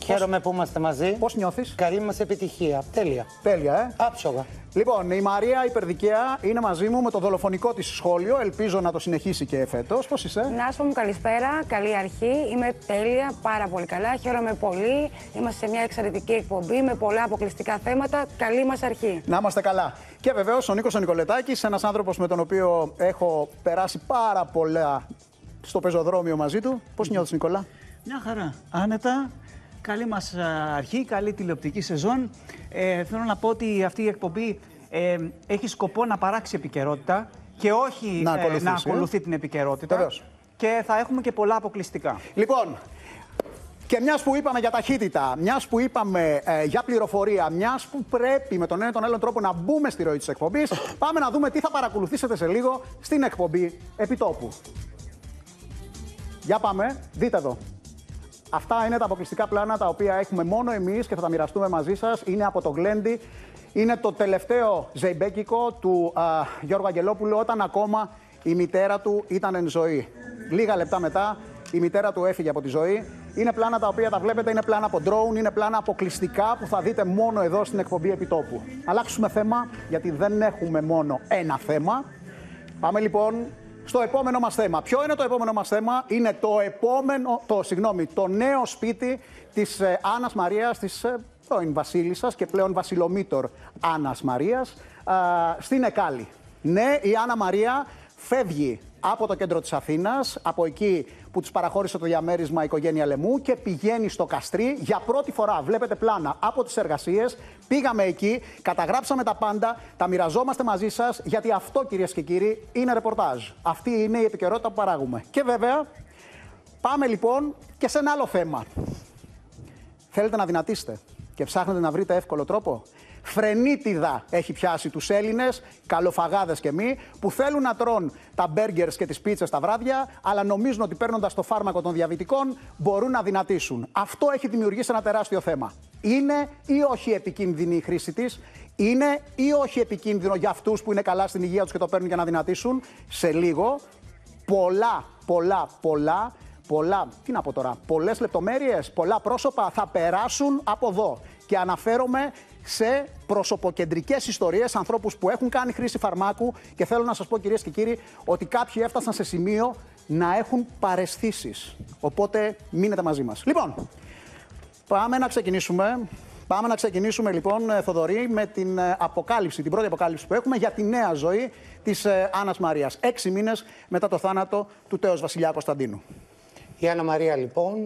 Χαίρομαι που είμαστε μαζί. Πώς νιώθεις? Καλή μας επιτυχία. Τέλεια. Τέλεια, Άψογα. Λοιπόν, η Μαρία Υπερδικαία είναι μαζί μου με το δολοφονικό της σχόλιο. Ελπίζω να το συνεχίσει και φέτος. Πώς είσαι? Νάσο μου, καλησπέρα. Καλή αρχή. Είμαι τέλεια, πάρα πολύ καλά. Χαίρομαι πολύ. Είμαστε σε μια εξαιρετική εκπομπή με πολλά αποκλειστικά θέματα. Καλή μας αρχή. Να είμαστε καλά. Και βεβαίως ο Νίκος ο Νικολετάκης, ένας άνθρωπος με τον οποίο έχω περάσει πάρα πολλά στο πεζοδρόμιο μαζί του. Πώς νιώθεις, Νικόλα? Μια χαρά. Άνετα. Καλή μας αρχή, καλή τηλεοπτική σεζόν. Θέλω να πω ότι αυτή η εκπομπή έχει σκοπό να παράξει επικαιρότητα και όχι να ακολουθεί την επικαιρότητα. Βεβαίως. Και θα έχουμε και πολλά αποκλειστικά. Λοιπόν, και μιας που είπαμε για ταχύτητα, μιας που είπαμε για πληροφορία, μιας που πρέπει με τον ένα ή τον άλλο τρόπο να μπούμε στη ροή της εκπομπής, πάμε να δούμε τι θα παρακολουθήσετε σε λίγο στην εκπομπή Επιτόπου. Για πάμε, δείτε εδώ. Αυτά είναι τα αποκλειστικά πλάνα τα οποία έχουμε μόνο εμείς και θα τα μοιραστούμε μαζί σας. Είναι από το Γλέντι. Είναι το τελευταίο ζεϊμπέκικο του Γιώργου Αγγελόπουλου όταν ακόμα η μητέρα του ήταν εν ζωή. Λίγα λεπτά μετά η μητέρα του έφυγε από τη ζωή. Είναι πλάνα τα οποία τα βλέπετε, είναι πλάνα από drone, είναι πλάνα αποκλειστικά που θα δείτε μόνο εδώ στην εκπομπή Επιτόπου. Αλλάξουμε θέμα, γιατί δεν έχουμε μόνο ένα θέμα. Πάμε λοιπόν στο επόμενο μας θέμα. Ποιο είναι το επόμενο μας θέμα? Είναι το νέο σπίτι της Άννας Μαρίας, της πρώην βασίλισσας και πλέον βασιλομήτωρ Άννας Μαρίας, στην Εκάλη. Ναι, η Άννα Μαρία φεύγει από το κέντρο της Αθήνας, από εκεί που της παραχώρησε το διαμέρισμα η οικογένεια Λεμού και πηγαίνει στο Καστρί για πρώτη φορά. Βλέπετε πλάνα από τις εργασίες. Πήγαμε εκεί, καταγράψαμε τα πάντα, τα μοιραζόμαστε μαζί σας, γιατί αυτό, κυρίες και κύριοι, είναι ρεπορτάζ. Αυτή είναι η επικαιρότητα που παράγουμε. Και βέβαια, πάμε λοιπόν και σε ένα άλλο θέμα. Θέλετε να δυνατήσετε και ψάχνετε να βρείτε εύκολο τρόπο? Φρενίτιδα έχει πιάσει τους Έλληνες, καλοφαγάδες και μη, που θέλουν να τρώνε τα μπέργκερς και τις πίτσες τα βράδια, αλλά νομίζουν ότι παίρνοντας το φάρμακο των διαβητικών μπορούν να δυνατήσουν. Αυτό έχει δημιουργήσει ένα τεράστιο θέμα. Είναι ή όχι επικίνδυνη η χρήση της? Είναι ή όχι επικίνδυνο για αυτούς που είναι καλά στην υγεία τους και το παίρνουν για να δυνατήσουν? Σε λίγο, τι να πω τώρα, πολλές λεπτομέρειες, πολλά πρόσωπα θα περάσουν από εδώ. Και αναφέρομαι σε προσωποκεντρικές ιστορίες, ανθρώπους που έχουν κάνει χρήση φαρμάκου και θέλω να σας πω, κυρίες και κύριοι, ότι κάποιοι έφτασαν σε σημείο να έχουν παραισθήσεις. Οπότε μείνετε μαζί μας. Λοιπόν, πάμε να ξεκινήσουμε λοιπόν, Θοδωρή, με την αποκάλυψη, την πρώτη αποκάλυψη που έχουμε για τη νέα ζωή της Άννας Μαρίας. 6 μήνες μετά το θάνατο του τέως βασιλιά Κωνσταντίνου. Η Άννα Μαρία λοιπόν,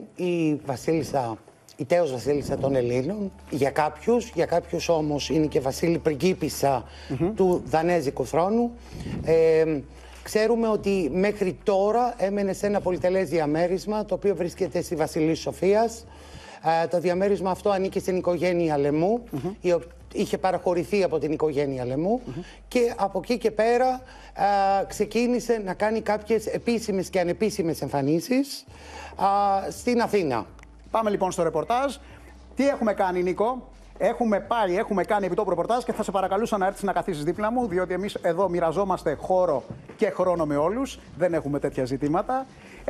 η τέως βασίλισσα των Ελλήνων, για κάποιους όμως είναι και βασίλη πριγκίπισσα του Δανέζικου θρόνου. Ξέρουμε ότι μέχρι τώρα έμενε σε ένα πολυτελές διαμέρισμα, το οποίο βρίσκεται στη Βασιλής Σοφίας. Το διαμέρισμα αυτό ανήκει στην οικογένεια Λεμού, είχε παραχωρηθεί από την οικογένεια Λεμού και από εκεί και πέρα ξεκίνησε να κάνει κάποιες επίσημες και ανεπίσημες εμφανίσεις στην Αθήνα. Πάμε λοιπόν στο ρεπορτάζ. Τι έχουμε κάνει, Νίκο? Έχουμε κάνει επιτόπου ρεπορτάζ και θα σε παρακαλούσα να έρθεις να καθίσεις δίπλα μου, διότι εμείς εδώ μοιραζόμαστε χώρο και χρόνο με όλους. Δεν έχουμε τέτοια ζητήματα.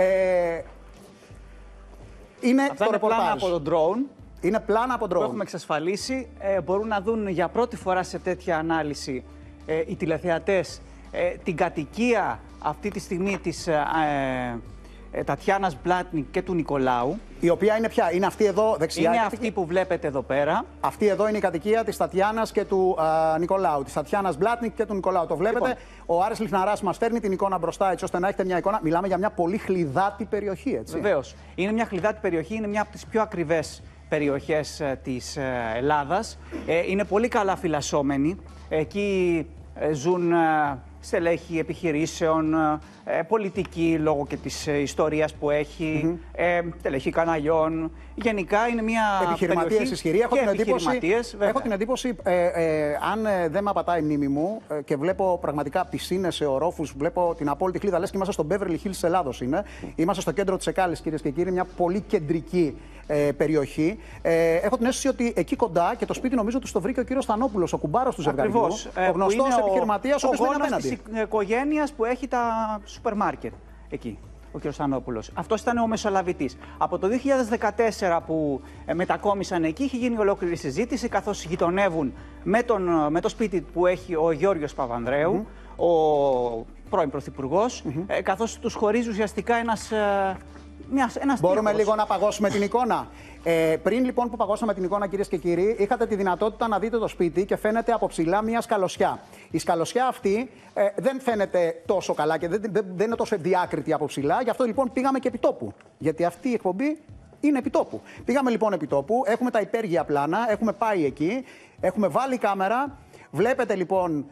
Αυτά είναι πλάνα από τον drone. Είναι πλάνα από drone. Που έχουμε εξασφαλίσει. Μπορούν να δουν για πρώτη φορά σε τέτοια ανάλυση οι τηλεθεατές την κατοικία αυτή τη στιγμή της Τατιάνας Μπλάτνικ και του Νικολάου. Η οποία είναι ποια? Είναι αυτή εδώ δεξιά? Είναι αυτή που βλέπετε εδώ πέρα. Αυτή εδώ είναι η κατοικία της Τατιάνας και του Νικολάου. Της Τατιάνας Μπλάτνικ και του Νικολάου. Το βλέπετε. Λοιπόν, ο Άρης Λιχναράς μας φέρνει την εικόνα μπροστά, έτσι ώστε να έχετε μια εικόνα. Μιλάμε για μια πολύ χλιδάτη περιοχή, έτσι. Βεβαίως. Είναι μια χλιδάτη περιοχή, είναι μια από τις πιο ακριβές περιοχές της Ελλάδας. Είναι πολύ καλά φυλασσόμενοι. Εκεί ζουν στελέχη επιχειρήσεων, πολιτική λόγω και της ιστορίας που έχει, στελέχη καναλιών. Γενικά είναι μια επιχειρηματίες ισχυροί. Έχω την εντύπωση, αν δεν με απατάει η μνήμη μου και βλέπω πραγματικά πισίνες σε ορόφους, βλέπω την απόλυτη χλίδα, λες και είμαστε στο Beverly Hills της Ελλάδος είναι. Είμαστε στο κέντρο της Εκάλης, κυρίες και κύριοι, μια πολύ κεντρική περιοχή. Έχω την αίσθηση ότι εκεί κοντά και το σπίτι νομίζω ότι το βρήκε ο κύριος Στανόπουλος, ο κουμπάρος του ζευγαριού. Ο γνωστός επιχειρηματίας, ο οποίος είναι απέναντι. Της οικογένειας που έχει τα σούπερ μάρκετ εκεί. ο κ. Στανόπουλος. Αυτός ήταν ο μεσολαβητής. Από το 2014 που μετακόμισαν εκεί, είχε γίνει ολόκληρη συζήτηση, καθώς γειτονεύουν με το σπίτι που έχει ο Γιώργος Παπανδρέου, ο πρώην Πρωθυπουργός, καθώς τους χωρίζει ουσιαστικά ένας Μπορούμε τείχος. λίγο να παγώσουμε την εικόνα. Πριν λοιπόν που παγώσαμε την εικόνα, κυρίες και κύριοι, είχατε τη δυνατότητα να δείτε το σπίτι και φαίνεται από ψηλά μια σκαλωσιά. Η σκαλωσιά αυτή δεν φαίνεται τόσο καλά και δεν είναι τόσο διάκριτη από ψηλά. Γι' αυτό λοιπόν πήγαμε και επιτόπου. Γιατί αυτή η εκπομπή είναι επιτόπου. Πήγαμε λοιπόν επιτόπου, έχουμε τα υπέργεια πλάνα, έχουμε πάει εκεί, έχουμε βάλει κάμερα. Βλέπετε λοιπόν,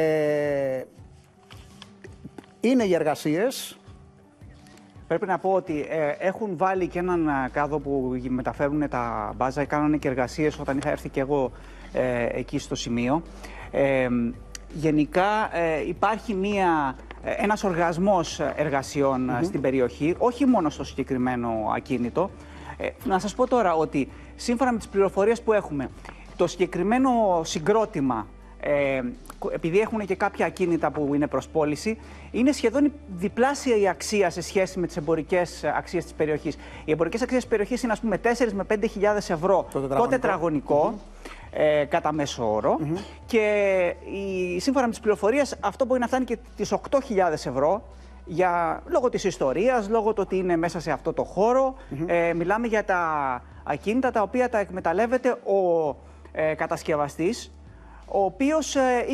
είναι οι εργασίες. Πρέπει να πω ότι έχουν βάλει και έναν κάδο που μεταφέρουν τα μπάζα, κάνανε και εργασίες όταν είχα έρθει και εγώ εκεί στο σημείο. Γενικά υπάρχει ένας οργασμός εργασιών στην περιοχή, όχι μόνο στο συγκεκριμένο ακίνητο. Να σας πω τώρα ότι σύμφωνα με τις πληροφορίες που έχουμε, το συγκεκριμένο συγκρότημα, επειδή έχουν και κάποια ακίνητα που είναι προς πώληση, είναι σχεδόν διπλάσια η αξία σε σχέση με τις εμπορικές αξίες της περιοχής. Οι εμπορικές αξίες της περιοχής είναι, ας πούμε, 4 με 5.000 ευρώ το τετραγωνικό, κατά μέσο όρο, και σύμφωνα με τις πληροφορίες αυτό μπορεί να φτάνει και τις 8.000 ευρώ, λόγω της ιστορίας, λόγω του ότι είναι μέσα σε αυτό το χώρο. Μιλάμε για τα ακίνητα τα οποία τα εκμεταλλεύεται ο κατασκευαστής, ο οποίος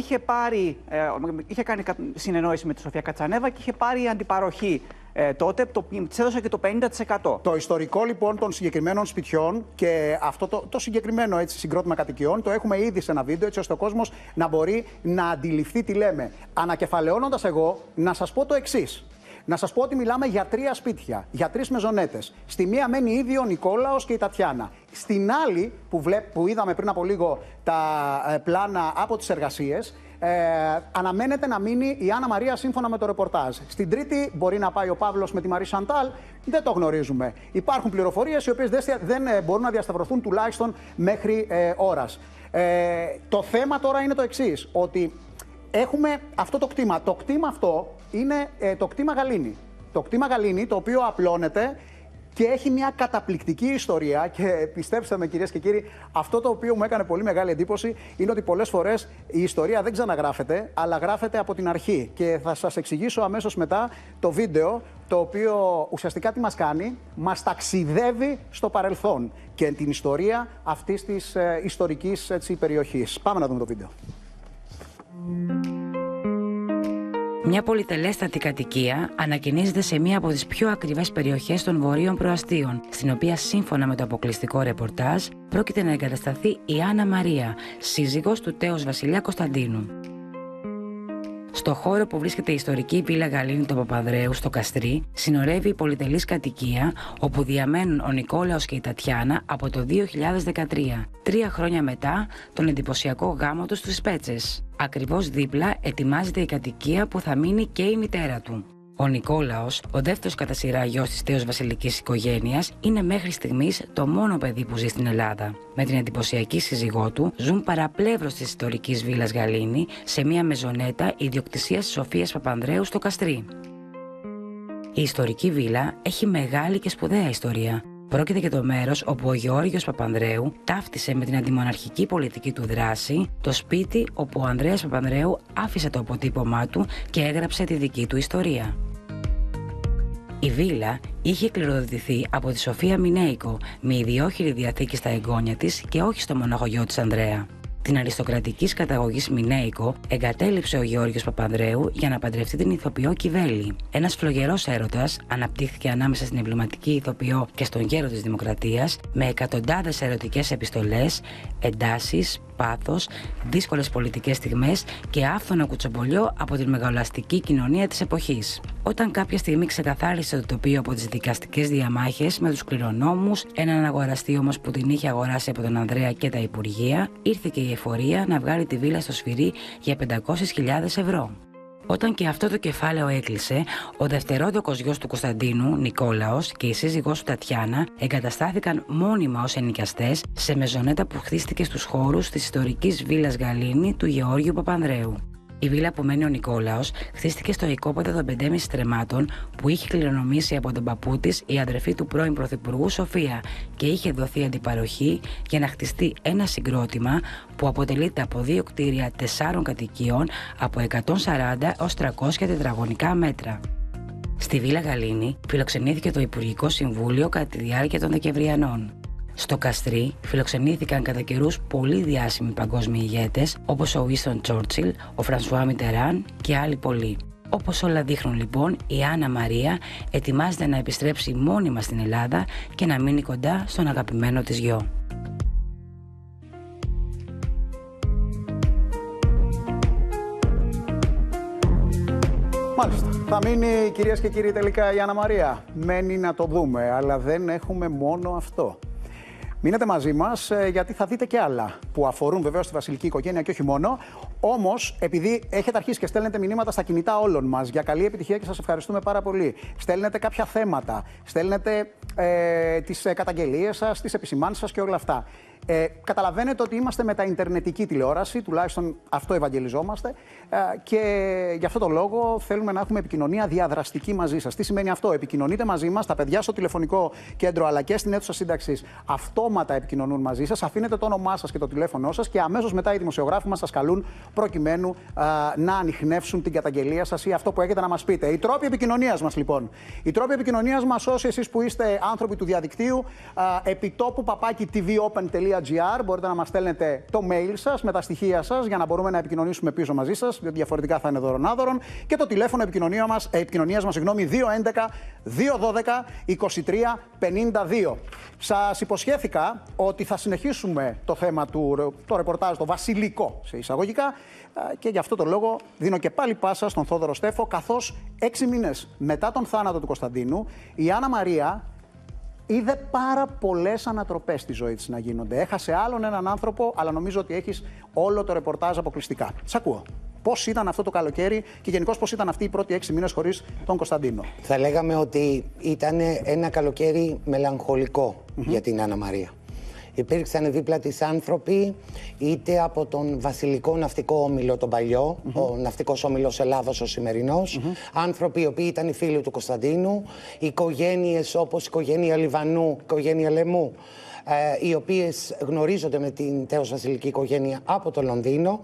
είχε κάνει συνεννόηση με τη Σοφία Κατσανέβα και είχε πάρει αντιπαροχή τότε, της έδωσε και το 50%. Το ιστορικό λοιπόν των συγκεκριμένων σπιτιών και αυτό το συγκεκριμένο συγκρότημα κατοικιών το έχουμε ήδη σε ένα βίντεο, έτσι ώστε ο κόσμος να μπορεί να αντιληφθεί τι λέμε. Ανακεφαλαιώνοντας εγώ, να σας πω το εξής. Να σας πω ότι μιλάμε για 3 σπίτια, για 3 μεζονέτες. Στη μία μένει ήδη ο Νικόλαος και η Τατιάνα. Στην άλλη, που είδαμε πριν από λίγο τα πλάνα από τις εργασίες, αναμένεται να μείνει η Άννα Μαρία σύμφωνα με το ρεπορτάζ. Στην τρίτη μπορεί να πάει ο Παύλος με τη Μαρή Σαντάλ, δεν το γνωρίζουμε. Υπάρχουν πληροφορίες οι οποίες δεν μπορούν να διασταυρωθούν τουλάχιστον μέχρι ώρας. Το θέμα τώρα είναι το εξής, ότι έχουμε αυτό το κτήμα. Το κτήμα αυτό είναι το κτήμα Γαλήνη. Το κτήμα Γαλήνη, το οποίο απλώνεται και έχει μια καταπληκτική ιστορία. Και πιστέψτε με, κυρίες και κύριοι, αυτό το οποίο μου έκανε πολύ μεγάλη εντύπωση είναι ότι πολλές φορές η ιστορία δεν ξαναγράφεται, αλλά γράφεται από την αρχή. Και θα σας εξηγήσω αμέσως μετά το βίντεο, το οποίο ουσιαστικά τι μας κάνει, μας ταξιδεύει στο παρελθόν και την ιστορία αυτής της ιστορικής περιοχής. Πάμε να δούμε το βίντεο. Μια πολυτελέστατη κατοικία ανακαινίζεται σε μία από τις πιο ακριβές περιοχές των βορείων προαστίων, στην οποία σύμφωνα με το αποκλειστικό ρεπορτάζ πρόκειται να εγκατασταθεί η Άννα Μαρία, σύζυγος του τέως Βασιλιά Κωνσταντίνου. Στο χώρο που βρίσκεται η ιστορική βίλα Γαλήνη του Παπανδρέου στο Καστρί, συνορεύει η πολυτελής κατοικία όπου διαμένουν ο Νικόλαος και η Τατιάνα από το 2013, 3 χρόνια μετά τον εντυπωσιακό γάμο τους στις Πέτσες. Ακριβώς δίπλα ετοιμάζεται η κατοικία που θα μείνει και η μητέρα του. Ο Νικόλαος, ο δεύτερος κατά σειρά γιος της τέως βασιλικής οικογένειας, είναι μέχρι στιγμής το μόνο παιδί που ζει στην Ελλάδα. Με την εντυπωσιακή σύζυγό του ζουν παραπλεύρος της ιστορικής βίλας Γαλήνη σε μια μεζονέτα ιδιοκτησίας της Σοφίας Παπανδρέου στο Καστρί. Η ιστορική βίλα έχει μεγάλη και σπουδαία ιστορία. Πρόκειται για το μέρος όπου ο Γεώργιος Παπανδρέου ταύτισε με την αντιμοναρχική πολιτική του δράση το σπίτι όπου ο Ανδρέας Παπανδρέου άφησε το αποτύπωμά του και έγραψε τη δική του ιστορία. Η βίλα είχε κληροδοτηθεί από τη Σοφία Μινέικο με ιδιόχειρη διαθήκη στα εγγόνια της και όχι στο μοναχογιό της Ανδρέα. Την αριστοκρατικής καταγωγής Μινέικο εγκατέλειψε ο Γεώργιος Παπανδρέου για να παντρευτεί την ηθοποιό Κιβέλη. Ένας φλογερός έρωτας αναπτύχθηκε ανάμεσα στην εμβληματική ηθοποιό και στον γέρο της Δημοκρατίας, με εκατοντάδες ερωτικές επιστολές, εντάσεις, πάθος, δύσκολες πολιτικές στιγμές και άφθονο κουτσομπολιό από την μεγαλοαστική κοινωνία της εποχής. Όταν κάποια στιγμή ξεκαθάρισε το τοπίο από τις δικαστικές διαμάχες με τους κληρονόμους, έναν αγοραστή όμως που την είχε αγοράσει από τον Ανδρέα και τα Υπουργεία, ήρθε και η εφορία να βγάλει τη βίλα στο σφυρί για 500.000 ευρώ. Όταν και αυτό το κεφάλαιο έκλεισε, ο δευτερόδοκος γιος του Κωνσταντίνου, Νικόλαος, και η σύζυγός του Τατιάνα εγκαταστάθηκαν μόνιμα ως ενοικιαστές σε μεζονέτα που χτίστηκε στους χώρους της ιστορικής βίλας Γαλήνη του Γεώργιου Παπανδρέου. Η βίλα που μένει ο Νικόλαος χτίστηκε στο οικόπεδο των 5,5 στρεμμάτων που είχε κληρονομήσει από τον παππού της η αδερφή του πρώην Πρωθυπουργού Σοφία και είχε δοθεί αντιπαροχή για να χτιστεί ένα συγκρότημα που αποτελείται από 2 κτίρια 4 κατοικίων από 140 έως 300 τετραγωνικά μέτρα. Στη Βίλα Γαλήνη φιλοξενήθηκε το Υπουργικό Συμβούλιο κατά τη διάρκεια των Δεκεμβριανών. Στο Καστρί φιλοξενήθηκαν κατά καιρούς πολύ διάσημοι παγκόσμιοι ηγέτες όπως ο Winston Churchill, ο Φρανσουά Μιτεράν και άλλοι πολλοί. Όπως όλα δείχνουν λοιπόν, η Άννα Μαρία ετοιμάζεται να επιστρέψει μόνιμα στην Ελλάδα και να μείνει κοντά στον αγαπημένο της γιο. Μάλιστα. Θα μείνει, κυρίες και κύριοι, τελικά η Άννα Μαρία. Μένει να το δούμε, αλλά δεν έχουμε μόνο αυτό. Μείνετε μαζί μας, γιατί θα δείτε και άλλα που αφορούν βεβαίως τη βασιλική οικογένεια και όχι μόνο. Όμως, επειδή έχετε αρχίσει και στέλνετε μηνύματα στα κινητά όλων μας για καλή επιτυχία και σας ευχαριστούμε πάρα πολύ. Στέλνετε κάποια θέματα, στέλνετε τις καταγγελίες σας, τις επισημάνσεις σας και όλα αυτά. Καταλαβαίνετε ότι είμαστε με τα ιντερνετική τηλεόραση, τουλάχιστον αυτό ευαγγελιζόμαστε, και γι' αυτό το λόγο θέλουμε να έχουμε επικοινωνία διαδραστική μαζί σας. Τι σημαίνει αυτό? Επικοινωνείτε μαζί μας, τα παιδιά στο τηλεφωνικό κέντρο αλλά και στην αίθουσα σύνταξης αυτόματα επικοινωνούν μαζί σας. Αφήνετε το όνομά σας και το τηλέφωνό σας και αμέσως μετά οι δημοσιογράφοι μας σας καλούν προκειμένου να ανιχνεύσουν την καταγγελία σας ή αυτό που έχετε να μας πείτε. Οι τρόποι επικοινωνίας μας λοιπόν. Οι τρόποι επικοινωνίας μας, όσοι εσείς που είστε άνθρωποι του διαδικτύου, επιτόπου tvOpen.gr, μπορείτε να μας στέλνετε το mail σας με τα στοιχεία σας για να μπορούμε να επικοινωνήσουμε πίσω μαζί σας, διότι διαφορετικά θα είναι δωρονάδωρον. Και το τηλέφωνο επικοινωνίας μας, 211 212 2352. Σας υποσχέθηκα ότι θα συνεχίσουμε το θέμα το ρεπορτάζ, το βασιλικό σε εισαγωγικά, και γι' αυτό το λόγο δίνω και πάλι πάσα στον Θόδωρο Στέφο, καθώς 6 μήνες μετά τον θάνατο του Κωνσταντίνου, η Άννα Μαρία είδε πάρα πολλές ανατροπές στη ζωή της να γίνονται. Έχασε άλλον έναν άνθρωπο, αλλά νομίζω ότι έχεις όλο το ρεπορτάζ αποκλειστικά. Σ' ακούω. Πώς ήταν αυτό το καλοκαίρι και γενικώς πώς ήταν αυτοί οι πρώτοι 6 μήνες χωρίς τον Κωνσταντίνο? Θα λέγαμε ότι ήταν ένα καλοκαίρι μελαγχολικό για την Άννα Μαρία. Υπήρξαν δίπλα της άνθρωποι, είτε από τον Βασιλικό Ναυτικό Όμιλο τον παλιό, ο Ναυτικός Όμιλος Ελλάδος ο σημερινός, άνθρωποι οι οποίοι ήταν οι φίλοι του Κωνσταντίνου, οικογένειες όπως η οικογένεια Λιβανού, η οικογένεια Λεμού, οι οποίες γνωρίζονται με την τέως βασιλική οικογένεια από το Λονδίνο.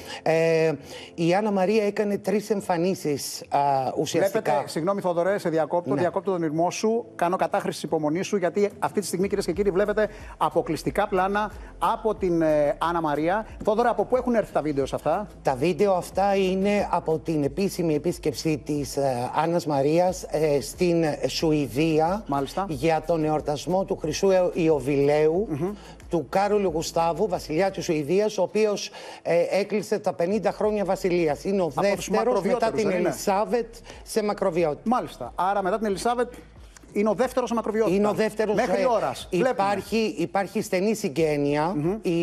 Η Άννα Μαρία έκανε 3 εμφανίσεις ουσιαστικά. Βλέπετε, συγγνώμη Θοδωρέ, σε διακόπτω, διακόπτω τον ήρμό σου, κάνω κατάχρηση της υπομονής σου, γιατί αυτή τη στιγμή, κυρίες και κύριοι, βλέπετε αποκλειστικά πλάνα από την Άννα Μαρία. Θόδωρα, από πού έχουν έρθει τα βίντεο αυτά? Τα βίντεο αυτά είναι από την επίσημη επίσκεψη της Άννας Μαρίας στην Σουηδία. Μάλιστα. Για τον εορτασμό του Χρυσού Ιωβιλέου του Κάρολου Γουστάβου, βασιλιά της Σουηδίας, ο οποίος έκλεισε τα 50 χρόνια βασιλείας. Είναι ο δεύτερος μετά την Ελισάβετ σε μακροβιότητα. Μάλιστα. Άρα μετά την Ελισάβετ είναι ο δεύτερος σε μακροβιότητα. Είναι ο δεύτερος. Μέχρι ώρας. Υπάρχει στενή συγγένεια.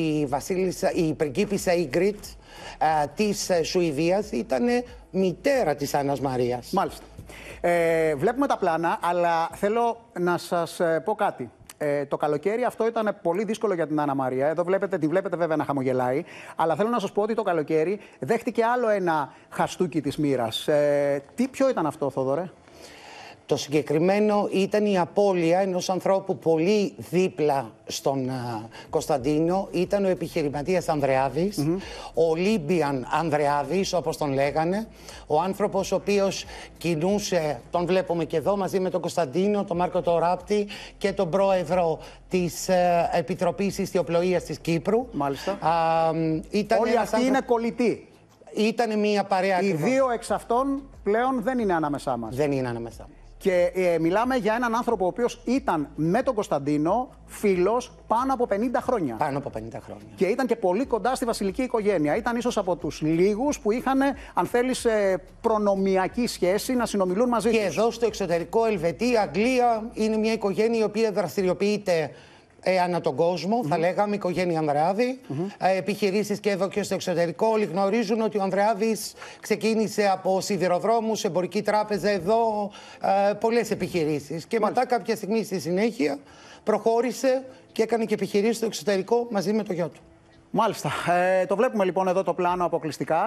Η πριγκίπισσα Ίγκριτ της Σουηδίας ήταν μητέρα της Άννας Μαρίας. Μάλιστα. Βλέπουμε τα πλάνα, αλλά θέλω να σας πω κάτι. Το καλοκαίρι αυτό ήταν πολύ δύσκολο για την Άννα Μαρία. Εδώ τη βλέπετε βέβαια να χαμογελάει. Αλλά θέλω να σας πω ότι το καλοκαίρι δέχτηκε άλλο ένα χαστούκι της μοίρας. Ποιο ήταν αυτό, Θόδωρε? Το συγκεκριμένο ήταν η απώλεια ενός ανθρώπου πολύ δίπλα στον Κωνσταντίνο. Ήταν ο επιχειρηματίας Ανδρεάδης, ο Ολύμπιαν Ανδρεάδης, όπως τον λέγανε. Ο άνθρωπος ο οποίος κινούσε, τον βλέπουμε και εδώ, μαζί με τον Κωνσταντίνο, τον Μάρκο το Ράπτη και τον πρόεδρο της Επιτροπής Ιστιοπλοείας της Κύπρου. Μάλιστα. Όλοι αυτοί είναι κολλητοί. Ήταν μια παρέα. Οι 2 εξ αυτών πλέον δεν είναι ανάμεσά μας. Δεν είναι ανάμεσά μας. Και μιλάμε για έναν άνθρωπο ο οποίος ήταν με τον Κωνσταντίνο φίλος πάνω από 50 χρόνια. Πάνω από 50 χρόνια. Και ήταν και πολύ κοντά στη βασιλική οικογένεια. Ήταν ίσως από τους λίγους που είχαν, αν θέλεις, προνομιακή σχέση να συνομιλούν μαζί τους. Και εδώ στο εξωτερικό, Ελβετία, Αγγλία, είναι μια οικογένεια η οποία δραστηριοποιείται ανά τον κόσμο, θα λέγαμε, οικογένεια Ανδρεάδη. Επιχειρήσεις και εδώ και στο εξωτερικό. Όλοι γνωρίζουν ότι ο Ανδρεάδης ξεκίνησε από σιδηροδρόμους, εμπορική τράπεζα εδώ, πολλές επιχειρήσεις. Και μετά κάποια στιγμή στη συνέχεια προχώρησε και έκανε και επιχειρήσεις στο εξωτερικό μαζί με το γιο του. Μάλιστα. Το βλέπουμε λοιπόν εδώ το πλάνο αποκλειστικά.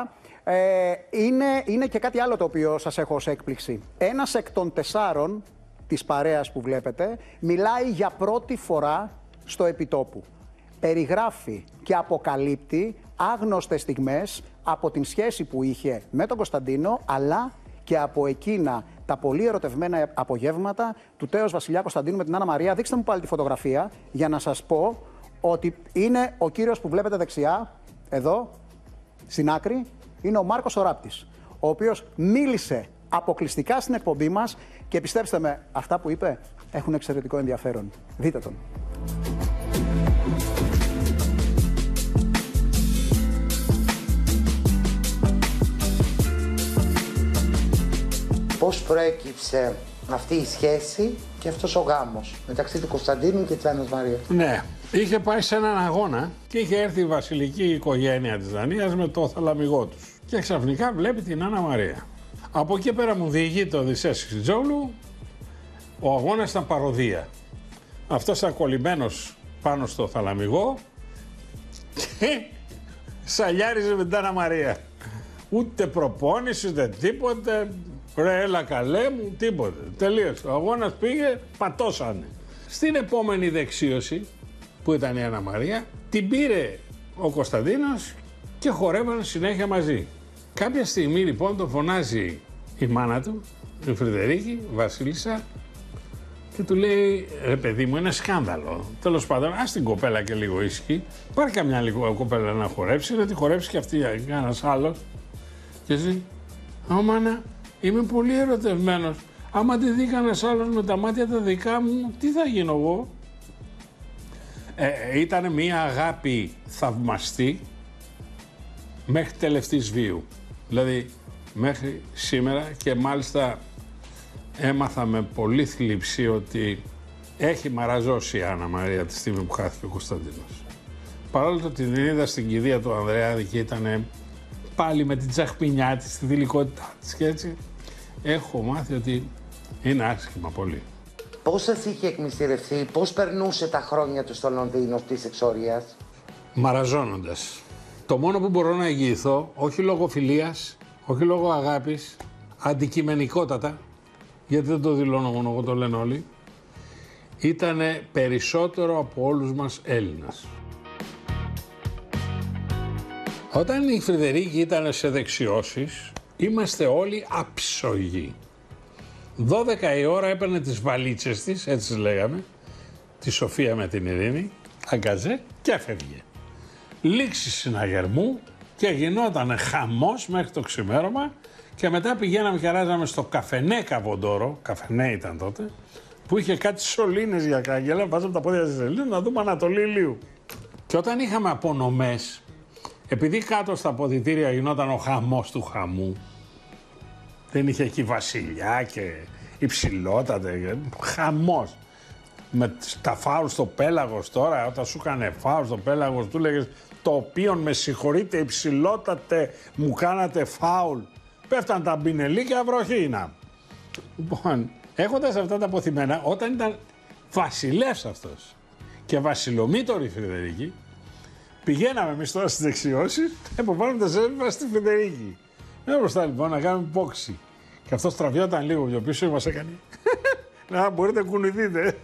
Είναι και κάτι άλλο το οποίο σας έχω ως έκπληξη. Ένας εκ των 4 της παρέας που βλέπετε μιλάει για πρώτη φορά στο επιτόπου. Περιγράφει και αποκαλύπτει άγνωστες στιγμές από την σχέση που είχε με τον Κωνσταντίνο, αλλά και από εκείνα τα πολύ ερωτευμένα απογεύματα του τέος Βασιλιά Κωνσταντίνου με την Άννα Μαρία. Δείξτε μου πάλι τη φωτογραφία για να σας πω ότι είναι ο κύριος που βλέπετε δεξιά, εδώ, στην άκρη, είναι ο Μάρκος ο Ράπτης, ο οποίος μίλησε αποκλειστικά στην εκπομπή μας και πιστέψτε με, αυτά που είπε έχουν εξαιρετικό ενδιαφέρον. Δείτε τον. Πώς προέκυψε αυτή η σχέση και αυτός ο γάμος μεταξύ του Κωνσταντίνου και της Άννας Μαρίας? Ναι, είχε πάει σε έναν αγώνα και είχε έρθει η βασιλική οικογένεια της Δανίας με το θαλαμιγό τους. Και ξαφνικά βλέπει την Άννα Μαρία. Από εκεί πέρα μου διηγείται ο Οδυσσέας Χρυσόλου, ο αγώνας ήταν παροδία. Αυτός ήταν κολλημένος πάνω στο θαλαμιγό και σαλιάριζε με την Άννα Μαρία. Ούτε προπόνηση, ούτε τίποτε. Ρε, έλα καλέ μου, τίποτε. Τελείωσε. Ο αγώνας πήγε, πατώσανε. Στην επόμενη δεξίωση, που ήταν η Άννα Μαρία, την πήρε ο Κωνσταντίνος και χορεύανε συνέχεια μαζί. Κάποια στιγμή λοιπόν τον φωνάζει η μάνα του, η Φρυδερίκη, Βασίλισσα, και του λέει, ρε παιδί μου, είναι σκάνδαλο. Τέλος πάντων, ας την κοπέλα και λίγο ήσυχη. Πάρει καμιά λίγο κοπέλα να χορέψει, να τη χορέψει και αυτή κανένας άλλος. Και εσύ, μάνα, είμαι πολύ ερωτευμένος. Άμα τη δει κανένας άλλος με τα μάτια τα δικά μου, τι θα γίνω εγώ? Ήταν μια αγάπη θαυμαστή μέχρι τελευταίας βίου. Δηλαδή, μέχρι σήμερα, και μάλιστα έμαθα με πολύ θλίψη ότι έχει μαραζώσει η Άννα Μαρία τη στιγμή που χάθηκε ο Κωνσταντίνος. Παρόλο το ότι την είδα στην κηδεία του Ανδρεάδη και ήταν πάλι με την τσαχπινιά της, τη θηλυκότητά της και έτσι, έχω μάθει ότι είναι άσχημα πολύ. Πώς σας είχε εκμυστηρευτεί, πώς περνούσε τα χρόνια του στο Λονδίνο της εξορίας? Μαραζώνοντας. Το μόνο που μπορώ να εγγυηθώ, όχι λόγω φιλίας, όχι λόγω αγάπης, αντικειμενικότατα, γιατί δεν το δηλώνω μόνο εγώ, το λένε όλοι, ήτανε περισσότερο από όλους μας Έλληνας. Όταν η Φρυδερίκη ήταν σε δεξιώσεις, είμαστε όλοι άψογοι. 12 η ώρα έπαιρνε τις βαλίτσες της, έτσι τις λέγαμε, τη Σοφία με την Ειρήνη, αγκαζέ και έφευγε. Λήξη συναγερμού και γινόταν χαμός μέχρι το ξημέρωμα και μετά πηγαίναμε και αράζαμε στο καφενέ Καβοντόρο, καφενέ ήταν τότε, που είχε κάτι σωλήνες για κάγκελα, βάζαμε τα πόδια στη σελίδα να δούμε Ανατολή Ηλίου. Και όταν είχαμε απονομές, επειδή κάτω στα αποδυτήρια γινόταν ο χαμός του χαμού, δεν είχε εκεί βασιλιά και υψηλότατα, χαμός. Με τα φάουλ στο πέλαγος τώρα, όταν σου έκανε φάουλ στο πέλαγος, του λέγες το οποίον με συγχωρείτε υψηλότατε μου κάνατε φάουλ. Πέφταν τα μπινελίκια βροχίνα. Λοιπόν, έχοντας αυτά τα αποθυμένα, όταν ήταν βασιλεύς αυτός και βασιλομήτωρη Φρυδερίκη, πηγαίναμε εμείς τώρα στις δεξιώσεις, εποβάλλουμε τα σέλβα στη Φρυδερίκη. Με μπροστά λοιπόν να κάνουμε πόξη. Και αυτός τραβιόταν λίγο πιο πίσω και μας έκανε. Να μπορείτε να κουνηθείτε.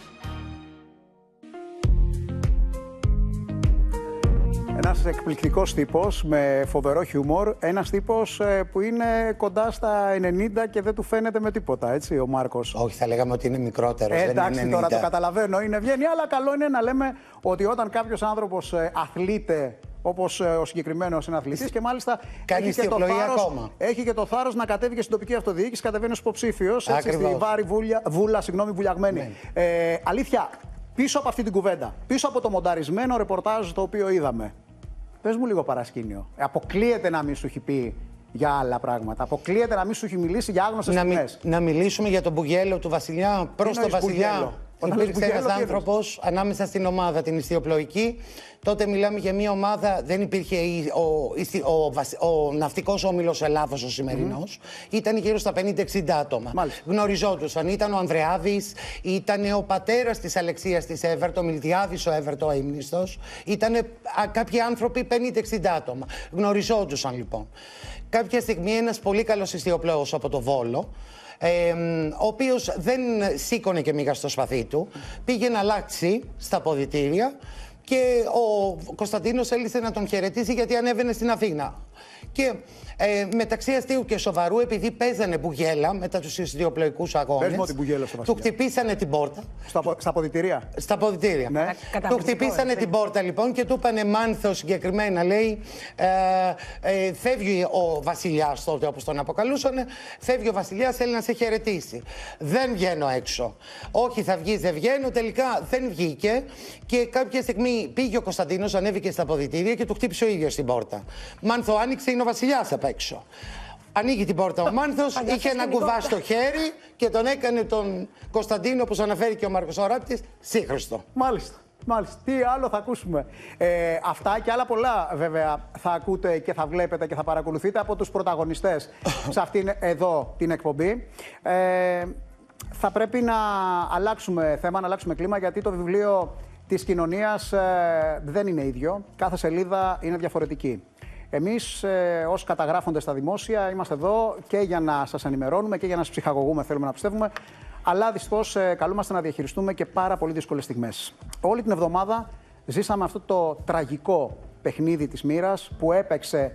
Ένας εκπληκτικός τύπος με φοβερό χιούμορ. Ένας τύπος που είναι κοντά στα 90 και δεν του φαίνεται με τίποτα, έτσι, ο Μάρκος. Όχι, θα λέγαμε ότι είναι μικρότερος. Εντάξει, τώρα το καταλαβαίνω, είναι βγαίνει, αλλά καλό είναι να λέμε ότι όταν κάποιος άνθρωπος αθλείται, όπως ο συγκεκριμένος είναι αθλητής και μάλιστα έχει και το θάρρος να κατέβει και στην τοπική αυτοδιοίκηση, κατεβαίνει ως υποψήφιος, έτσι, στη Βάρη Βούλα, βουλιαγμένη. Αλήθεια, πίσω από αυτή την κουβέντα, πίσω από το μονταρισμένο ρεπορτάζ το οποίο είδαμε, πες μου λίγο παρασκήνιο. Αποκλείεται να μην σου έχει πει για άλλα πράγματα. Αποκλείεται να μην σου έχει μιλήσει για άγνωστες στιγμές. Να μιλήσουμε για τον μπουγέλο του βασιλιά προς τον βασιλιά. Υπήρξε ένας άνθρωπος ανάμεσα στην ομάδα την ιστιοπλοϊκή. Τότε μιλάμε για μια ομάδα, δεν υπήρχε ο ναυτικός όμιλος Ελλάδος ο σημερινός. Ήταν γύρω στα 50-60 άτομα. Μάλιστα. Γνωριζόντουσαν. Ήταν ο Ανδρεάδης, ήταν ο πατέρας της Αλεξίας της Εύερτο, ο Μιλτιάδης ο Εύερτο, ο ύμνηστος. Ήταν κάποιοι άνθρωποι 50-60 άτομα. Γνωριζόντουσαν λοιπόν. Κάποια στιγμή ένας πολύ καλός ιστιοπλοός από το Βόλο, ο οποίος δεν σήκωνε και μίγα στο σπαθί του, πήγε να αλλάξει στα αποδυτήρια και ο Κωνσταντίνος έλυσε να τον χαιρετήσει γιατί ανέβαινε στην Αθήνα. Και μεταξύ αστείου και σοβαρού, επειδή παίζανε μπουγέλα μετά τους ιστιοπλοϊκούς αγώνες, του χτυπήσανε την πόρτα. Στα αποδυτήρια. Στα αποδυτήρια. Ναι. Του χτυπήσανε την πόρτα λοιπόν και του είπανε Μάνθο συγκεκριμένα, λέει, φεύγει ο βασιλιάς τότε όπως τον αποκαλούσανε, φεύγει ο βασιλιάς, θέλει να σε χαιρετήσει. Δεν βγαίνω έξω. Όχι θα βγεις, δεν βγαίνω. Τελικά δεν βγήκε και κάποια στιγμή πήγε ο Κωνσταντίνος, ανέβηκε στα αποδυτήρια και του χτύπησε ο ίδιος την πόρτα. Μάνθο άνοιξε, είναι ο βασιλιάς απ' έξω. Ανοίγει την πόρτα ο Μάνθος, είχε ένα κουβά στο χέρι και τον έκανε τον Κωνσταντίνο, όπως αναφέρει και ο Μάρκος ο Ράπτης, σύγχρηστο. Μάλιστα. Μάλιστα. Τι άλλο θα ακούσουμε. Αυτά και άλλα πολλά βέβαια θα ακούτε και θα βλέπετε και θα παρακολουθείτε από τους πρωταγωνιστές σε αυτήν εδώ την εκπομπή. Θα πρέπει να αλλάξουμε θέμα, να αλλάξουμε κλίμα, γιατί το βιβλίο της κοινωνίας δεν είναι ίδιο. Κάθε σελίδα είναι διαφορετική. Εμείς ως καταγράφοντες στα δημόσια είμαστε εδώ και για να σας ενημερώνουμε και για να σας ψυχαγωγούμε, θέλουμε να πιστεύουμε, αλλά δυστυχώς καλούμαστε να διαχειριστούμε και πάρα πολύ δύσκολες στιγμές. Όλη την εβδομάδα ζήσαμε αυτό το τραγικό παιχνίδι της μοίρας που έπαιξε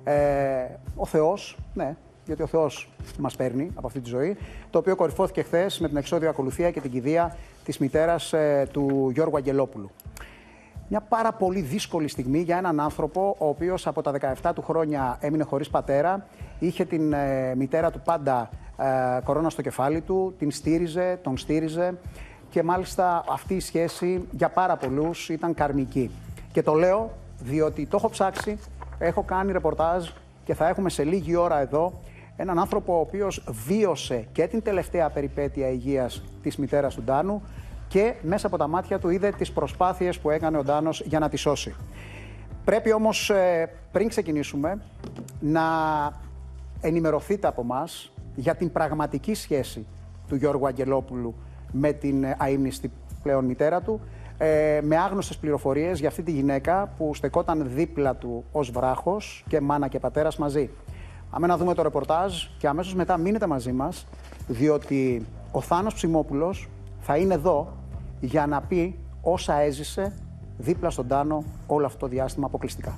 ο Θεός, ναι, γιατί ο Θεός μας παίρνει από αυτή τη ζωή, το οποίο κορυφώθηκε χθες με την εξώδιο ακολουθία και την κηδεία της μητέρας του Γιώργου Αγγελόπουλου. Μια πάρα πολύ δύσκολη στιγμή για έναν άνθρωπο ο οποίος από τα 17 του χρόνια έμεινε χωρίς πατέρα, είχε την μητέρα του πάντα κορώνα στο κεφάλι του, την στήριζε, τον στήριζε και μάλιστα αυτή η σχέση για πάρα πολλούς ήταν καρμική. Και το λέω διότι το έχω ψάξει, έχω κάνει ρεπορτάζ και θα έχουμε σε λίγη ώρα εδώ έναν άνθρωπο ο οποίος βίωσε και την τελευταία περιπέτεια υγείας της μητέρας του Ντάνου και μέσα από τα μάτια του είδε τις προσπάθειες που έκανε ο Ντάνος για να τη σώσει. Πρέπει όμως πριν ξεκινήσουμε να ενημερωθείτε από μας για την πραγματική σχέση του Γιώργου Αγγελόπουλου με την αείμνηστη πλέον μητέρα του, με άγνωστες πληροφορίες για αυτή τη γυναίκα που στεκόταν δίπλα του ως βράχος και μάνα και πατέρας μαζί. Πάμε να δούμε το ρεπορτάζ και αμέσως μετά μείνετε μαζί μας, διότι ο Θάνος Ψημόπουλος θα είναι εδώ για να πει όσα έζησε δίπλα στον Τάνο όλο αυτό το διάστημα αποκλειστικά.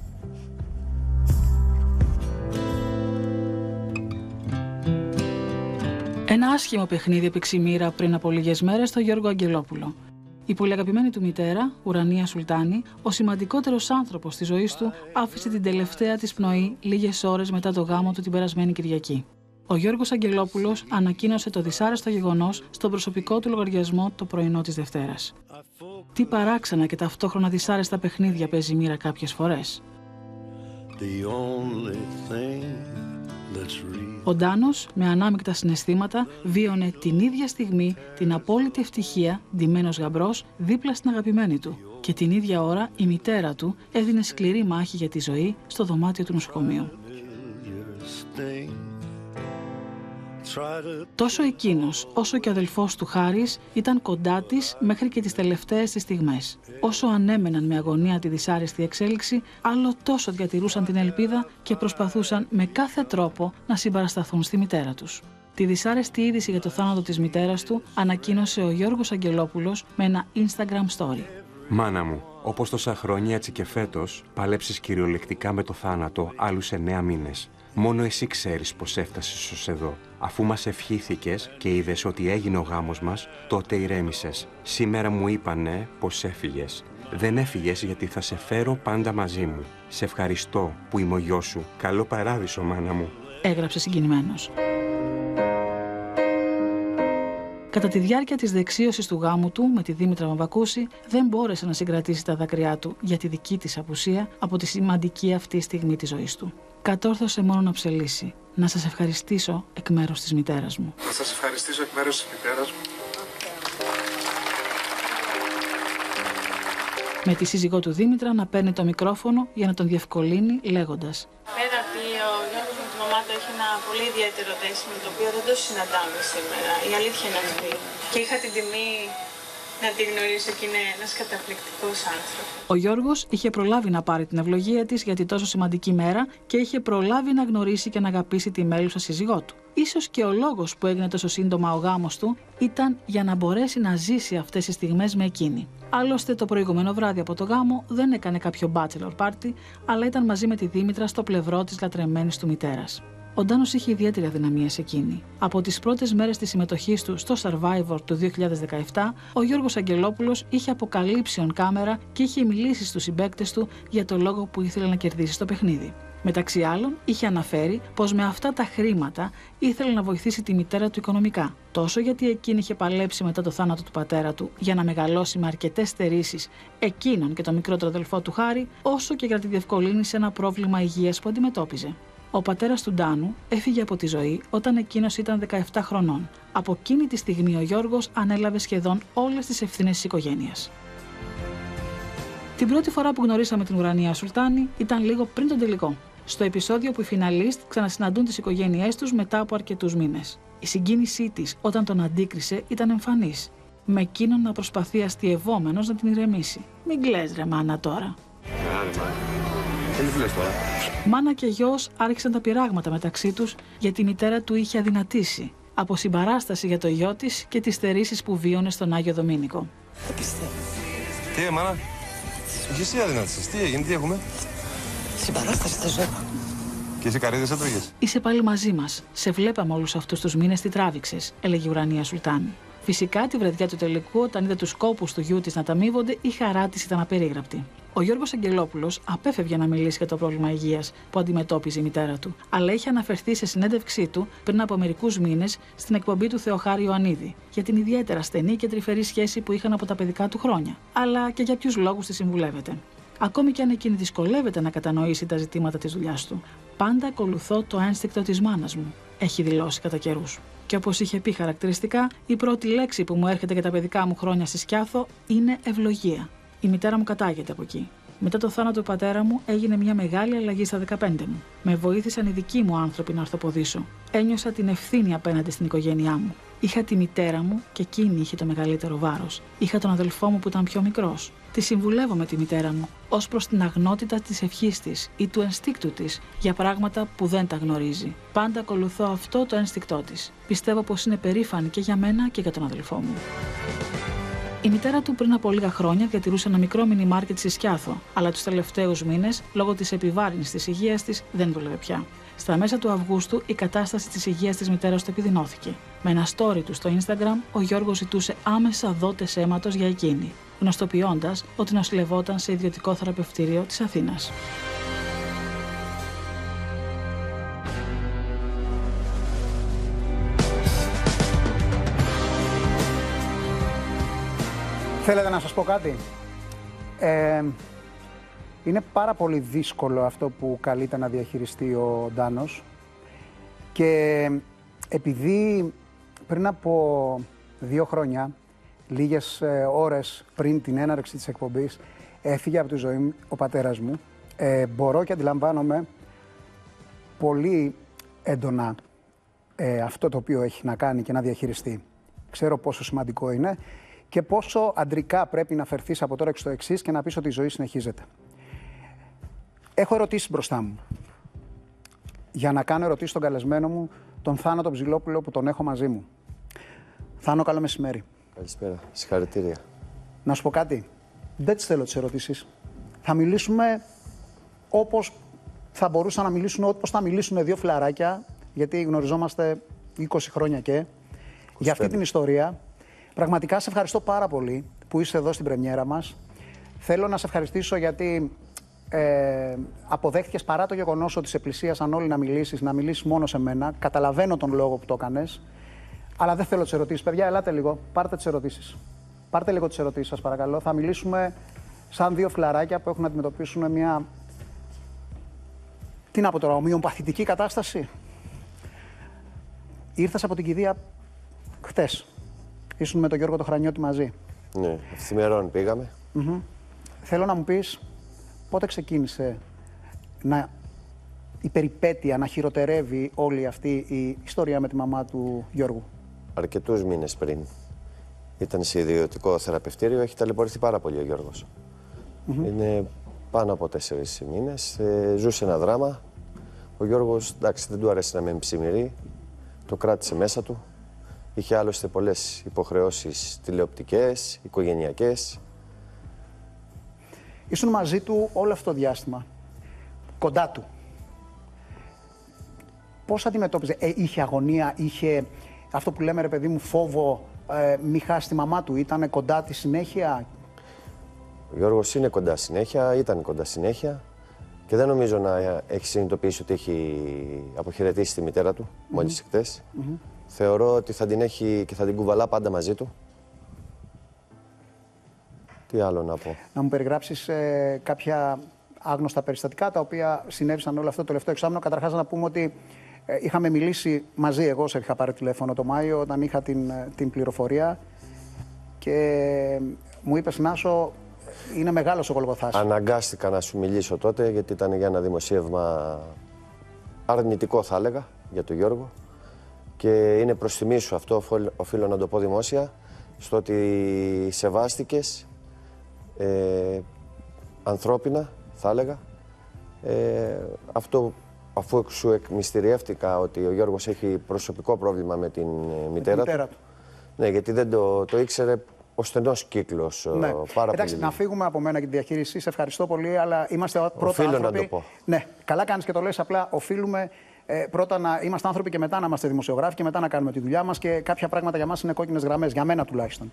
Ένα άσχημο παιχνίδι έπαιξε η μοίρα πριν από λίγες μέρες στο Γιώργο Αγγελόπουλο. Η πολύ αγαπημένη του μητέρα, Ουρανία Σουλτάνη, ο σημαντικότερος άνθρωπος της ζωής του, άφησε την τελευταία της πνοή λίγες ώρες μετά το γάμο του την περασμένη Κυριακή. Ο Γιώργος Αγγελόπουλος ανακοίνωσε το δυσάρεστο γεγονός στον προσωπικό του λογαριασμό το πρωινό της Δευτέρας. Τι παράξενα και ταυτόχρονα δυσάρεστα παιχνίδια παίζει η μοίρα κάποιες φορές. Ο Ντάνος, με ανάμεικτα συναισθήματα, βίωνε την ίδια στιγμή την απόλυτη ευτυχία, ντυμένος γαμπρός, δίπλα στην αγαπημένη του. Και την ίδια ώρα η μητέρα του έδινε σκληρή μάχη για τη ζωή στο δωμάτιο του νοσοκομείου. Τόσο εκείνος, όσο και ο αδελφός του Χάρης ήταν κοντά της μέχρι και τις τελευταίες της στιγμές. Όσο ανέμεναν με αγωνία τη δυσάρεστη εξέλιξη, άλλο τόσο διατηρούσαν την ελπίδα και προσπαθούσαν με κάθε τρόπο να συμπαρασταθούν στη μητέρα τους. Τη δυσάρεστη είδηση για το θάνατο της μητέρας του ανακοίνωσε ο Γιώργος Αγγελόπουλος με ένα Instagram story. Μάνα μου, όπως τόσα χρόνια έτσι και φέτος, παλέψεις κυριολεκτικά με το θάνατο άλλους 9 μήνες. Μόνο εσύ ξέρεις πως έφτασες ως εδώ. Αφού μας ευχήθηκες και είδες ότι έγινε ο γάμος μας, τότε ηρέμησες. Σήμερα μου είπανε πως έφυγες. Δεν έφυγες γιατί θα σε φέρω πάντα μαζί μου. Σε ευχαριστώ που είμαι ο γιος σου. Καλό παράδεισο, μάνα μου. Έγραψε συγκινημένος. Κατά τη διάρκεια της δεξίωσης του γάμου του με τη Δήμητρα Μαβακούση, δεν μπόρεσε να συγκρατήσει τα δάκρυά του για τη δική της απουσία από τη σημαντική αυτή στιγμή της ζωής του. Κατόρθωσε μόνο να ψελίσει. Να σας ευχαριστήσω εκ μέρους της μητέρας μου. Να σας ευχαριστήσω εκ μέρους της μητέρας μου. Με τη σύζυγό του Δήμητρα να παίρνει το μικρόφωνο για να τον διευκολύνει, λέγοντας: Πέρα ότι ο Γιώργος με τη μαμά του έχει ένα πολύ ιδιαίτερο δέσιμο, το οποίο δεν το συναντάμε σήμερα. Η αλήθεια είναι αυτή. Και είχα την τιμή να τη γνωρίσω και είναι ένας καταπληκτικός άνθρωπος. Ο Γιώργος είχε προλάβει να πάρει την ευλογία της για τη τόσο σημαντική μέρα και είχε προλάβει να γνωρίσει και να αγαπήσει τη μέλουσα σύζυγό του. Ίσως και ο λόγος που έγινε τόσο σύντομα ο γάμος του ήταν για να μπορέσει να ζήσει αυτές τις στιγμές με εκείνη. Άλλωστε, το προηγούμενο βράδυ από το γάμο δεν έκανε κάποιο bachelor party, αλλά ήταν μαζί με τη Δήμητρα στο πλευρό της λατρεμένης του μητέρας. Ο Ντάνος είχε ιδιαίτερη αδυναμία σε εκείνη. Από τις πρώτες μέρες της συμμετοχής του στο Survivor του 2017, ο Γιώργος Αγγελόπουλος είχε αποκαλύψει on κάμερα και είχε μιλήσει στους συμπαίκτες του για το λόγο που ήθελε να κερδίσει στο παιχνίδι. Μεταξύ άλλων, είχε αναφέρει πως με αυτά τα χρήματα ήθελε να βοηθήσει τη μητέρα του οικονομικά. Τόσο γιατί εκείνη είχε παλέψει μετά το θάνατο του πατέρα του για να μεγαλώσει με αρκετές στερήσεις εκείνον και τον μικρότερο αδελφό του Χάρη, όσο και για να τη διευκολύνει σε ένα πρόβλημα υγείας που αντιμετώπιζε. Ο πατέρας του Ντάνου έφυγε από τη ζωή όταν εκείνος ήταν 17 χρονών. Από εκείνη τη στιγμή ο Γιώργος ανέλαβε σχεδόν όλες τις ευθύνες της οικογένειας. Την πρώτη φορά που γνωρίσαμε την Ουρανία Σουλτάνη ήταν λίγο πριν τον τελικό. Στο επεισόδιο που οι φιναλίστ ξανασυναντούν τις οικογένειές τους μετά από αρκετούς μήνες. Η συγκίνησή της όταν τον αντίκρισε ήταν εμφανής. Με εκείνον να προσπαθεί αστειευόμενος να την ηρεμήσει. «Μην κλαις ρε μάνα τώρα». Μάνα και γιος άρχισαν τα πειράγματα μεταξύ τους γιατί η μητέρα του είχε αδυνατήσει από συμπαράσταση για το γιο της και τις στερήσεις που βίωνε στον Άγιο Δομήνικο. Τι μάνα, και εσύ αδυνάτησες, τι έγινε, τι έχουμε? Συμπαράσταση δεν ζω. Και εσύ καρύδες έτρωγες? Είσαι πάλι μαζί μας. Σε βλέπαμε όλους αυτούς τους μήνες τι τράβηξες, έλεγε η Ουρανία Σουλτάνη. Φυσικά τη βραδιά του τελικού, όταν είδε τους κόπους του γιού της να ταμείβονται, η χαρά της ήταν απερίγραπτη. Ο Γιώργος Αγγελόπουλος απέφευγε να μιλήσει για το πρόβλημα υγείας που αντιμετώπιζε η μητέρα του, αλλά είχε αναφερθεί σε συνέντευξή του πριν από μερικούς μήνες στην εκπομπή του Θεοχάρη Ιωαννίδη για την ιδιαίτερα στενή και τρυφερή σχέση που είχαν από τα παιδικά του χρόνια, αλλά και για ποιους λόγους τη συμβουλεύεται. Ακόμη και αν εκείνη δυσκολεύεται να κατανοήσει τα ζητήματα της δουλειάς του, πάντα ακολουθώ το ένστικτο της μάνας μου, έχει δηλώσει κατά καιρούς. Και όπως είχε πει χαρακτηριστικά, η πρώτη λέξη που μου έρχεται για τα παιδικά μου χρόνια στη Σκιάθο είναι ευλογία. Η μητέρα μου κατάγεται από εκεί. Μετά το θάνατο του πατέρα μου έγινε μια μεγάλη αλλαγή στα 15 μου. Με βοήθησαν οι δικοί μου άνθρωποι να ορθοποδήσω. Ένιωσα την ευθύνη απέναντι στην οικογένειά μου. Είχα τη μητέρα μου και εκείνη είχε το μεγαλύτερο βάρος. Είχα τον αδελφό μου που ήταν πιο μικρός. Τη συμβουλεύω με τη μητέρα μου ως προς την αγνότητα της ευχής της ή του ενστίκτου της για πράγματα που δεν τα γνωρίζει. Πάντα ακολουθώ αυτό το ένστικτό της. Πιστεύω πως είναι περήφανη και για μένα και για τον αδελφό μου. Η μητέρα του πριν από λίγα χρόνια διατηρούσε ένα μικρό μινι μάρκετ στη Σκιάθο, αλλά τους τελευταίους μήνες, λόγω της επιβάρυνσης της υγείας της, δεν δούλευε πια. Στα μέσα του Αυγούστου, η κατάσταση της υγείας της μητέρας του επιδεινώθηκε. Με ένα story του στο Instagram, ο Γιώργος ζητούσε άμεσα δότες αίματος για εκείνη, γνωστοποιώντας ότι νοσηλευόταν σε ιδιωτικό θεραπευτήριο της Αθήνας. Θέλετε να σας πω κάτι? Είναι πάρα πολύ δύσκολο αυτό που καλείται να διαχειριστεί ο Ντάνος και επειδή πριν από 2 χρόνια, λίγες ώρες πριν την έναρξη της εκπομπής, έφυγε από τη ζωή μου ο πατέρας μου, μπορώ και αντιλαμβάνομαι πολύ έντονα αυτό το οποίο έχει να κάνει και να διαχειριστεί. Ξέρω πόσο σημαντικό είναι και πόσο αντρικά πρέπει να φερθείς από τώρα και στο εξής και να πεις ότι η ζωή συνεχίζεται. Έχω ερωτήσεις μπροστά μου. Για να κάνω ερωτήσεις στον καλεσμένο μου, τον Θάνο τον Ψηλόπουλο, που τον έχω μαζί μου. Θάνο, καλό μεσημέρι. Καλησπέρα. Συγχαρητήρια. Να σου πω κάτι. Δεν τις θέλω τις ερωτήσεις. Θα μιλήσουμε όπως θα μπορούσαν να μιλήσουν, όπως θα μιλήσουν 2 φιλαράκια, γιατί γνωριζόμαστε 20 χρόνια και για αυτή την ιστορία. Πραγματικά σε ευχαριστώ πάρα πολύ που είσαι εδώ στην πρεμιέρα μας. Θέλω να σε ευχαριστήσω γιατί αποδέχτηκες παρά το γεγονός ότι σε πλησίασαν όλοι να μιλήσεις μόνο σε μένα. Καταλαβαίνω τον λόγο που το έκανες, αλλά δεν θέλω τις ερωτήσεις. Παιδιά, ελάτε λίγο, πάρτε τις ερωτήσεις. Πάρτε λίγο τις ερωτήσεις σας παρακαλώ. Θα μιλήσουμε σαν 2 φιλαράκια που έχουν να αντιμετωπίσουν μια, τι να πω τώρα, ομοιοπαθητική κατάσταση. Ήρθες από την κηδεία χτες. Ήσουν με τον Γιώργο το Χρανιώτη μαζί. Ναι, ευθυμερών πήγαμε. Θέλω να μου πεις πότε ξεκίνησε η περιπέτεια να χειροτερεύει όλη αυτή η ιστορία με τη μαμά του Γιώργου. Αρκετούς μήνες πριν. Ήταν σε ιδιωτικό θεραπευτήριο, έχει ταλαιπωρηθεί πάρα πολύ ο Γιώργος. Είναι πάνω από 4 μήνες, ζούσε ένα δράμα. Ο Γιώργος, εντάξει, δεν του άρεσε να μένει ψημυρή, το κράτησε μέσα του. Είχε άλλωστε πολλές υποχρεώσεις τηλεοπτικές, οικογενειακές. Ήσουν μαζί του όλο αυτό το διάστημα, κοντά του. Πώς αντιμετώπιζε, είχε αγωνία, είχε αυτό που λέμε ρε παιδί μου φόβο, μη χάσει τη μαμά του, ήταν κοντά τη συνέχεια? Ο Γιώργος είναι κοντά συνέχεια, ήταν κοντά συνέχεια και δεν νομίζω να έχει συνειδητοποιήσει ότι έχει αποχαιρετήσει τη μητέρα του μόλις χτες. Θεωρώ ότι θα την έχει και θα την κουβαλά πάντα μαζί του. Τι άλλο να πω. Να μου περιγράψεις κάποια άγνωστα περιστατικά τα οποία συνέβησαν όλο αυτό το τελευταίο εξάμηνο. Καταρχάς να πούμε ότι είχαμε μιλήσει μαζί, εγώ σε είχα πάρει τηλέφωνο το Μάιο όταν είχα την πληροφορία και μου είπες Νάσο, είναι μεγάλος ο Γολγοθάς. Αναγκάστηκα να σου μιλήσω τότε γιατί ήταν για ένα δημοσίευμα αρνητικό θα έλεγα για τον Γιώργο και είναι προς τιμή σου αυτό, οφείλω να το πω δημόσια, στο ότι σεβάστηκες ανθρώπινα θα έλεγα αυτό. Αφού σου εκμυστηριεύτηκα ότι ο Γιώργος έχει προσωπικό πρόβλημα με την μητέρα του. Ναι, γιατί δεν το ήξερε ο στενός κύκλος. Ναι. Πάρα Εντάξει, πολύ. να φύγουμε από μένα και τη διαχείριση. Σε ευχαριστώ πολύ, αλλά είμαστε πρώτα οφείλω άνθρωποι. Να το πω. Ναι, καλά κάνεις και το λες. Απλά οφείλουμε πρώτα να είμαστε άνθρωποι και μετά να είμαστε δημοσιογράφοι και μετά να κάνουμε τη δουλειά μας και κάποια πράγματα για μας είναι κόκκινες γραμμές, για μένα τουλάχιστον.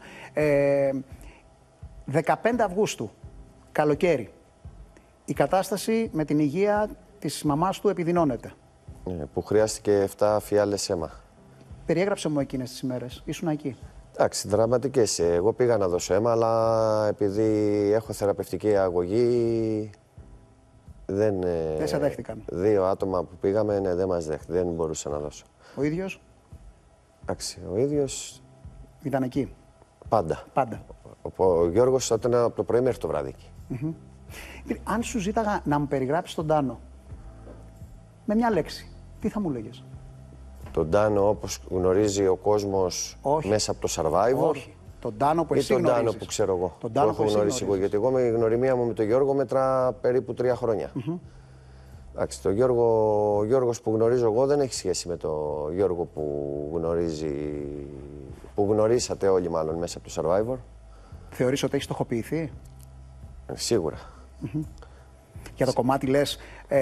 15 Αυγούστου, καλοκαίρι, η κατάσταση με την υγεία της μαμάς του επιδεινώνεται. Που χρειάστηκε 7 φιάλες αίμα. Περιέγραψε μου εκείνες τις ημέρες. Ήσουν εκεί. Εντάξει, δραματικές. Εγώ πήγα να δώσω αίμα, αλλά επειδή έχω θεραπευτική αγωγή, δεν σε δέχτηκαν. 2 άτομα που πήγαμε, δεν μας δέχτηκαν. Δεν μπορούσα να δώσω. Ο ίδιος. Εντάξει, ο ίδιος ήταν εκεί. Πάντα. Πάντα. Ο Γιώργος ήταν από το πρωί μέχρι το βράδυ εκεί. Αν σου ζήταγα να μου περιγράψεις τον Τάνο με μια λέξη, τι θα μου λέγες? Τον Τάνο όπως γνωρίζει ο κόσμος μέσα από το Survivor. Όχι. Τον Τάνο που εσύ ή τον γνωρίζεις. Τάνο που ξέρω εγώ. Τον Τάνο που έχω γνωρίσει εγώ. Γιατί εγώ με η γνωριμία μου με τον Γιώργο μέτρα περίπου 3 χρόνια. Εντάξει, ο Γιώργος που γνωρίζω εγώ δεν έχει σχέση με τον Γιώργο που γνωρίσατε όλοι μάλλον μέσα από το Survivor. Θεωρείς ότι έχει στοχοποιηθεί? Σίγουρα. Για το κομμάτι λες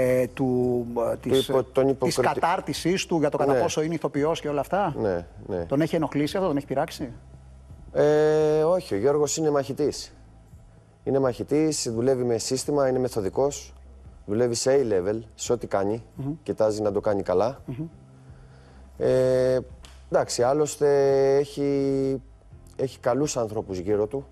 της κατάρτισης του, για το κατά πόσο είναι ηθοποιός και όλα αυτά. Ναι. Τον έχει ενοχλήσει αυτό, τον έχει πειράξει? Όχι, ο Γιώργος είναι μαχητής. Είναι μαχητής, δουλεύει με σύστημα, είναι μεθοδικός. Δουλεύει σε A-level, σε ό,τι κάνει. Κοιτάζει να το κάνει καλά. Εντάξει, άλλωστε έχει καλούς ανθρώπους γύρω του.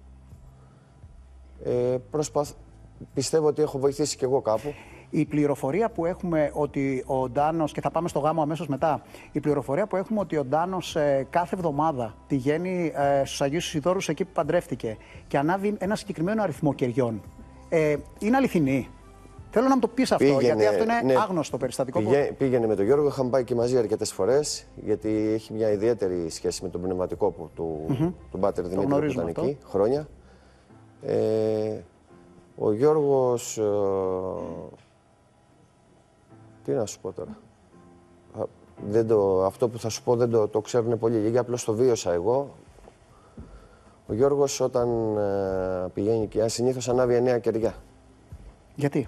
Πιστεύω ότι έχω βοηθήσει κι εγώ κάπου. Η πληροφορία που έχουμε ότι ο Ντάνος, και θα πάμε στο γάμο αμέσως μετά, η πληροφορία που έχουμε ότι ο Ντάνος κάθε εβδομάδα πηγαίνει στους Αγίους Ισιδώρους εκεί που παντρεύτηκε και ανάβει ένα συγκεκριμένο αριθμό κεριών. Είναι αληθινή? Θέλω να μου το πεις αυτό, γιατί αυτό είναι άγνωστο περιστατικό. Πήγαινε με τον Γιώργο, είχαμε πάει και μαζί αρκετές φορές, γιατί έχει μια ιδιαίτερη σχέση με τον πνευματικό του Πάτερ Δημήτρη που ήταν εκεί χρόνια. Ο Γιώργος, τι να σου πω τώρα, αυτό που θα σου πω δεν το ξέρουν πολύ λίγοι, απλώς το βίωσα εγώ. Ο Γιώργος όταν πηγαίνει και συνήθως ανάβει 9 κεριά. Γιατί?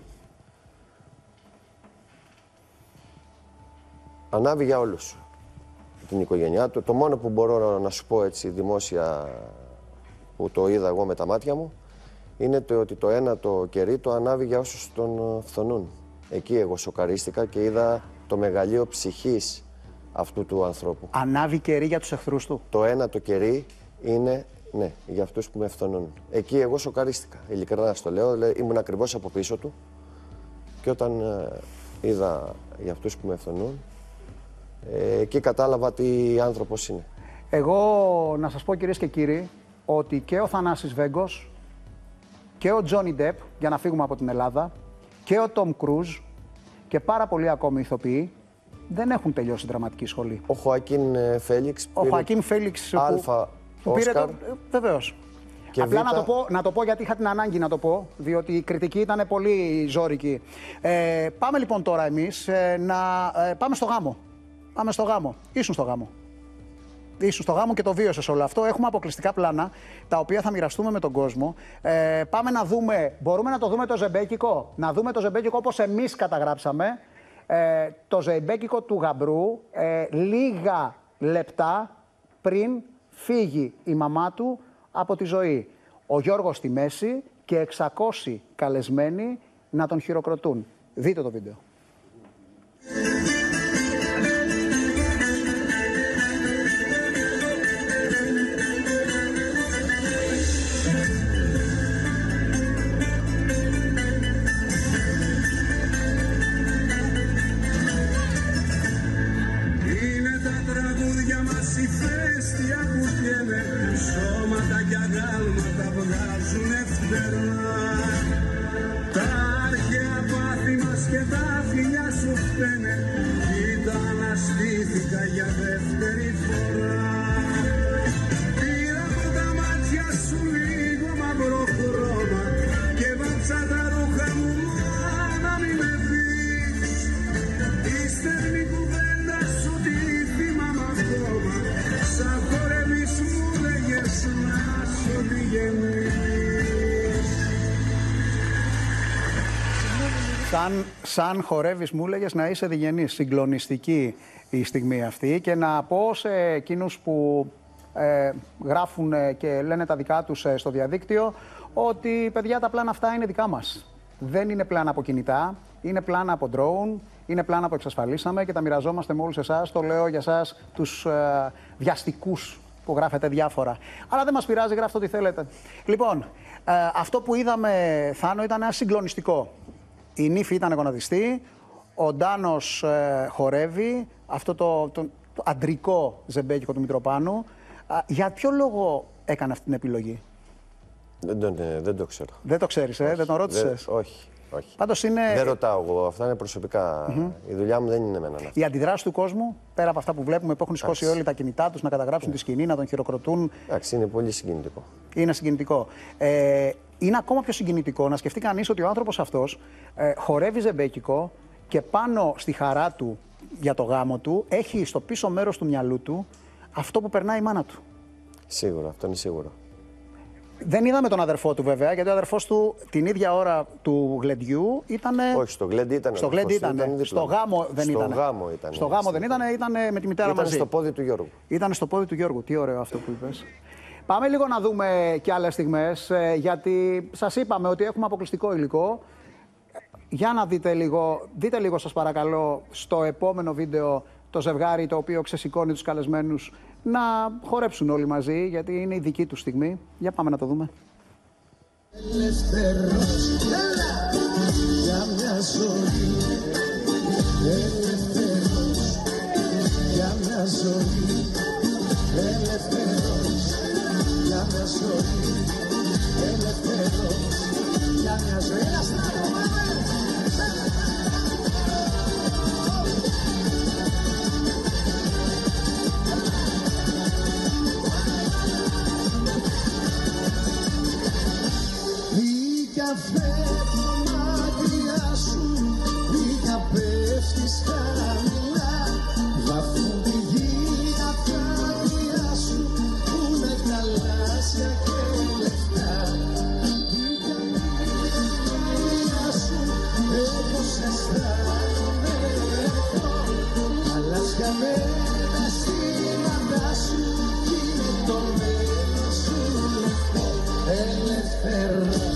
Ανάβει για όλους την οικογένειά του. Το μόνο που μπορώ να σου πω έτσι δημόσια που το είδα εγώ με τα μάτια μου είναι ότι το ένα το κερί το ανάβει για όσους τον φθονούν. Εκεί εγώ σοκαρίστηκα και είδα το μεγαλείο ψυχής αυτού του ανθρώπου. Ανάβει κερί για τους εχθρούς του. Το ένα το κερί είναι, ναι, για αυτούς που με φθονούν. Εκεί εγώ σοκαρίστηκα, ειλικρινά στο λέω, ήμουν ακριβώς από πίσω του και όταν είδα για αυτούς που με φθονούν, εκεί κατάλαβα τι άνθρωπος είναι. Εγώ να σας πω κυρίες και κύριοι ότι και ο Θανάσης Βέγκος και ο Τζόνι Ντεπ, για να φύγουμε από την Ελλάδα, και ο Τομ Κρούζ και πάρα πολλοί ακόμη ηθοποιοί δεν έχουν τελειώσει δραματική σχολή. Ο Χοακίν Φέλιξ. Ο Χοακίν Φέλιξ Αλφα που πήρε Όσκαρ. Βεβαίως. Απλά να το πω γιατί είχα την ανάγκη να το πω, διότι η κριτική ήταν πολύ ζώρικη. Πάμε λοιπόν τώρα εμείς πάμε στο γάμο. Πάμε στο γάμο. Ήσουν στο γάμο. Ήσουν στο γάμο και το βίωσες όλο αυτό. Έχουμε αποκλειστικά πλάνα, τα οποία θα μοιραστούμε με τον κόσμο. Πάμε να δούμε, μπορούμε να το δούμε το ζεμπέκικο. Να δούμε το ζεμπέκικο όπως εμείς καταγράψαμε. Το ζεμπέκικο του γαμπρού, λίγα λεπτά πριν φύγει η μαμά του από τη ζωή. Ο Γιώργος στη μέση και 600 καλεσμένοι να τον χειροκροτούν. Δείτε το βίντεο. Σαν χορεύεις μου έλεγες να είσαι διγενής, συγκλονιστική η στιγμή αυτή και να πω σε εκείνους που γράφουν και λένε τα δικά τους στο διαδίκτυο ότι παιδιά τα πλάνα αυτά είναι δικά μας. Δεν είναι πλάνα από κινητά, είναι πλάνα από drone, είναι πλάνα που εξασφαλίσαμε και τα μοιραζόμαστε με όλους εσάς. Το λέω για εσάς τους βιαστικούς που γράφετε διάφορα. Αλλά δεν μας πειράζει, γράφτε ό,τι θέλετε. Λοιπόν, αυτό που είδαμε, Θάνο, ήταν ένα συγκλονιστικό. Η νύφη ήταν γονατιστή, ο Ντάνος χορεύει, αυτό το αντρικό ζεμπέκικο του Μητροπάνου. Για ποιο λόγο έκανε αυτή την επιλογή? Δεν το ξέρω. Δεν το ξέρεις, δεν τον ρώτησες? Όχι. Πάντως είναι... Δεν ρωτάω εγώ, αυτά είναι προσωπικά. Η δουλειά μου δεν είναι εμένα. Η αντιδράση του κόσμου, πέρα από αυτά που βλέπουμε, που έχουν σηκώσει όλοι τα κινητά τους να καταγράψουν τη σκηνή, να τον χειροκροτούν. Εντάξει, είναι πολύ συγκινητικό. Είναι συγκινητικό. Είναι ακόμα πιο συγκινητικό να σκεφτεί κανείς ότι ο άνθρωπος αυτός χορεύει ζεμπέκικο και πάνω στη χαρά του για το γάμο του έχει στο πίσω μέρος του μυαλού του αυτό που περνάει η μάνα του. Σίγουρα, αυτό είναι σίγουρο. Δεν είδαμε τον αδερφό του βέβαια, γιατί ο αδερφός του την ίδια ώρα του γλεντιού ήταν. Όχι, στο γλέντι ήταν. Στο γλέντι ήταν. Στο γάμο δεν ήταν. Στο γάμο δεν ήταν, ήταν με τη μητέρα μαζί. Ήταν στο πόδι του Γιώργου. Ήταν στο πόδι του Γιώργου. Τι ωραίο αυτό που είπες. Πάμε λίγο να δούμε και άλλες στιγμές, γιατί σας είπαμε ότι έχουμε αποκλειστικό υλικό. Για να δείτε λίγο σας παρακαλώ στο επόμενο βίντεο το ζευγάρι το οποίο ξεσηκώνει τους καλεσμένους να χορέψουν όλοι μαζί, γιατί είναι η δική τους στιγμή. Για πάμε να το δούμε. Ελεύθερος, για μια ζωή. Ελεύθερος, για μια ζωή. Ελεύθερος, για μια ζωή. Ελεύθερος, για μια ζωή. Φεύγω μακριά σου, λίγα πέφτεις χαμηλά. Βαφούν τη γη απ' τα μάτια σου, που είναι γαλάζια και λευκά. Λίγα μάτια σου, όπως αισθάνομαι εγώ. Γαλάζια μένα σήματα σου, κι είναι το μέλλον σου λευκό. Ελεύθερος.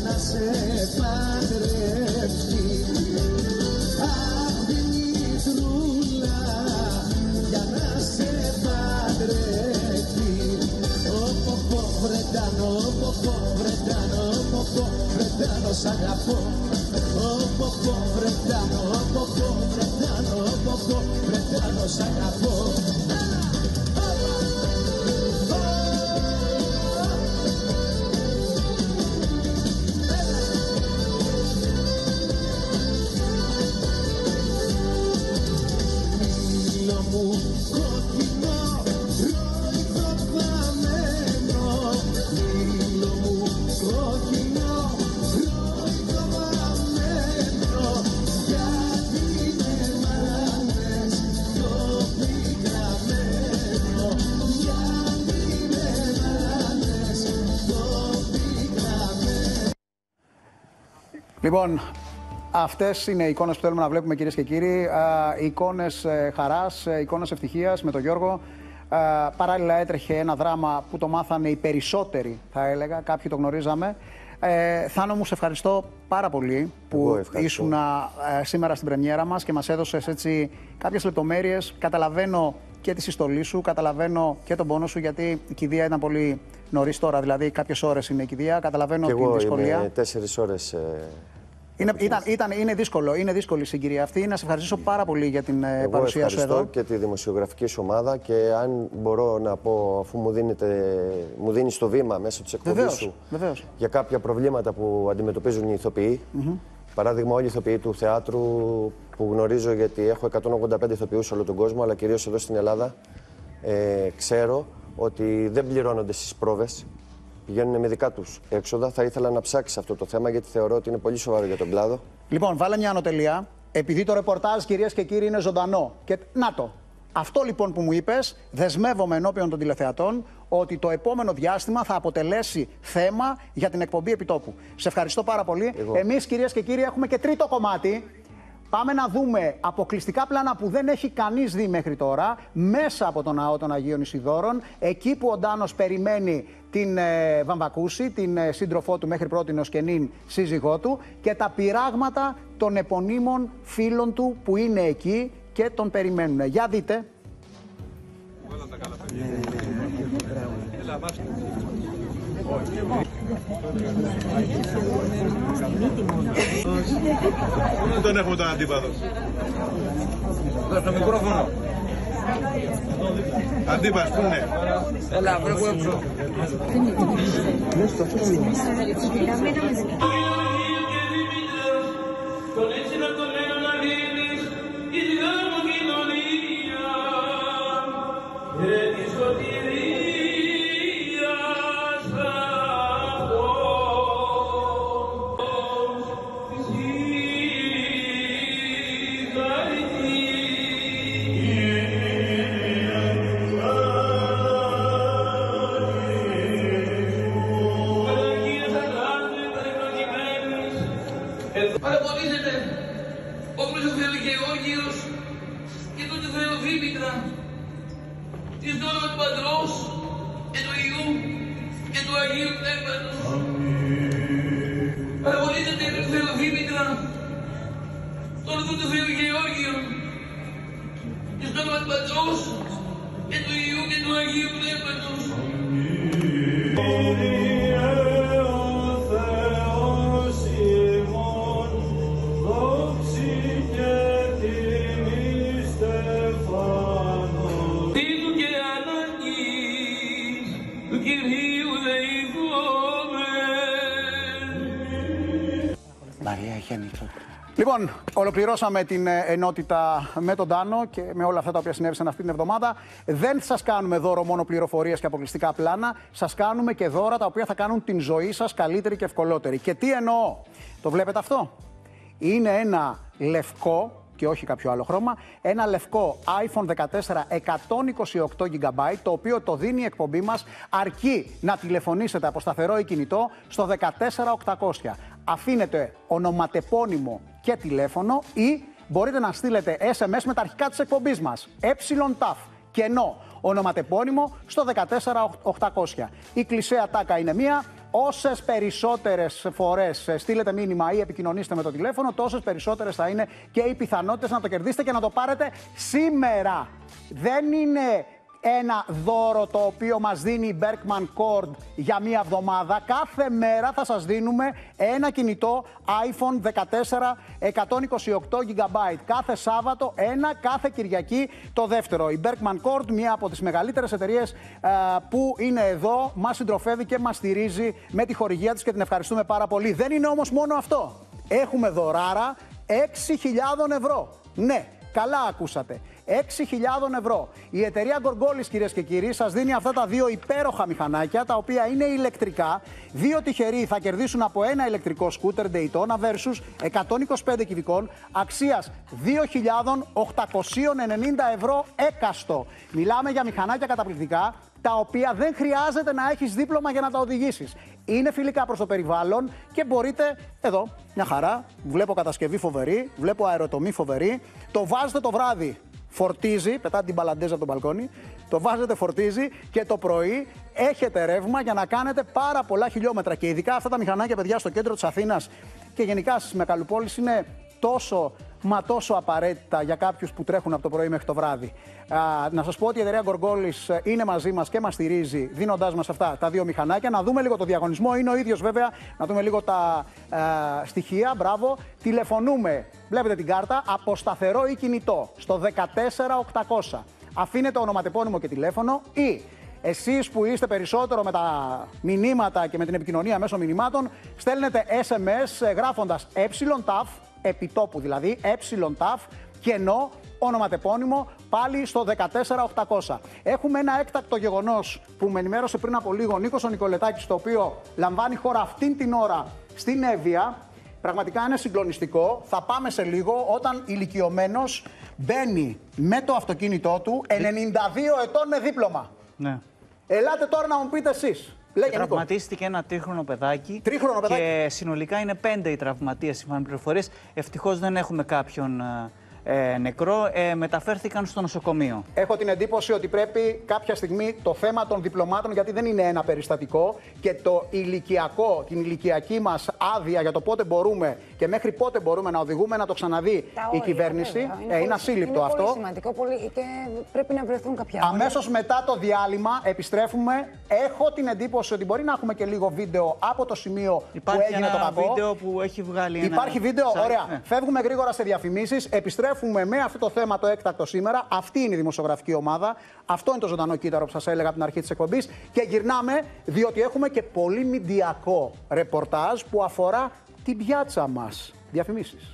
να σε παντρευτεί. Αχ, Δημητρούλα, για να σε παντρευτεί. Πω Βρετανό, Βρετανό, σ' αγαπώ. Πω Βρετανό, Βρετανό, σ' αγαπώ. Λοιπόν, αυτές είναι οι εικόνες που θέλουμε να βλέπουμε, κυρίες και κύριοι. Εικόνες χαράς, εικόνες ευτυχίας με τον Γιώργο. Παράλληλα έτρεχε ένα δράμα που το μάθανε οι περισσότεροι, θα έλεγα. Κάποιοι το γνωρίζαμε. Θάνο μου, σε ευχαριστώ πάρα πολύ που ήσουν σήμερα στην πρεμιέρα μας και μας έδωσες έτσι κάποιες λεπτομέρειες. Καταλαβαίνω και τη συστολή σου, καταλαβαίνω και τον πόνο σου, γιατί η κηδεία ήταν πολύ νωρίς τώρα, δηλαδή κάποιες ώρες είναι η κηδεία. Καταλαβαίνω την δυσκολία. Είμαι 4 ώρες. Είναι δύσκολη η συγκυρία αυτή. Να σε ευχαριστήσω πάρα πολύ για την παρουσία σου εδώ. Ευχαριστώ και τη δημοσιογραφική σου ομάδα, και αν μπορώ να πω, αφού μου δίνεις το βήμα μέσω της εκπομπής σου για κάποια προβλήματα που αντιμετωπίζουν οι ηθοποιοί. Παράδειγμα, όλοι οι ηθοποιοί του θεάτρου που γνωρίζω, γιατί έχω 185 ηθοποιούς σε όλο τον κόσμο, αλλά κυρίως εδώ στην Ελλάδα, ξέρω ότι δεν πληρώνονται στις πρόβες. Πηγαίνουν με δικά τους έξοδα. Θα ήθελα να ψάξεις αυτό το θέμα, γιατί θεωρώ ότι είναι πολύ σοβαρό για τον κλάδο. Λοιπόν, βάλε μια ανωτελεία. Επειδή το ρεπορτάζ, κυρίες και κύριοι, είναι ζωντανό. Και να το. Αυτό λοιπόν που μου είπες, δεσμεύομαι ενώπιον των τηλεθεατών ότι το επόμενο διάστημα θα αποτελέσει θέμα για την εκπομπή Επιτόπου. Σε ευχαριστώ πάρα πολύ. Εμείς, κυρίες και κύριοι, έχουμε και τρίτο κομμάτι. Πάμε να δούμε αποκλειστικά πλάνα που δεν έχει κανείς δει μέχρι τώρα, μέσα από τον ναό των Αγίων Ισιδώρων, εκεί που ο Ντάνος περιμένει την Βαμβακούση, την σύντροφό του μέχρι πρότινος και νυν σύζυγό του, και τα πειράγματα των επωνύμων φίλων του που είναι εκεί και τον περιμένουν. Για δείτε. Πού δεν τον έχουμε τον αντίπαδο? Στο μικρόφωνο. Αντίπας, πού είναι? Έλα, βρε έξω. Παραπονίζεται ο Χρυσοφιλογεώργιος και τον Θεοδήμητρα της δώρο του Πατρός και του Υιού και του Αγίου Πνεύματος. Παραπονίζεται τον Θεοδήμητρα, τον Χρυσοφιλογεώργιο της δώρο του Πατρός και του Υιού και του Αγίου Πνεύματος. Λοιπόν, ολοκληρώσαμε την ενότητα με τον Τάνο και με όλα αυτά τα οποία συνέβησαν αυτή την εβδομάδα. Δεν σας κάνουμε δώρο μόνο πληροφορίες και αποκλειστικά πλάνα. Σας κάνουμε και δώρα τα οποία θα κάνουν την ζωή σας καλύτερη και ευκολότερη. Και τι εννοώ? Το βλέπετε αυτό? Είναι ένα λευκό, και όχι κάποιο άλλο χρώμα, ένα λευκό iPhone 14 128 GB, το οποίο το δίνει η εκπομπή μας, αρκεί να τηλεφωνήσετε από σταθερό ή κινητό στο 14800. Αφήνετε ονοματεπώνυμο και τηλέφωνο, ή μπορείτε να στείλετε SMS με τα αρχικά της εκπομπής μας, ΕΤΑΦ, κενό, ονοματεπώνυμο στο 14800. Η κλισέα τάκα είναι μία, Όσες περισσότερες φορές στείλετε μήνυμα ή επικοινωνήστε με το τηλέφωνο, τόσες περισσότερες θα είναι και οι πιθανότητες να το κερδίσετε και να το πάρετε σήμερα. Δεν είναι ένα δώρο το οποίο μας δίνει η Berkman Cord για μία εβδομάδα. Κάθε μέρα θα σας δίνουμε ένα κινητό iPhone 14 128 GB. Κάθε Σάββατο ένα, κάθε Κυριακή το δεύτερο. Η Berkman Cord, μία από τις μεγαλύτερες εταιρείες που είναι εδώ, μας συντροφεύει και μας στηρίζει με τη χορηγία της και την ευχαριστούμε πάρα πολύ. Δεν είναι όμως μόνο αυτό. Έχουμε δωράρα 6.000 ευρώ. Ναι, καλά ακούσατε. 6.000 ευρώ. Η εταιρεία Γκοργκόλης, κυρίες και κύριοι, σας δίνει αυτά τα δύο υπέροχα μηχανάκια, τα οποία είναι ηλεκτρικά. Δύο τυχεροί θα κερδίσουν από ένα ηλεκτρικό σκούτερ Daytona versus 125 κυβικών, αξίας 2.890 ευρώ έκαστο. Μιλάμε για μηχανάκια καταπληκτικά, τα οποία δεν χρειάζεται να έχεις δίπλωμα για να τα οδηγήσεις. Είναι φιλικά προς το περιβάλλον και μπορείτε, εδώ, μια χαρά, βλέπω κατασκευή φοβερή, βλέπω αεροτομή φοβερή, το βάζετε το βράδυ, φορτίζει, πετάτε την μπαλαντέζα από το μπαλκόνι, το βάζετε, φορτίζει και το πρωί έχετε ρεύμα για να κάνετε πάρα πολλά χιλιόμετρα. Και ειδικά αυτά τα μηχανάκια, παιδιά, στο κέντρο της Αθήνας και γενικά στις μεγαλοπόλεις είναι τόσο απαραίτητα για κάποιους που τρέχουν από το πρωί μέχρι το βράδυ. Να σας πω ότι η εταιρεία Γκοργκόλης είναι μαζί μας και μας στηρίζει δίνοντάς μας αυτά τα δύο μηχανάκια. Να δούμε λίγο το διαγωνισμό, είναι ο ίδιος βέβαια, να δούμε λίγο τα στοιχεία, μπράβο. Τηλεφωνούμε, βλέπετε την κάρτα, από σταθερό ή κινητό, στο 14800. Αφήνετε ονοματεπώνυμο και τηλέφωνο ή εσείς που είστε περισσότερο με τα μηνύματα και με την επικοινωνία μέσω μηνυμάτων, στέλνετε SMS γράφοντας ΕΤΑΦ, επιτόπου δηλαδή, ΕΤΑΦ, κενό, ονοματεπώνυμο, πάλι στο 14800. Έχουμε ένα έκτακτο γεγονός που με ενημέρωσε πριν από λίγο ο Νίκος ο Νικολετάκης, το οποίο λαμβάνει χώρα αυτήν την ώρα στην Εύβοια. Πραγματικά είναι συγκλονιστικό. Θα πάμε σε λίγο, όταν ηλικιωμένος μπαίνει με το αυτοκίνητό του, 92 ετών με δίπλωμα. Ναι. Ελάτε τώρα να μου πείτε εσείς. Τραυματίστηκε ένα τρίχρονο παιδάκι. Και συνολικά είναι 5 οι τραυματίες, σύμφωνα με πληροφορίες. Ευτυχώς δεν έχουμε κάποιον νεκρό. Μεταφέρθηκαν στο νοσοκομείο. Έχω την εντύπωση ότι πρέπει κάποια στιγμή το θέμα των διπλωμάτων, γιατί δεν είναι ένα περιστατικό, και το ηλικιακό, την ηλικιακή μας άδεια για το πότε μπορούμε και μέχρι πότε μπορούμε να οδηγούμε, να το ξαναδεί η κυβέρνηση. Είναι ασύλληπτο αυτό. Είναι πολύ σημαντικό και πρέπει να βρεθούν κάποια όρια. Αμέσως μετά το διάλειμμα επιστρέφουμε. Έχω την εντύπωση ότι μπορεί να έχουμε και λίγο βίντεο από το σημείο που έγινε το κακό. Υπάρχει βίντεο που έχει βγάλει. Υπάρχει βίντεο, ωραία. Ναι. Φεύγουμε γρήγορα σε διαφημίσεις. Επιστρέφουμε με αυτό το θέμα το έκτακτο σήμερα. Αυτή είναι η δημοσιογραφική ομάδα. Αυτό είναι το ζωντανό κύτταρο που σας έλεγα από την αρχή της εκπομπής. Και γυρνάμε, διότι έχουμε και πολύ μηντιακό ρεπορτάζ που αφορά την πιάτσα μας. Διαφημίσεις.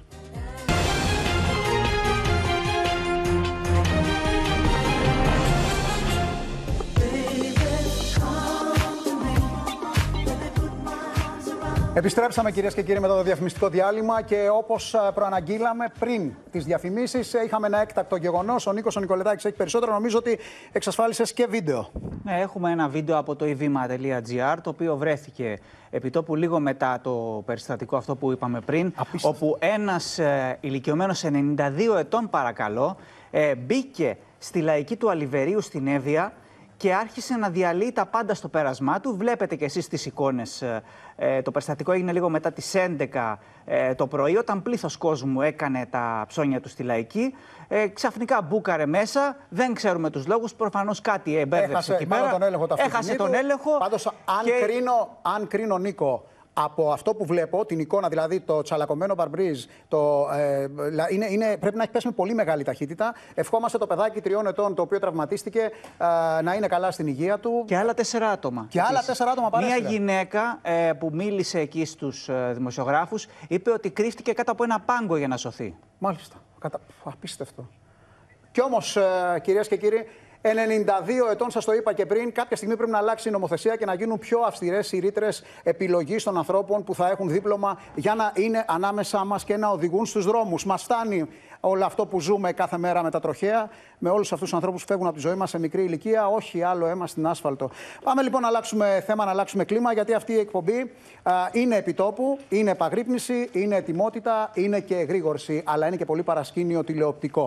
Επιστρέψαμε, κυρίες και κύριοι, μετά το διαφημιστικό διάλειμμα και όπως προαναγγείλαμε πριν τις διαφημίσεις, είχαμε ένα έκτακτο γεγονός. Ο Νίκος ο Νικολετάκης έχει περισσότερο. Νομίζω ότι εξασφάλισες και βίντεο. Ναι, έχουμε ένα βίντεο από το evima.gr, το οποίο βρέθηκε επιτόπου λίγο μετά το περιστατικό αυτό που είπαμε πριν. Απίστευτο. Όπου ένας ηλικιωμένος 92 ετών, παρακαλώ, μπήκε στη λαϊκή του Αλιβερίου στην Εύβοια και άρχισε να διαλύει τα πάντα στο πέρασμά του. Βλέπετε και εσείς τις εικόνες. Το περιστατικό έγινε λίγο μετά τις 11 το πρωί, όταν πλήθος κόσμου έκανε τα ψώνια του στη λαϊκή. Ξαφνικά μπούκαρε μέσα, δεν ξέρουμε τους λόγους, προφανώς κάτι εμπέρδευσε εκεί πέρα. Έχασε τον έλεγχο. Πάντως, αν κρίνω, Νίκο, από αυτό που βλέπω, την εικόνα δηλαδή, το τσαλακωμένο μπαρμπρίζ, πρέπει να έχει πέσει με πολύ μεγάλη ταχύτητα. Ευχόμαστε το παιδάκι 3 ετών, το οποίο τραυματίστηκε, να είναι καλά στην υγεία του. Και άλλα 4 άτομα. Και άλλα 4 άτομα παρέσυρα. Μία γυναίκα που μίλησε εκεί στους δημοσιογράφους είπε ότι κρύφτηκε κάτω από ένα πάγκο για να σωθεί. Μάλιστα. Απίστευτο. Κι όμως, κυρίες και κύριοι, 92 ετών, σας το είπα και πριν, κάποια στιγμή πρέπει να αλλάξει η νομοθεσία και να γίνουν πιο αυστηρές οι ρήτρες επιλογής των ανθρώπων που θα έχουν δίπλωμα για να είναι ανάμεσά μας και να οδηγούν στους δρόμους. Μας φτάνει όλο αυτό που ζούμε κάθε μέρα με τα τροχαία, με όλους αυτούς τους ανθρώπους που φεύγουν από τη ζωή μας σε μικρή ηλικία, όχι άλλο αίμα στην άσφαλτο. Πάμε λοιπόν να αλλάξουμε θέμα, να αλλάξουμε κλίμα, γιατί αυτή η εκπομπή είναι επιτόπου, είναι επαγρύπνηση, είναι ετοιμότητα, είναι και εγρήγορση, αλλά είναι και πολύ παρασκήνιο τηλεοπτικό.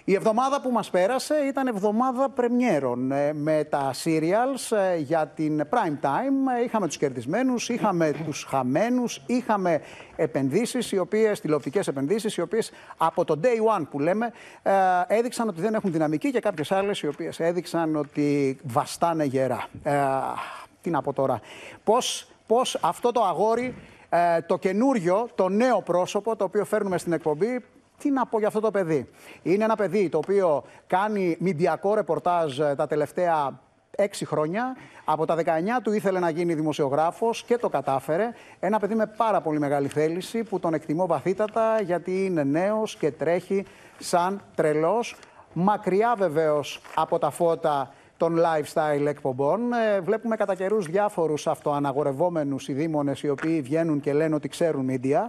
Η εβδομάδα που μας πέρασε ήταν εβδομάδα πρεμιέρων με τα serials για την prime time. Είχαμε τους κερδισμένους, είχαμε τους χαμένους, είχαμε επενδύσεις, τηλεοπτικές επενδύσεις, οι οποίες από το day one που λέμε έδειξαν ότι δεν έχουν δυναμική και κάποιες άλλες οι οποίες έδειξαν ότι βαστάνε γερά. Τι να πω τώρα, πώς αυτό το αγόρι, το καινούριο, το νέο πρόσωπο το οποίο φέρνουμε στην εκπομπή, τι να πω για αυτό το παιδί. Είναι ένα παιδί το οποίο κάνει μηντιακό ρεπορτάζ τα τελευταία 6 χρόνια. Από τα 19 του ήθελε να γίνει δημοσιογράφος και το κατάφερε. Ένα παιδί με πάρα πολύ μεγάλη θέληση που τον εκτιμώ βαθύτατα γιατί είναι νέος και τρέχει σαν τρελός. Μακριά βεβαίως από τα φώτα των lifestyle εκπομπών. Βλέπουμε κατά καιρούς διάφορους αυτοαναγορευόμενους ειδήμονες οι οποίοι βγαίνουν και λένε ότι ξέρουν media.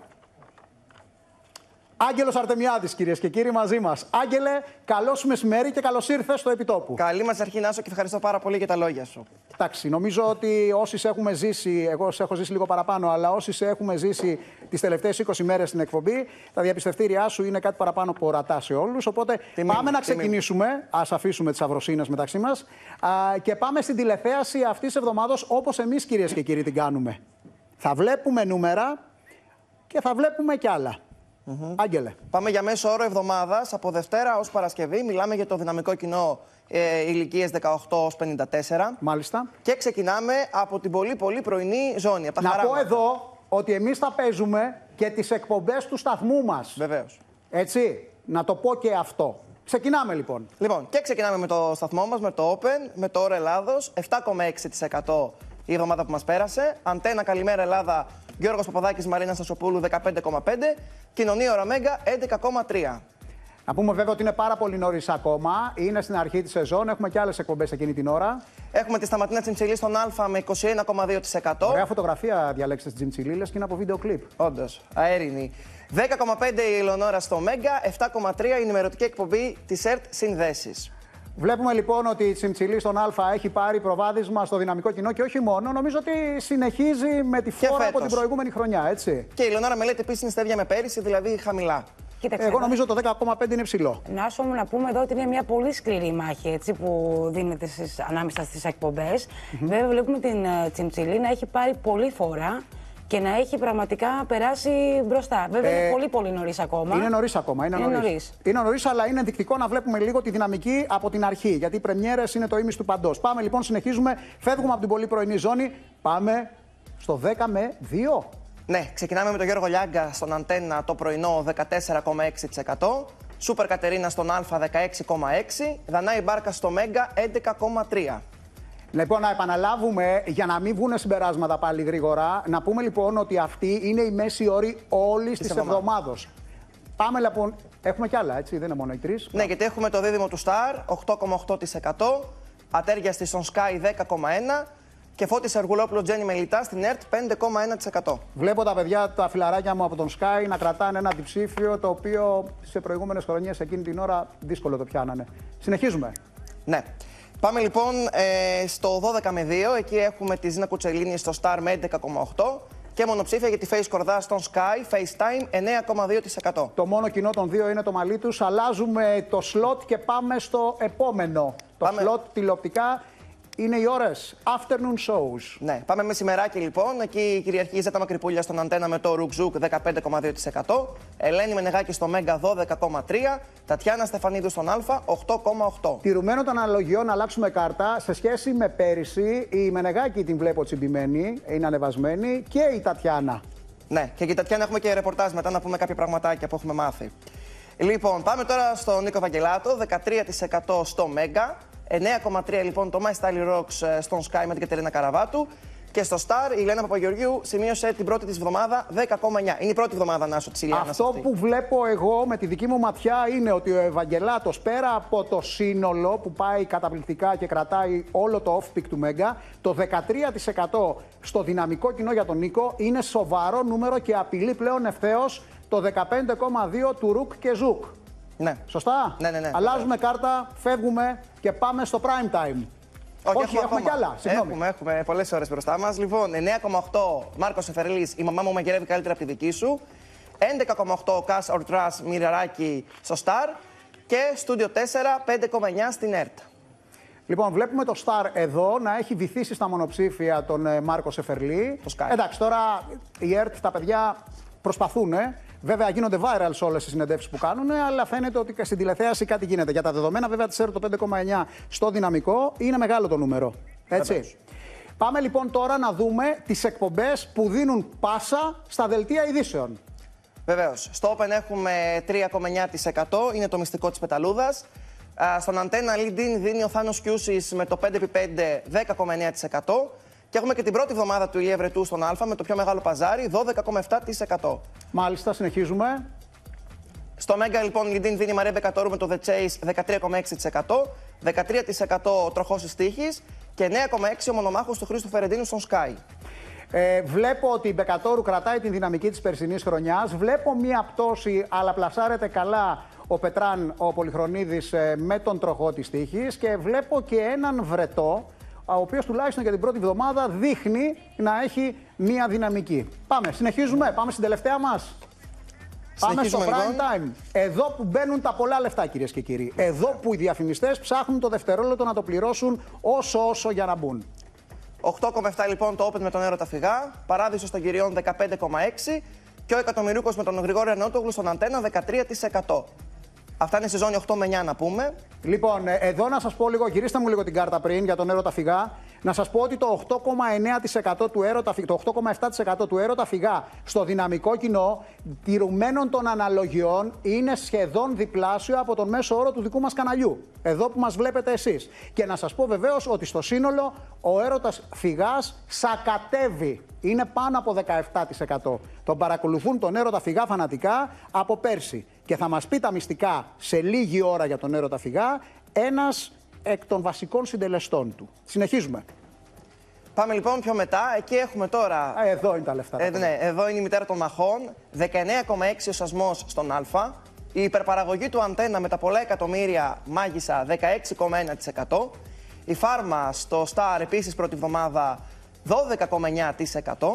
Άγγελος Αρτεμιάδης, κυρίες και κύριοι, μαζί μας. Άγγελε, καλό σου μεσημέρι και καλώς ήρθες στο Επιτόπου. Καλή μας αρχή, Νάσο, και ευχαριστώ πάρα πολύ για τα λόγια σου. Εντάξει, νομίζω ότι όσοι σε έχουμε ζήσει, εγώ σε έχω ζήσει λίγο παραπάνω, αλλά όσοι σε έχουμε ζήσει τις τελευταίες 20 μέρες στην εκπομπή, τα διαπιστευτήριά σου είναι κάτι παραπάνω από ορατά σε όλους. Οπότε πάμε να ξεκινήσουμε. Ας αφήσουμε τις αυροσύνες μεταξύ μας και πάμε στην τηλεθέαση αυτής της εβδομάδος όπως εμείς, κυρίες και κύριοι, την κάνουμε. Θα βλέπουμε νούμερα και θα βλέπουμε κι άλλα. Άγγελε. Πάμε για μέσο όρο εβδομάδας από Δευτέρα ως Παρασκευή. Μιλάμε για το δυναμικό κοινό ηλικίες 18 ως 54. Μάλιστα. Και ξεκινάμε από την πολύ πρωινή ζώνη. Από τα να πω εδώ ότι εμείς θα παίζουμε και τις εκπομπές του σταθμού μας. Βεβαίως. Έτσι, να το πω και αυτό. Ξεκινάμε λοιπόν. Λοιπόν, και ξεκινάμε με το σταθμό μας, με το Open, με το όρο Ελλάδος, 7,6% η εβδομάδα που μας πέρασε. Αντένα Καλημέρα Ελλάδα, Γιώργος Παπαδάκης, Μαρίνα Στασοπούλου, 15,5%. Κοινωνία Ωρα Μέγκα, 11,3%. Να πούμε βέβαια ότι είναι πάρα πολύ νωρίς ακόμα. Είναι στην αρχή της σεζόν. Έχουμε και άλλες εκπομπές εκείνη την ώρα. Έχουμε τη Σταματίνα Τσιμψιλή στον Α με 21,2%. Ωραία φωτογραφία διαλέξτε τις Τσιμψιλίλες και είναι από βίντεο κλιπ. Όντως, αέρινη. 10,5% η Ελεονόρα στο Μέγκα, 7,3% η ενημερωτική εκπομπή της ΕΡΤ Συνδέσεις. Βλέπουμε λοιπόν ότι η Τσιμψιλή στον Α έχει πάρει προβάδισμα στο δυναμικό κοινό και όχι μόνο. Νομίζω ότι συνεχίζει με τη φόρα από την προηγούμενη χρονιά, έτσι. Και η Ελεονόρα με λέτε επίσης είναι στα ίδια με πέρυσι, δηλαδή χαμηλά. Κοίταξε, εγώ νομίζω το 10,5 είναι ψηλό. Νάσο μου να πούμε εδώ ότι είναι μια πολύ σκληρή μάχη έτσι, που δίνεται ανάμεσα στις εκπομπές. Βέβαια βλέπουμε την Τσιμψιλή να έχει πάρει πολύ φορά και να έχει πραγματικά περάσει μπροστά. Βέβαια είναι πολύ νωρίς ακόμα. Είναι νωρίς ακόμα. Είναι νωρίς, αλλά είναι ενδεικτικό να βλέπουμε λίγο τη δυναμική από την αρχή. Γιατί οι πρεμιέρες είναι το ίμιση του παντός. Πάμε λοιπόν, συνεχίζουμε. Φεύγουμε από την πολύ πρωινή ζώνη. Πάμε στο 10 με 2. Ναι, ξεκινάμε με τον Γιώργο Λιάγκα στον Αντένα το πρωινό 14,6%. Σούπερ Κατερίνα στον Α 16,6%. Δανάη Μπάρκα στο Μέγκα 11,3%. Λοιπόν, να επαναλάβουμε για να μην βγουν συμπεράσματα πάλι γρήγορα. Να πούμε λοιπόν ότι αυτή είναι η μέση όρη όλης της εβδομάδος. Πάμε λοιπόν. Έχουμε κι άλλα, έτσι, δεν είναι μόνο οι τρεις. Ναι, γιατί έχουμε το δίδυμο του Star 8,8%. Ατέριαστη στον Sky 10,1%. Και Φώτης Αργουλόπουλο Τζένι Μελιτά στην ΕΡΤ 5,1%. Βλέπω τα παιδιά, τα φιλαράκια μου από τον Sky να κρατάνε ένα διψήφιο το οποίο σε προηγούμενες χρονιές εκείνη την ώρα δύσκολο το πιάνανε. Συνεχίζουμε. Ναι. Πάμε λοιπόν στο 12 με 2. Εκεί έχουμε τη Ζήνα Κουτσελίνη στο Star με 11,8%. Και μονοψήφια για τη Face Κορδά στον Sky, FaceTime 9,2%. Το μόνο κοινό των δύο είναι το μαλλί τους. Αλλάζουμε το slot και πάμε στο επόμενο. Το slot τηλεοπτικά. Είναι οι ώρες afternoon shows. Ναι, πάμε μεσημεράκι λοιπόν. Εκεί κυριαρχεί η Ζέτα Μακρυπούλια στον Αντένα με το Ρουκζούκ 15,2%. Ελένη Μενεγάκη στο Μέγκα 12,3%. Τατιάνα Στεφανίδου στον Α 8,8%. Τηρουμένο των αναλογιών, να αλλάξουμε κάρτα. Σε σχέση με πέρυσι, η Μενεγάκη την βλέπω τσιμπημένη, είναι ανεβασμένη και η Τατιάνα. Ναι, και για η Τατιάνα έχουμε και ρεπορτάζ μετά να πούμε κάποια πραγματάκια που έχουμε μάθει. Λοιπόν, πάμε τώρα στον Νίκο Βαγγελάτο, 13% στο Μέγκα. 9,3% λοιπόν το My Style Rocks στον Sky με την Κατερίνα Καραβάτου. Και στο Star η Λένα Παπαγεωργίου σημείωσε την πρώτη της εβδομάδα 10,9%. Είναι η πρώτη εβδομάδα, Νάσο, της Ηλιάνας. Αυτό αυτή που βλέπω εγώ με τη δική μου ματιά είναι ότι ο Ευαγγελάτος, πέρα από το σύνολο που πάει καταπληκτικά και κρατάει όλο το off-peak του Μέγκα, το 13% στο δυναμικό κοινό για τον Νίκο είναι σοβαρό νούμερο και απειλεί πλέον ευθέως το 15,2% του Ρουκ και Ζουκ. Ναι. Σωστά. Ναι. Αλλάζουμε κάρτα, φεύγουμε και πάμε στο prime time. Όχι, έχουμε κι άλλα. Συγγνώμη. Έχουμε πολλές ώρες μπροστά μας. Λοιπόν, 9,8 Μάρκος Εφερλής, η μαμά μου μαγειρεύει καλύτερα από τη δική σου. 11,8 Cash or Trash Μοιραράκι στο Star. Και Studio 4, 5,9 στην ΕΡΤ. Λοιπόν, βλέπουμε το Star εδώ να έχει βυθίσει στα μονοψήφια τον Μάρκο Σεφερλή. Εντάξει, τώρα η ΕΡΤ, τα παιδιά προσπαθούν. Βέβαια, γίνονται viral σε όλες τις συνεντεύξεις που κάνουν, αλλά φαίνεται ότι και στην τηλεθέαση κάτι γίνεται. Για τα δεδομένα, βέβαια, της ΕΡΤ το 5,9 στο δυναμικό είναι μεγάλο το νούμερο. Έτσι. Βεβαίως. Πάμε λοιπόν τώρα να δούμε τις εκπομπές που δίνουν πάσα στα δελτία ειδήσεων. Βεβαίως. Στο Open έχουμε 3,9%, είναι το μυστικό της πεταλούδας. Στον Αντένα lead-in δίνει ο Θάνος Κιούσης με το 5x5 10,9%. Και έχουμε και την πρώτη εβδομάδα του Ηλία Βρετού στον Α με το πιο μεγάλο παζάρι, 12,7%. Μάλιστα, συνεχίζουμε. Στο Μέγκα λοιπόν lead-in δίνει η Μαρία Μπεκατόρου με το The Chase 13,6%, 13% ο Τροχός Τύχης και 9,6% ο μονομάχος του Χρήστου Φερεντίνου στον Sky. Βλέπω ότι η Μπεκατόρου κρατάει την δυναμική της περσινής χρονιάς. Βλέπω μία πτώση, αλλά πλασάρεται καλά ο Πετράν, ο Πολυχρονίδης με τον Τροχό της Τύχης. Και βλέπω και έναν Βρετό, ο οποίος τουλάχιστον για την πρώτη εβδομάδα δείχνει να έχει μία δυναμική. Πάμε, συνεχίζουμε, πάμε στην τελευταία μας. Πάμε στο prime time. Εδώ που μπαίνουν τα πολλά λεφτά, κυρίες και κύριοι. Εδώ που οι διαφημιστές ψάχνουν το δευτερόλεπτο να το πληρώσουν όσο για να μπουν. 8,7 λοιπόν το Open με τον Έρωτα Φυγά, Παράδεισος των Κυριών 15,6 και ο Εκατομμυρούκος με τον Γρηγόρη Αρναούτογλου στον Αντένα 13%. Αυτά είναι σεζόν 8 με 9 να πούμε. Λοιπόν, εδώ να σας πω λίγο, γυρίστε μου λίγο την κάρτα πριν για τον Έρωτα Φυγά. Να σας πω ότι το 8,9% του Έρωτα, το 8,7% του Έρωτα Φυγά στο δυναμικό κοινό, τηρουμένων των αναλογιών, είναι σχεδόν διπλάσιο από τον μέσο όρο του δικού μας καναλιού. Εδώ που μας βλέπετε εσείς. Και να σας πω βεβαίως ότι στο σύνολο ο Έρωτας Φυγάς σακατεύει. Είναι πάνω από 17%. Τον παρακολουθούν τον Έρωτα Φυγά φανατικά από πέρσι. Και θα μας πει τα μυστικά σε λίγη ώρα για τον Έρωτα Φυγά ένας εκ των βασικών συντελεστών του. Συνεχίζουμε. Πάμε λοιπόν πιο μετά. Εκεί έχουμε τώρα. Εδώ είναι τα λεφτά. Ναι, εδώ είναι η μητέρα των μαχών. 19,6 ο σασμός στον Α. Η υπερπαραγωγή του Αντένα με τα πολλά εκατομμύρια μάγισσα 16,1%. Η Φάρμα στο Star επίσης πρώτη εβδομάδα 12,9%.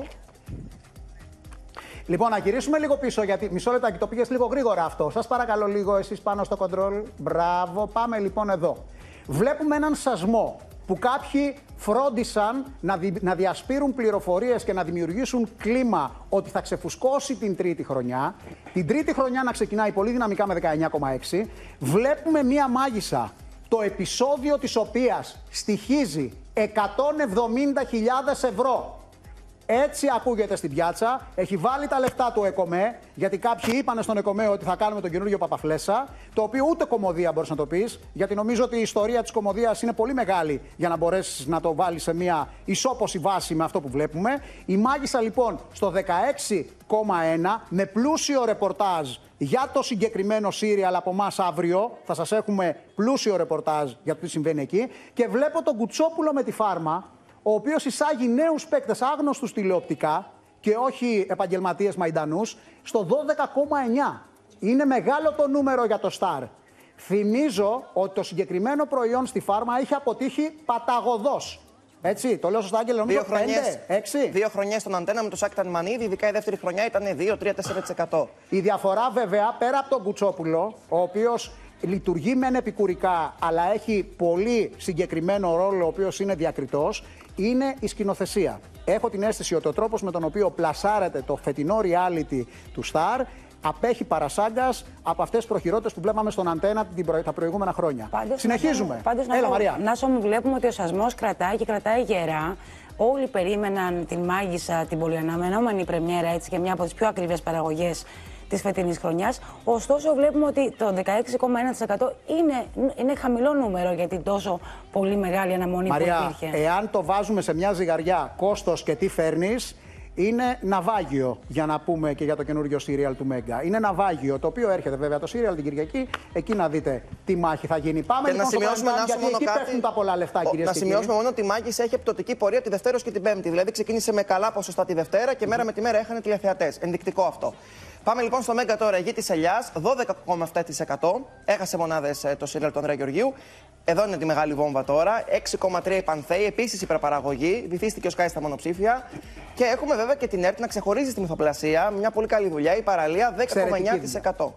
Λοιπόν, να γυρίσουμε λίγο πίσω, γιατί μισό λεπτάκι το πήγες λίγο γρήγορα αυτό. Σας παρακαλώ λίγο εσείς πάνω στο control. Μπράβο, πάμε λοιπόν εδώ. Βλέπουμε έναν σασμό που κάποιοι φρόντισαν να διασπείρουν πληροφορίες και να δημιουργήσουν κλίμα ότι θα ξεφουσκώσει την τρίτη χρονιά. Την τρίτη χρονιά να ξεκινάει πολύ δυναμικά με 19,6. Βλέπουμε μία μάγισσα, το επεισόδιο της οποίας στοιχίζει 170.000 ευρώ. Έτσι ακούγεται στην πιάτσα. Έχει βάλει τα λεφτά του ΕΚΟΜΕ, γιατί κάποιοι είπαν στον ΕΚΟΜΕ ότι θα κάνουμε τον καινούργιο Παπαφλέσσα, το οποίο ούτε κομμωδία μπορείς να το πεις, γιατί νομίζω ότι η ιστορία της κομμωδίας είναι πολύ μεγάλη για να μπορέσεις να το βάλεις σε μια ισόποση βάση με αυτό που βλέπουμε. Η μάγισσα λοιπόν στο 16,1 με πλούσιο ρεπορτάζ για το συγκεκριμένο σύριαλ από εμάς αύριο. Θα σας έχουμε πλούσιο ρεπορτάζ για το τι συμβαίνει εκεί. Και βλέπω τον Κουτσόπουλο με τη Φάρμα, ο οποίος εισάγει νέους παίκτες άγνωστους τηλεοπτικά και όχι επαγγελματίες μαϊντανούς, στο 12,9. Είναι μεγάλο το νούμερο για το Star. Θυμίζω ότι το συγκεκριμένο προϊόν στη Φάρμα έχει αποτύχει παταγωδώς. Έτσι, το λέω σωστά, Άγγελε, νομίζω 5-6. 2 χρονιές στον Αντένα με το Σάκταν Μανίδη, ειδικά η δεύτερη χρονιά ήταν 2-3-4%. Η διαφορά βέβαια, πέρα από τον Κουτσόπουλο, ο οποίος λειτουργεί μεν επικουρικά, αλλά έχει πολύ συγκεκριμένο ρόλο, ο οποίος είναι διακριτός, είναι η σκηνοθεσία. Έχω την αίσθηση ότι ο τρόπος με τον οποίο πλασάρεται το φετινό reality του Star απέχει παρασάγκας από αυτές τις προχειρότητες που βλέπαμε στον Αντένα τα προηγούμενα χρόνια. Συνεχίζουμε. Έλα, Μαρία. Νάσο μου, βλέπουμε ότι ο σασμός κρατάει και κρατάει γερά. Όλοι περίμεναν την μάγισσα, την πολυαναμενόμενη πρεμιέρα, έτσι, και μια από τις πιο ακριβές παραγωγές της φετινής χρονιάς. Ωστόσο, βλέπουμε ότι το 16,1% είναι χαμηλό νούμερο για την τόσο πολύ μεγάλη αναμονή που υπήρχε. Εάν το βάζουμε σε μια ζυγαριά κόστος και τι φέρνεις, είναι ναυάγιο, για να πούμε και για το καινούργιο σύριαλ του Μέγκα. Είναι ναυάγιο, το οποίο έρχεται βέβαια το σύριαλ την Κυριακή. Εκεί να δείτε τι μάχη θα γίνει. Πάμε λοιπόν στο Prime, γιατί εκεί πέφτουν τα πολλά λεφτά, κυρίες και κύριοι. Να σημειώσουμε μόνο ότι η Μάγισσα έχει επιπτωτική πορεία τη Δευτέρα και την Πέμπτη. Δηλαδή ξεκίνησε με καλά ποσοστά τη Δευτέρα και μέρα με τη μέρα έχανε τηλεθεατές. Ενδεικτικό αυτό. Πάμε λοιπόν στο Μέγκα τώρα. Γη της Ελιάς, 12,7%. Έχασε μονάδες το σύριαλ του Ανδρέα Γεωργίου. Εδώ είναι τη μεγάλη βόμβα τώρα. 6,3% η Πανθέη, επίσης υπερπαραγωγή. Βυθίστηκε ο Sky στα μονοψήφια. Και έχουμε βέβαια και την ΕΡΤ να ξεχωρίζει στη μυθοπλασία. Μια πολύ καλή δουλειά. Η παραλία 10,9%.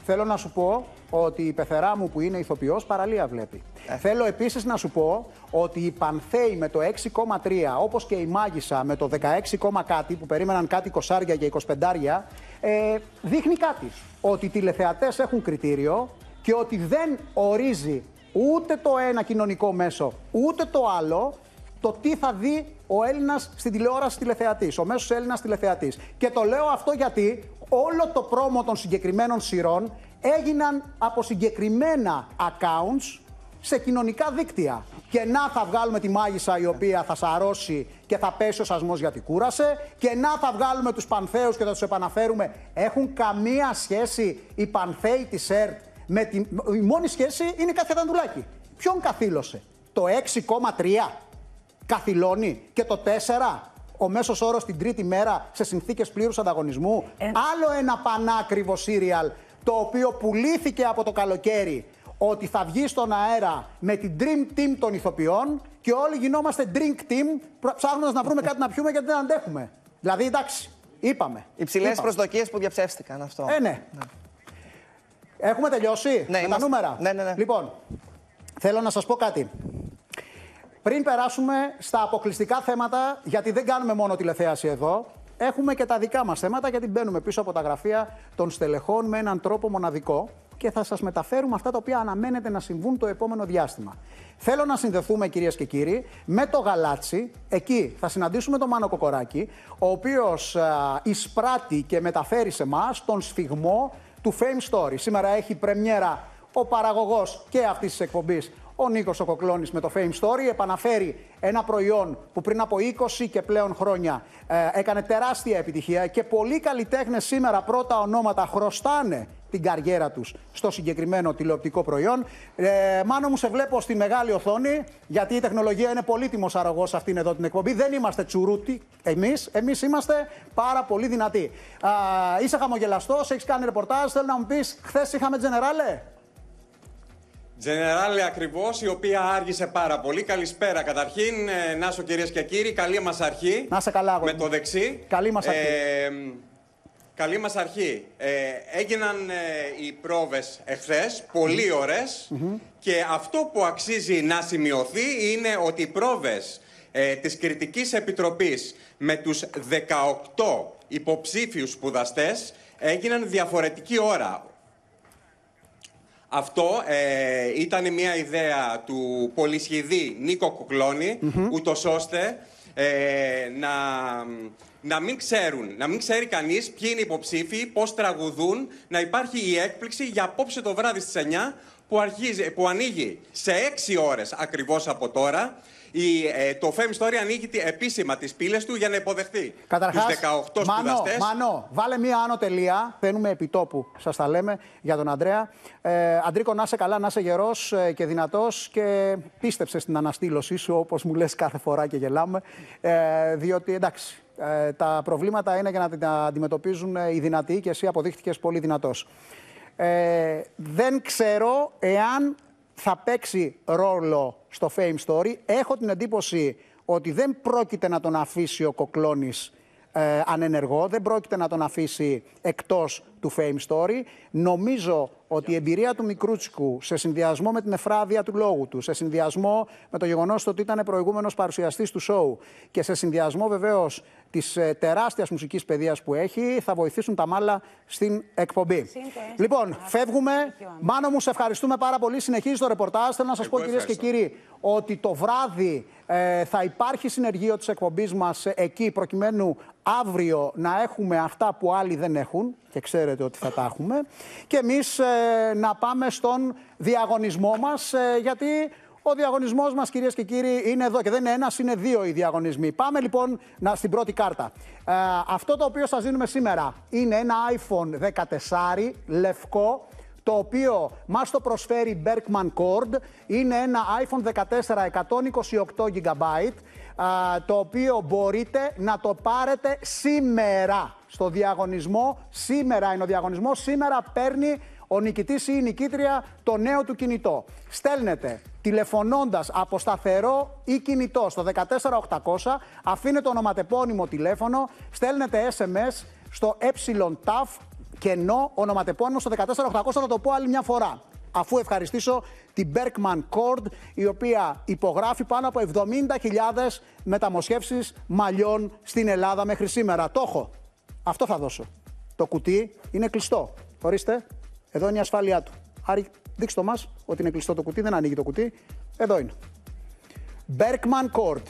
θέλω να σου πω ότι η πεθερά μου που είναι ηθοποιός παραλία βλέπει. Θέλω επίσης να σου πω ότι η Πανθέη με το 6,3 όπως και η Μάγισσα με το 16, κάτι που περίμεναν κάτι 20 και 25, δείχνει κάτι. Ότι οι τηλεθεατές έχουν κριτήριο και ότι δεν ορίζει ούτε το ένα κοινωνικό μέσο ούτε το άλλο το τι θα δει ο Έλληνας στην τηλεόραση τηλεθεατής, ο μέσος Έλληνας τηλεθεατής. Και το λέω αυτό γιατί όλο το πρόμο των συγκεκριμένων σειρών έγιναν από συγκεκριμένα accounts σε κοινωνικά δίκτυα. Και να θα βγάλουμε τη Μάγισσα η οποία θα σαρώσει και θα πέσει ο σασμός γιατί κούρασε, και να θα βγάλουμε τους Πανθέους και θα τους επαναφέρουμε. Έχουν καμία σχέση οι Πανθέοι της ΕΡΤ με τη... Η μόνη σχέση είναι η Κάτια Ταντουλάκη. Ποιον καθήλωσε? Το 6,3 καθυλώνει και το 4 ο μέσος όρος την τρίτη μέρα σε συνθήκες πλήρους ανταγωνισμού. Άλλο ένα πανάκριβο σύριαλ το οποίο πουλήθηκε από το καλοκαίρι ότι θα βγει στον αέρα με την Dream Team των ηθοποιών και όλοι γινόμαστε Drink Team ψάχνοντας να βρούμε κάτι να πιούμε γιατί δεν αντέχουμε. Δηλαδή εντάξει, είπαμε. Υψηλές προσδοκίες που διαψεύστηκαν αυτό. Ναι. Έχουμε τελειώσει με τα νούμερα? Ναι. Λοιπόν, θέλω να σας πω κάτι. Πριν περάσουμε στα αποκλειστικά θέματα, γιατί δεν κάνουμε μόνο τηλεθέαση εδώ, έχουμε και τα δικά μας θέματα, γιατί μπαίνουμε πίσω από τα γραφεία των στελεχών με έναν τρόπο μοναδικό και θα σας μεταφέρουμε αυτά τα οποία αναμένεται να συμβούν το επόμενο διάστημα. Θέλω να συνδεθούμε, κυρίες και κύριοι, με το Γαλάτσι. Εκεί θα συναντήσουμε τον Μάνο Κοκοράκη, ο οποίος εισπράττει και μεταφέρει σε εμάς τον σφιγμό του Fame Story. Σήμερα έχει πρεμιέρα ο παραγωγός και αυτής της εκπομπής, ο Νίκος ο Κοκλώνης, με το Fame Story. Επαναφέρει ένα προϊόν που πριν από 20 και πλέον χρόνια έκανε τεράστια επιτυχία και πολλοί καλλιτέχνες σήμερα, πρώτα ονόματα, χρωστάνε την καριέρα τους στο συγκεκριμένο τηλεοπτικό προϊόν. Μάνο μου, σε βλέπω στη μεγάλη οθόνη, γιατί η τεχνολογία είναι πολύτιμος αρρωγός σε αυτήν εδώ την εκπομπή. Δεν είμαστε τσουρούτι εμείς είμαστε πάρα πολύ δυνατοί. Είσαι χαμογελαστός, έχεις κάνει ρεπορτάζ, θέλω να μου πεις, χθες είχαμε Τζενεράλε? Τζενεράλε ακριβώς, η οποία άργησε πάρα πολύ. Καλησπέρα καταρχήν. Να σου κυρίες και κύριοι, καλή μας αρχή. Να σε καλά, με το δεξί. Καλή μας αρχή. Καλή μας αρχή. Έγιναν οι πρόβες εχθές, πολύ ωραίες. Και αυτό που αξίζει να σημειωθεί είναι ότι οι πρόβες της Κριτικής Επιτροπής με τους 18 υποψήφιους σπουδαστές έγιναν διαφορετική ώρα. Αυτό ήταν μια ιδέα του πολυσχηδή Νίκο Κοκλώνη, ούτως ώστε να μην ξέρει κανείς ποιοι είναι υποψήφοι, πώς τραγουδούν, να υπάρχει η έκπληξη για απόψε το βράδυ στις 9 που ανοίγει σε 6 ώρες ακριβώς από τώρα. Το Fame Story ανοίγει επίσημα τις πύλες του για να υποδεχτεί τους 18 σπουδαστές. Μάνο, βάλε μία άνω τελεία. Παίρνουμε επιτόπου, σας τα λέμε, για τον Ανδρέα. Αντρίκο, να είσαι καλά, να είσαι γερός και δυνατός και πίστεψε στην αναστήλωσή σου, όπως μου λες κάθε φορά και γελάμε. Διότι, εντάξει, τα προβλήματα είναι για να τα αντιμετωπίζουν οι δυνατοί και εσύ αποδείχτηκες πολύ δυνατός. Δεν ξέρω εάν θα παίξει ρόλο στο Fame Story. Έχω την εντύπωση ότι δεν πρόκειται να τον αφήσει ο Κοκλώνης ανενεργό, δεν πρόκειται να τον αφήσει εκτός του Fame Story. Νομίζω ότι η εμπειρία του Μικρούτσικου σε συνδυασμό με την εφράδια του λόγου του, σε συνδυασμό με το γεγονός ότι ήταν προηγούμενος παρουσιαστής του σοου και σε συνδυασμό βεβαίως της τεράστιας μουσικής παιδείας που έχει, θα βοηθήσουν τα μάλα στην εκπομπή. Λοιπόν, φεύγουμε. Μάνο μου, σε ευχαριστούμε πάρα πολύ. Συνεχίζει το ρεπορτάζ. Θέλω να σας πω, κυρίες και κύριοι, ότι το βράδυ θα υπάρχει συνεργείο της εκπομπής μας εκεί, προκειμένου αύριο να έχουμε αυτά που άλλοι δεν έχουν, και ξέρετε ότι θα τα έχουμε, και εμείς να πάμε στον διαγωνισμό μας, γιατί ο διαγωνισμός μας, κυρίες και κύριοι, είναι εδώ και δεν είναι ένας, είναι δύο οι διαγωνισμοί. Πάμε λοιπόν στην πρώτη κάρτα. Αυτό το οποίο σας δίνουμε σήμερα είναι ένα iPhone 14 λευκό, το οποίο μας το προσφέρει Berkman Cord. Είναι ένα iPhone 14 128 GB, το οποίο μπορείτε να το πάρετε σήμερα στο διαγωνισμό. Σήμερα είναι ο διαγωνισμός, σήμερα παίρνει ο νικητής ή η νικήτρια το νέο του κινητό. Στέλνετε τηλεφωνώντας από σταθερό ή κινητό στο 14800, αφήνετε ονοματεπώνυμο τηλέφωνο, στέλνετε SMS στο ΕΤΑΦ κενό ονοματεπώνυμο στο 14800, θα το πω άλλη μια φορά. Αφού ευχαριστήσω την Berkman Cord, η οποία υπογράφει πάνω από 70.000 μεταμοσχεύσεις μαλλιών στην Ελλάδα μέχρι σήμερα. Το έχω. Αυτό θα δώσω. Το κουτί είναι κλειστό. Ορίστε, εδώ είναι η ασφάλειά του. Άρη, δείξτε το μας ότι είναι κλειστό το κουτί, δεν ανοίγει το κουτί. Εδώ είναι. Berkman Cord,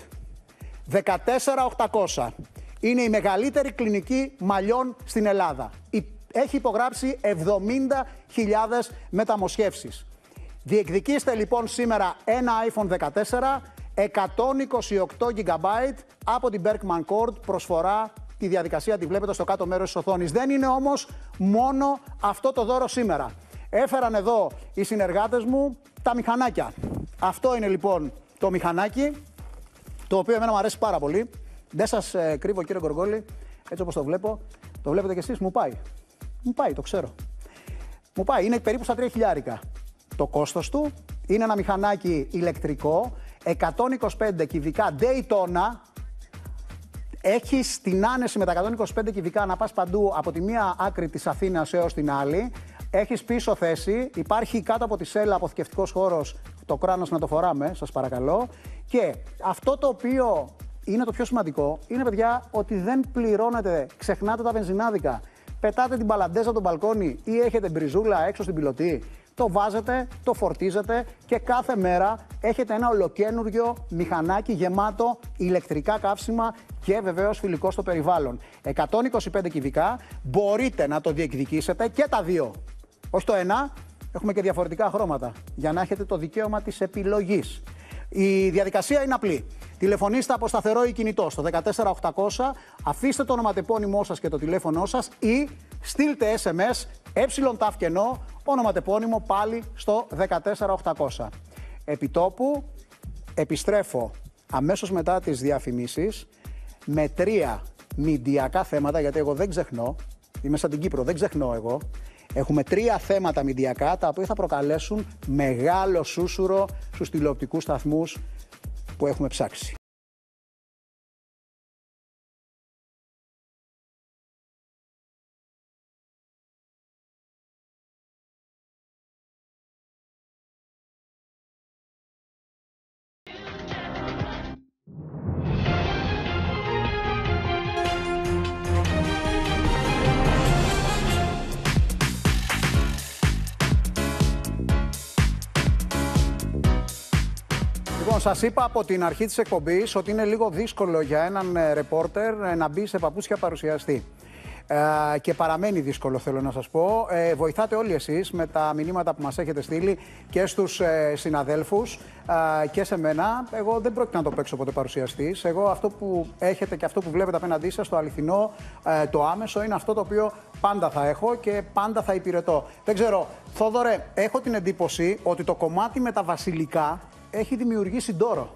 14800. Είναι η μεγαλύτερη κλινική μαλλιών στην Ελλάδα. Έχει υπογράψει 70.000 μεταμοσχεύσεις. Διεκδικήστε λοιπόν σήμερα ένα iPhone 14, 128 GB από την Berkman Cord. Προσφορά, τη διαδικασία τη βλέπετε στο κάτω μέρος της οθόνης. Δεν είναι όμως μόνο αυτό το δώρο σήμερα. Έφεραν εδώ οι συνεργάτες μου τα μηχανάκια. Αυτό είναι λοιπόν το μηχανάκι, το οποίο εμένα μου αρέσει πάρα πολύ. Δεν σας κρύβω, κύριε Γκοργόλη, έτσι όπως το βλέπω. Το βλέπετε κι εσείς, μου πάει. Μου πάει, το ξέρω. Μου πάει, είναι περίπου στα 3 χιλιάρικα. Το κόστος του είναι ένα μηχανάκι ηλεκτρικό, 125 κυβικά Daytona. Έχεις την άνεση με τα 125 κυβικά να πας παντού από τη μία άκρη της Αθήνας έως την άλλη. Έχεις πίσω θέση, υπάρχει κάτω από τη σέλα αποθηκευτικός χώρος, το κράνος να το φοράμε, σας παρακαλώ. Και αυτό το οποίο είναι το πιο σημαντικό, είναι παιδιά ότι δεν πληρώνετε, ξεχνάτε τα βενζινάδικα. Πετάτε την μπαλαντέζα από το μπαλκόνι ή έχετε μπριζούλα έξω στην πιλωτή. Το βάζετε, το φορτίζετε και κάθε μέρα έχετε ένα ολοκένουργιο μηχανάκι γεμάτο ηλεκτρικά καύσιμα και βεβαίως φιλικό στο περιβάλλον. 125 κυβικά, μπορείτε να το διεκδικήσετε και τα δύο. Όχι το ένα, έχουμε και διαφορετικά χρώματα για να έχετε το δικαίωμα της επιλογής. Η διαδικασία είναι απλή. Τηλεφωνήστε από σταθερό ή κινητό στο 14800, αφήστε το ονοματεπώνυμό σας και το τηλέφωνό σας ή στείλτε SMS ΕΤΑΦ κενό, ονοματεπώνυμο πάλι στο 14800. Επιτόπου επιστρέφω αμέσως μετά τις διαφημίσεις με 3 μηντιακά θέματα, γιατί εγώ δεν ξεχνώ, είμαι σαν την Κύπρο, δεν ξεχνώ εγώ. Έχουμε 3 θέματα μηντιακά τα οποία θα προκαλέσουν μεγάλο σούσουρο στους τηλεοπτικούς σταθμούς που έχουμε ψάξει. Σας είπα από την αρχή της εκπομπής ότι είναι λίγο δύσκολο για έναν ρεπόρτερ να μπει σε παπούτσια παρουσιαστή. Και παραμένει δύσκολο, θέλω να σας πω. Βοηθάτε όλοι εσείς με τα μηνύματα που μας έχετε στείλει και στους συναδέλφους και σε μένα. Εγώ δεν πρόκειται να το παίξω ποτέ παρουσιαστής. Εγώ αυτό που έχετε και αυτό που βλέπετε απέναντί σας, το αληθινό, το άμεσο, είναι αυτό το οποίο πάντα θα έχω και πάντα θα υπηρετώ. Δεν ξέρω, Θόδωρε, έχω την εντύπωση ότι το κομμάτι με τα βασιλικά έχει δημιουργήσει ντόρο.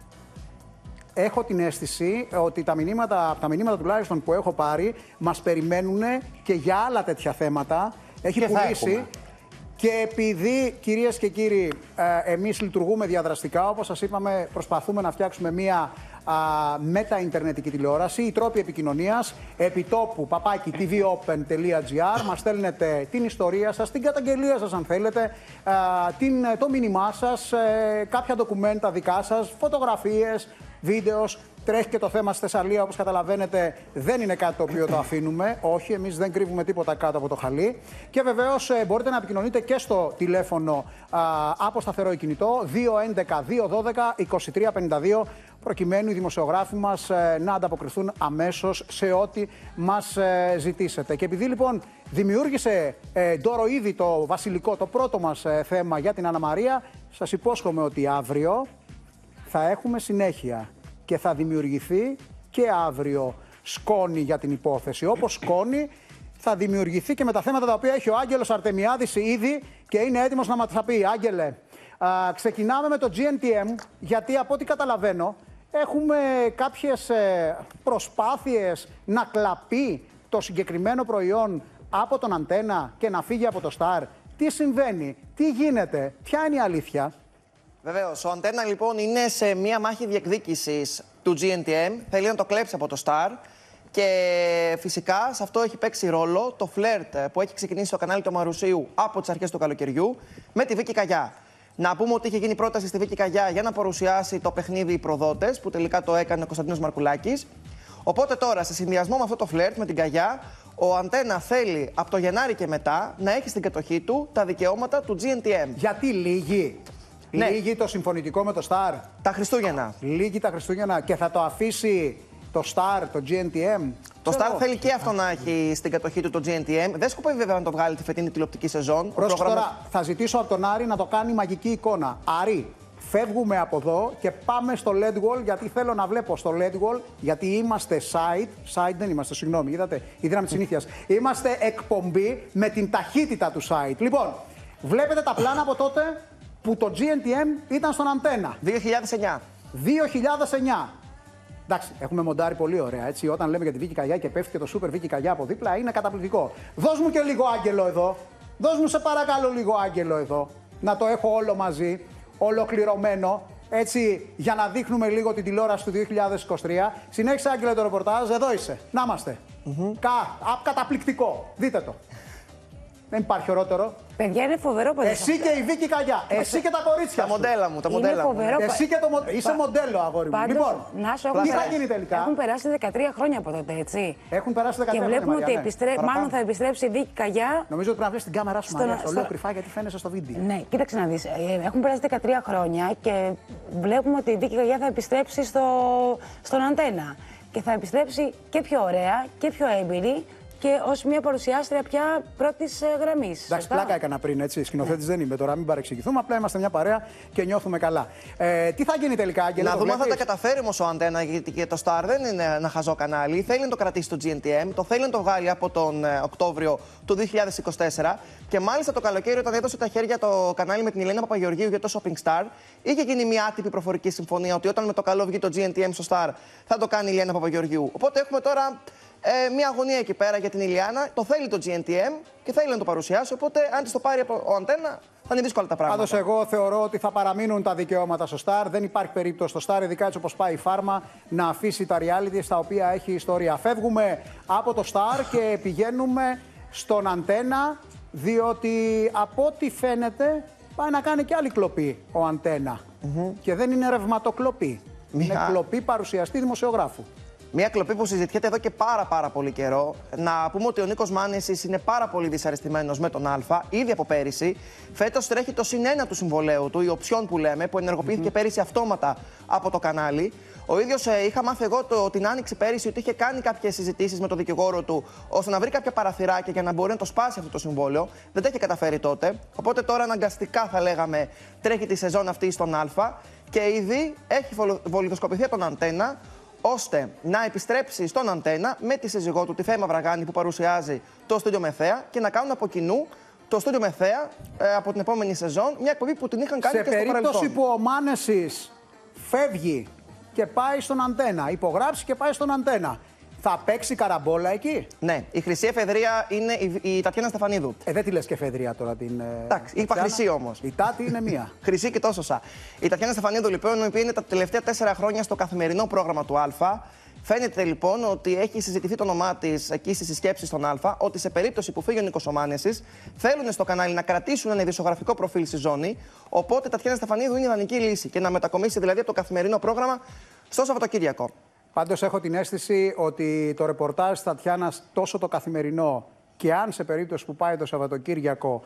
Έχω την αίσθηση ότι τα μηνύματα τουλάχιστον που έχω πάρει μας περιμένουν και για άλλα τέτοια θέματα. Έχει και πουλήσει. Και επειδή, κυρίες και κύριοι, εμείς λειτουργούμε διαδραστικά, όπως σας είπαμε, προσπαθούμε να φτιάξουμε μία μετα-ιντερνετική τηλεόραση. Οι τρόποι επικοινωνίας, επιτόπου, tvOpen.gr, μας στέλνετε την ιστορία σας, την καταγγελία σας αν θέλετε, το μήνυμά σας, κάποια ντοκουμέντα δικά σας, φωτογραφίες, βίντεο. Τρέχει και το θέμα στη Θεσσαλία, όπως καταλαβαίνετε, δεν είναι κάτι το οποίο το αφήνουμε. Όχι, εμείς δεν κρύβουμε τίποτα κάτω από το χαλί. Και βεβαίως μπορείτε να επικοινωνείτε και στο τηλέφωνο από σταθερό ή κινητό 211-212-2352, προκειμένου οι δημοσιογράφοι μας να ανταποκριθούν αμέσως σε ό,τι μας ζητήσετε. Και επειδή λοιπόν δημιούργησε ντόρο ήδη το βασιλικό, το πρώτο μας θέμα για την Άννα Μαρία, σας υπόσχομαι ότι αύριο θα έχουμε συνέχεια και θα δημιουργηθεί και αύριο σκόνη για την υπόθεση. Όπως σκόνη θα δημιουργηθεί και με τα θέματα τα οποία έχει ο Άγγελος Αρτεμιάδης ήδη και είναι έτοιμος να μας τα πει. Άγγελε, ξεκινάμε με το GNTM, γιατί από ό,τι καταλαβαίνω έχουμε κάποιες προσπάθειες να κλαπεί το συγκεκριμένο προϊόν από τον Αντένα και να φύγει από το Star. Τι συμβαίνει, τι γίνεται, ποια είναι η αλήθεια? Βεβαίως, ο Αντένα λοιπόν είναι σε μία μάχη διεκδίκησης του GNTM. Θέλει να το κλέψει από το Star. Και φυσικά σε αυτό έχει παίξει ρόλο το φλερτ που έχει ξεκινήσει στο κανάλι του Μαρουσίου από τις αρχές του καλοκαιριού με τη Βίκη Καγιά. Να πούμε ότι είχε γίνει πρόταση στη Βίκη Καγιά για να παρουσιάσει το παιχνίδι Οι Προδότες, που τελικά το έκανε ο Κωνσταντίνος Μαρκουλάκης. Οπότε τώρα, σε συνδυασμό με αυτό το φλερτ με την Καγιά, ο Αντένα θέλει από το Γενάρη και μετά να έχει στην κατοχή του τα δικαιώματα του GNTM. Γιατί λύγει? Ναι. Λύγει το συμφωνητικό με το Star. Τα Χριστούγεννα. Λύγει τα Χριστούγεννα και θα το αφήσει το Star, το GNTM. Το Star θέλει και αυτό να έχει στην κατοχή του το GNTM. Δεν σκοπεύει βέβαια να το βγάλει τη φετινή τηλεοπτική σεζόν. Τώρα θα ζητήσω από τον Άρη να το κάνει μαγική εικόνα. Άρη, φεύγουμε από εδώ και πάμε στο LED Wall, γιατί θέλω να βλέπω στο LED Wall, γιατί είμαστε site δεν είμαστε, συγγνώμη, είδατε, η δύναμη της συνήθειας. Είμαστε εκπομπή με την ταχύτητα του site. Λοιπόν, βλέπετε τα πλάνα από τότε που το GNTM ήταν στον Αντένα. 2009. 2009. Εντάξει, έχουμε μοντάρει πολύ ωραία, έτσι. Όταν λέμε για τη Βίκη Καγιά και πέφτει και το Super Βίκη Καγιά από δίπλα, είναι καταπληκτικό. Δώσ' μου και λίγο άγγελο εδώ. Δώσ' μου σε παρακαλώ λίγο άγγελο εδώ. Να το έχω όλο μαζί, ολοκληρωμένο. Έτσι, για να δείχνουμε λίγο την τηλεόραση του 2023. Συνέχισε, Άγγελε, το ρεπορτάζ. Εδώ είσαι. Να είμαστε. Καταπληκτικό. Δείτε το. Δεν υπάρχει ορότερο. Παιδιά, είναι φοβερό παιδί. Εσύ και η Βίκη Καγιά. Εσύ και τα κορίτσια. Τα μοντέλα μου. Είναι φοβερό. Εσύ και το είσαι μοντέλο, αγόρι μου. Πάντως, Λοιπόν, τι θα γίνει τελικά? Έχουν περάσει 13 χρόνια από τότε, έτσι. Έχουν περάσει 13 χρόνια. Και βλέπουμε Μαριά, ότι μάλλον θα επιστρέψει η Βίκη Καγιά. Νομίζω ότι πρέπει να βλέπει την κάμερά σου, Μαριά. Το λέω κρυφά γιατί φαίνεσαι στο βίντεο. Ναι, κοίταξε να δεις. Έχουν περάσει 13 χρόνια και βλέπουμε ότι η Βίκη Καγιά θα επιστρέψει στον Αντένα. Και θα επιστρέψει και πιο ωραία και πιο έμπειρη. Και ως μια παρουσιάστρια πια πρώτης γραμμής. Εντάξει, πλάκα έκανα πριν, έτσι. Σκηνοθέτης δεν είμαι τώρα, μην παρεξηγηθούμε. Απλά είμαστε μια παρέα και νιώθουμε καλά. Τι θα γίνει τελικά, Άγγελε? Να δούμε αν θα τα καταφέρει όμως ο Αντένα, γιατί και το Star δεν είναι ένα χαζό κανάλι. Θέλει να το κρατήσει το GNTM, το θέλει να το βγάλει από τον Οκτώβριο του 2024. Και μάλιστα το καλοκαίρι, όταν έδωσε τα χέρια το κανάλι με την Ελένα Παπαγεωργίου για το Shopping Star, είχε γίνει μια άτυπη προφορική συμφωνία ότι όταν με το καλό βγει το GNTM στο Star θα το κάνει η Ελένα Παπαγεωργίου. Οπότε έχουμε τώρα μια αγωνία εκεί πέρα για την Ηλιάνα. Το θέλει το GNTM και θέλει να το παρουσιάσει. Οπότε, αν της το πάρει από ο Αντένα, θα είναι δύσκολα τα πράγματα. Πάντως, εγώ θεωρώ ότι θα παραμείνουν τα δικαιώματα στο Star. Δεν υπάρχει περίπτωση στο Star, ειδικά έτσι όπως πάει η Φάρμα, να αφήσει τα reality στα οποία έχει ιστορία. Φεύγουμε από το Star και πηγαίνουμε στον Αντένα, διότι από ό,τι φαίνεται πάει να κάνει και άλλη κλοπή ο Αντένα. Και δεν είναι ρευματοκλοπή. Είναι κλοπή παρουσιαστή δημοσιογράφου. Μια κλοπή που συζητιέται εδώ και πάρα πολύ καιρό. Να πούμε ότι ο Νίκος Μάνεσης είναι πάρα πολύ δυσαρεστημένος με τον Α, ήδη από πέρυσι. Φέτος τρέχει το +1 του συμβολέου του, η οψιόν που λέμε, που ενεργοποιήθηκε πέρυσι αυτόματα από το κανάλι. Ο ίδιος είχα μάθει εγώ την άνοιξη πέρυσι ότι είχε κάνει κάποιες συζητήσεις με τον δικηγόρο του ώστε να βρει κάποια παραθυράκια για να μπορεί να το σπάσει αυτό το συμβόλαιο. Δεν τα είχε καταφέρει τότε. Οπότε τώρα αναγκαστικά θα λέγαμε τρέχει τη σεζόν αυτή στον Α και ήδη έχει βολιδοσκοπηθεί τον Αντένα, ώστε να επιστρέψει στον Αντένα με τη σύζυγό του, τη Θέα Μαυραγάνη, που παρουσιάζει το Στούντιο Μεθέα και να κάνουν από κοινού το Στούντιο Μεθέα από την επόμενη σεζόν, μια εκπομπή που την είχαν κάνει και στο παρελθόν. Σε περίπτωση που ο Μάνεσης φεύγει και πάει στον Αντένα, υπογράψει και πάει στον Αντένα, θα παίξει καραμπόλα εκεί? Ναι, η χρυσή εφεδρεία είναι η Τατιάνα Στεφανίδου. Δεν τη λες και εφεδρεία τώρα την. Εντάξει, είπα χρυσή όμως. Η Τάτη είναι μία. Χρυσή και τόσο σα. Η Τατιάνα Στεφανίδου, λοιπόν, η οποία είναι τα τελευταία 4 χρόνια στο καθημερινό πρόγραμμα του Α. Φαίνεται λοιπόν ότι έχει συζητηθεί το όνομά τη εκεί στη συσκέψη στον Α, ότι σε περίπτωση που φύγει ο Νίκος Μάνεσης, θέλουν στο κανάλι να κρατήσουν ένα ειδησιογραφικό προφίλ στη ζώνη. Οπότε η Τατιάνα Στεφανίδου είναι ιδανική λύση και να μετακομίσει δηλαδή από το καθημερινό πρόγραμμα στο Σαββατοκύριακο. Πάντως έχω την αίσθηση ότι το ρεπορτάζ της Τατιάνας, τόσο το καθημερινό και αν σε περίπτωση που πάει το Σαββατοκύριακο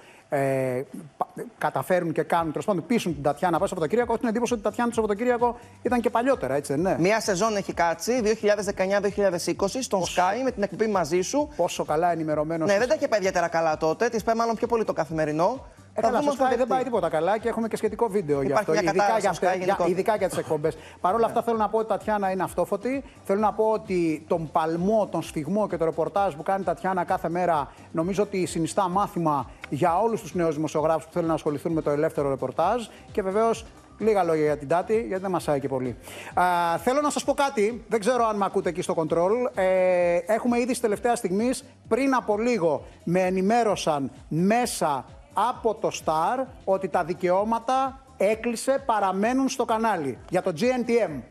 καταφέρουν και κάνουν, τέλος πάντων πείσουν την Τατιάνα να πάει στο Σαββατοκύριακο, έχω την εντύπωση ότι η Τατιάνα το Σαββατοκύριακο ήταν και παλιότερα, έτσι δεν είναι? Μία σεζόν έχει κάτσει, 2019-2020, στον Sky με την εκπομπή Μαζί Σου. Πόσο καλά ενημερωμένος. Ναι, δεν τα είχε πάει ιδιαίτερα καλά τότε, της πάει μάλλον πιο πολύ το καθημερινό. Καλά, στο Sky δεν πάει τίποτα καλά και έχουμε και σχετικό βίντεο γι' αυτό. Ειδικά για τις εκπομπές. Παρ' όλα αυτά θέλω να πω ότι η Τατιάνα είναι αυτόφωτη. Θέλω να πω ότι τον παλμό, τον σφιγμό και το ρεπορτάζ που κάνει η Τατιάνα κάθε μέρα νομίζω ότι συνιστά μάθημα για όλους τους νέους δημοσιογράφους που θέλουν να ασχοληθούν με το ελεύθερο ρεπορτάζ. Και βεβαίως λίγα λόγια για την Τάτη, γιατί δεν μασάει και πολύ. Θέλω να σας πω κάτι, δεν ξέρω αν με ακούτε εκεί στο control. Έχουμε ήδη στη τελευταία στιγμή, πριν από λίγο, με ενημέρωσαν μέσα από το Star ότι τα δικαιώματα έκλεισε, παραμένουν στο κανάλι για το GNTM.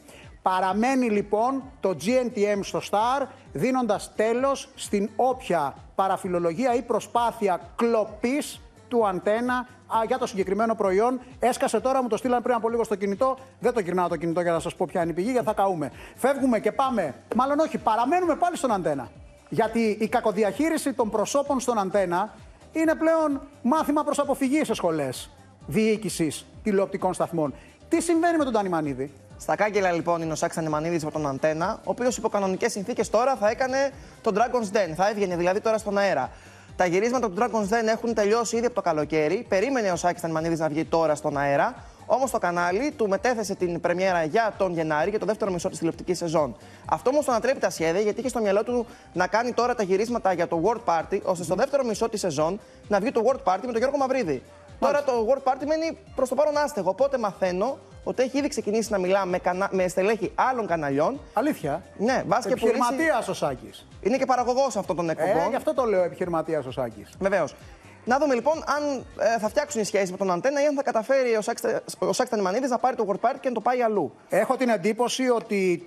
Παραμένει λοιπόν το GNTM στο Star, δίνοντας τέλος στην όποια παραφιλολογία ή προσπάθεια κλοπής του Αντένα για το συγκεκριμένο προϊόν. Έσκασε τώρα, μου το στείλαν πριν από λίγο στο κινητό. Δεν το γυρνάω το κινητό για να σας πω ποια είναι η πηγή, γιατί θα καούμε. Φεύγουμε και πάμε. Μάλλον όχι, παραμένουμε πάλι στον Αντένα. Γιατί η κακοδιαχείριση των προσώπων στον Αντένα είναι πλέον μάθημα προς αποφυγή σε σχολές διοίκησης τηλεοπτικών σταθμών. Τι συμβαίνει με τον Τανιμανίδη? Στα κάγκελα λοιπόν είναι ο Σάκης Τανιμανίδης από τον Αντένα, ο οποίος υπό κανονικές συνθήκες τώρα θα έκανε τον Dragon's Den. Θα έβγαινε δηλαδή τώρα στον αέρα. Τα γυρίσματα του Dragon's Den έχουν τελειώσει ήδη από το καλοκαίρι. Περίμενε ο Σάκης Τανιμανίδης να βγει τώρα στον αέρα. Όμως το κανάλι του μετέθεσε την πρεμιέρα για τον Γενάρη, για το δεύτερο μισό της τηλεοπτικής σεζόν. Αυτό όμως τον ανατρέπει τα σχέδια, γιατί είχε στο μυαλό του να κάνει τώρα τα γυρίσματα για το World Party, ώστε στο δεύτερο μισό της σεζόν να βγει το World Party με τον Γιώργο Μαυρίδη. Τώρα το World Party μένει προς το παρόν άστεγο. Οπότε μαθαίνω ότι έχει ήδη ξεκινήσει να μιλά με στελέχη άλλων καναλιών. Αλήθεια. Ναι, βάσει και επιχειρηματίας ο Σάκης. Είναι και παραγωγός αυτών των εκπομπών. Γι' αυτό το λέω επιχειρηματίας ο Σάκης. Βεβαίως. Να δούμε λοιπόν αν θα φτιάξουν οι σχέσεις με τον Αντένα ή αν θα καταφέρει ο Σάκης Τανιμανίδης να πάρει το World Party και να το πάει αλλού. Έχω την εντύπωση ότι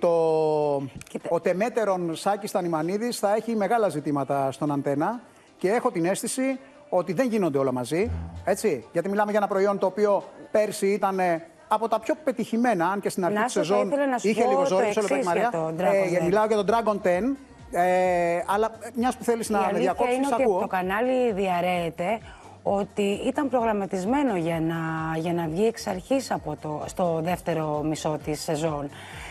ο τεμέτερον Σάκης Τανιμανίδης θα έχει μεγάλα ζητήματα στον Αντένα και έχω την αίσθηση ότι δεν γίνονται όλα μαζί. Έτσι. Γιατί μιλάμε για ένα προϊόν το οποίο πέρσι ήταν από τα πιο πετυχημένα, αν και στην αρχή της σεζόν είχε λίγο ζόρι. Μιλάω για τον Dragon 10. Αλλά μιας που θέλεις να με διακόψεις, είναι ακούω. ότι το κανάλι διαρρέεται ότι ήταν προγραμματισμένο για να βγει εξ αρχής στο δεύτερο μισό της σεζόν.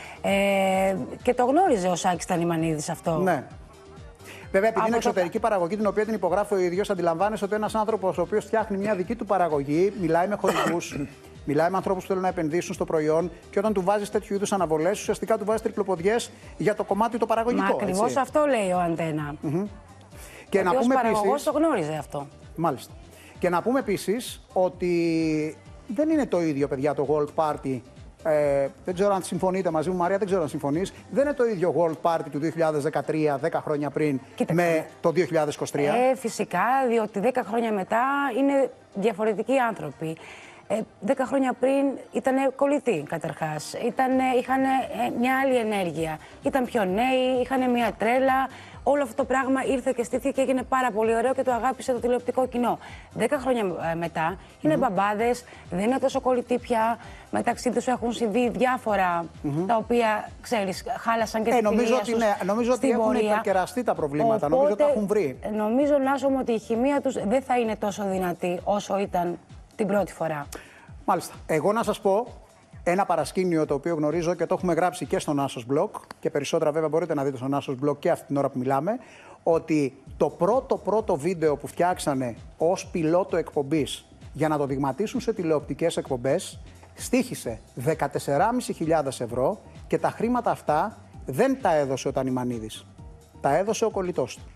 Και το γνώριζε ο Σάκης Τανιμανίδης αυτό. Ναι. Βέβαια, επειδή είναι εξωτερική παραγωγή, την οποία την υπογράφει ο ίδιος, αντιλαμβάνεσαι ότι ένας άνθρωπος ο οποίος φτιάχνει μια δική του παραγωγή, μιλάει με χορηγούς, μιλάει με ανθρώπους που θέλουν να επενδύσουν στο προϊόν και όταν του βάζεις τέτοιου είδους αναβολές, ουσιαστικά του βάζεις τριπλοποδιές για το κομμάτι το παραγωγικό. Μα ακριβώς αυτό λέει ο Αντένα. Και να πούμε παραγωγός το γνώριζε αυτό. Μάλιστα. Και να πούμε επίσης ότι δεν είναι το ίδιο, παιδιά, το World Party. Δεν ξέρω αν συμφωνείτε μαζί μου, Μαρία, δεν ξέρω αν συμφωνείς. Δεν είναι το ίδιο World Party του 2013, 10 χρόνια πριν, με το 2023. Φυσικά, διότι 10 χρόνια μετά είναι διαφορετικοί άνθρωποι. 10 χρόνια πριν ήταν κολλητοί καταρχάς. Είχαν μια άλλη ενέργεια. Ήταν πιο νέοι, είχαν μια τρέλα. Όλο αυτό το πράγμα ήρθε και στήθηκε και έγινε πάρα πολύ ωραίο και το αγάπησε το τηλεοπτικό κοινό. 10 χρόνια μετά είναι μπαμπάδες, δεν είναι τόσο κολλητοί πια. Μεταξύ τους έχουν συμβεί διάφορα τα οποία, ξέρεις, χάλασαν και την νομίζω ότι, νομίζω ότι έχουν υπερκεραστεί τα προβλήματα. Οπότε, νομίζω ότι τα έχουν βρει. Νομίζω, Νάσο μου, ότι η χημεία τους δεν θα είναι τόσο δυνατή όσο ήταν την πρώτη φορά. Μάλιστα. Εγώ να σας πω ένα παρασκήνιο το οποίο γνωρίζω και το έχουμε γράψει και στο Nasos Blog και περισσότερα βέβαια μπορείτε να δείτε στο Nasos Blog και αυτή την ώρα που μιλάμε, ότι το πρώτο βίντεο που φτιάξανε ως πιλότο εκπομπής για να το δειγματίσουν σε τηλεοπτικές εκπομπές στοίχησε 14.500 ευρώ και τα χρήματα αυτά δεν τα έδωσε ο Τανιμανίδης. Τα έδωσε ο κολλητός του.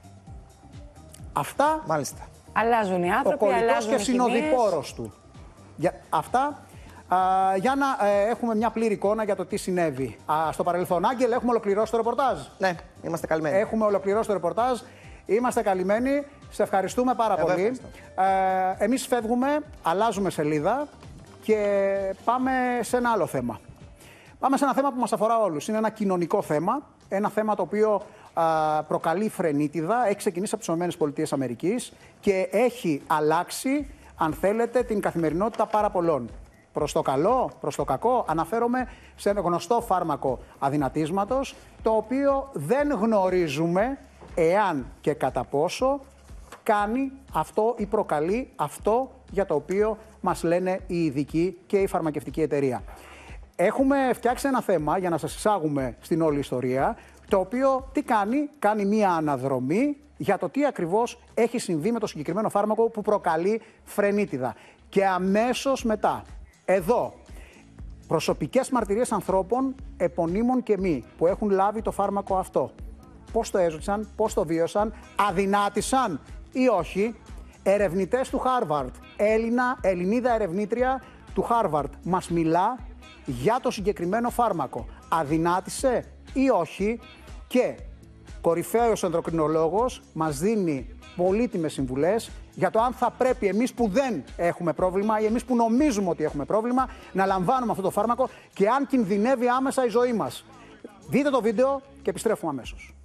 Αυτά. Μάλιστα. Αλλάζουν οι άνθρωποι, ο κολλητός και συνοδοιπόρος του. Αυτά για να έχουμε μια πλήρη εικόνα για το τι συνέβη στο παρελθόν. Άγγελ, έχουμε ολοκληρώσει το ρεπορτάζ. Ναι, είμαστε καλυμμένοι. Έχουμε ολοκληρώσει το ρεπορτάζ. Είμαστε καλυμμένοι. Σε ευχαριστούμε πάρα πολύ. Εμείς φεύγουμε, αλλάζουμε σελίδα και πάμε σε ένα άλλο θέμα. Πάμε σε ένα θέμα που μας αφορά όλους. Είναι ένα κοινωνικό θέμα. Ένα θέμα το οποίο προκαλεί φρενίτιδα. Έχει ξεκινήσει από τις ΗΠΑ και έχει αλλάξει, αν θέλετε, την καθημερινότητα πάρα πολλών. Προς το καλό, προς το κακό, αναφέρομαι σε ένα γνωστό φάρμακο αδυνατίσματος, το οποίο δεν γνωρίζουμε εάν και κατά πόσο κάνει αυτό ή προκαλεί αυτό για το οποίο μας λένε οι ειδικοί και η φαρμακευτική εταιρεία. Έχουμε φτιάξει ένα θέμα για να σας εισάγουμε στην όλη ιστορία, το οποίο τι κάνει? Κάνει μία αναδρομή για το τι ακριβώς έχει συμβεί με το συγκεκριμένο φάρμακο που προκαλεί φρενίτιδα. Και αμέσως μετά, εδώ, προσωπικές μαρτυρίες ανθρώπων, επωνύμων και μη, που έχουν λάβει το φάρμακο αυτό. Πώς το έζησαν, πώς το βίωσαν, αδυνάτησαν ή όχι. Ερευνητές του Harvard, Ελληνίδα ερευνήτρια του Harvard, μας μιλά για το συγκεκριμένο φάρμακο. Αδυνάτησε ή όχι. Και κορυφαίος ενδοκρινολόγος μας δίνει πολύτιμες συμβουλές για το αν θα πρέπει εμείς που δεν έχουμε πρόβλημα ή εμείς που νομίζουμε ότι έχουμε πρόβλημα να λαμβάνουμε αυτό το φάρμακο και αν κινδυνεύει άμεσα η ζωή μας. Δείτε το βίντεο και επιστρέφουμε αμέσως.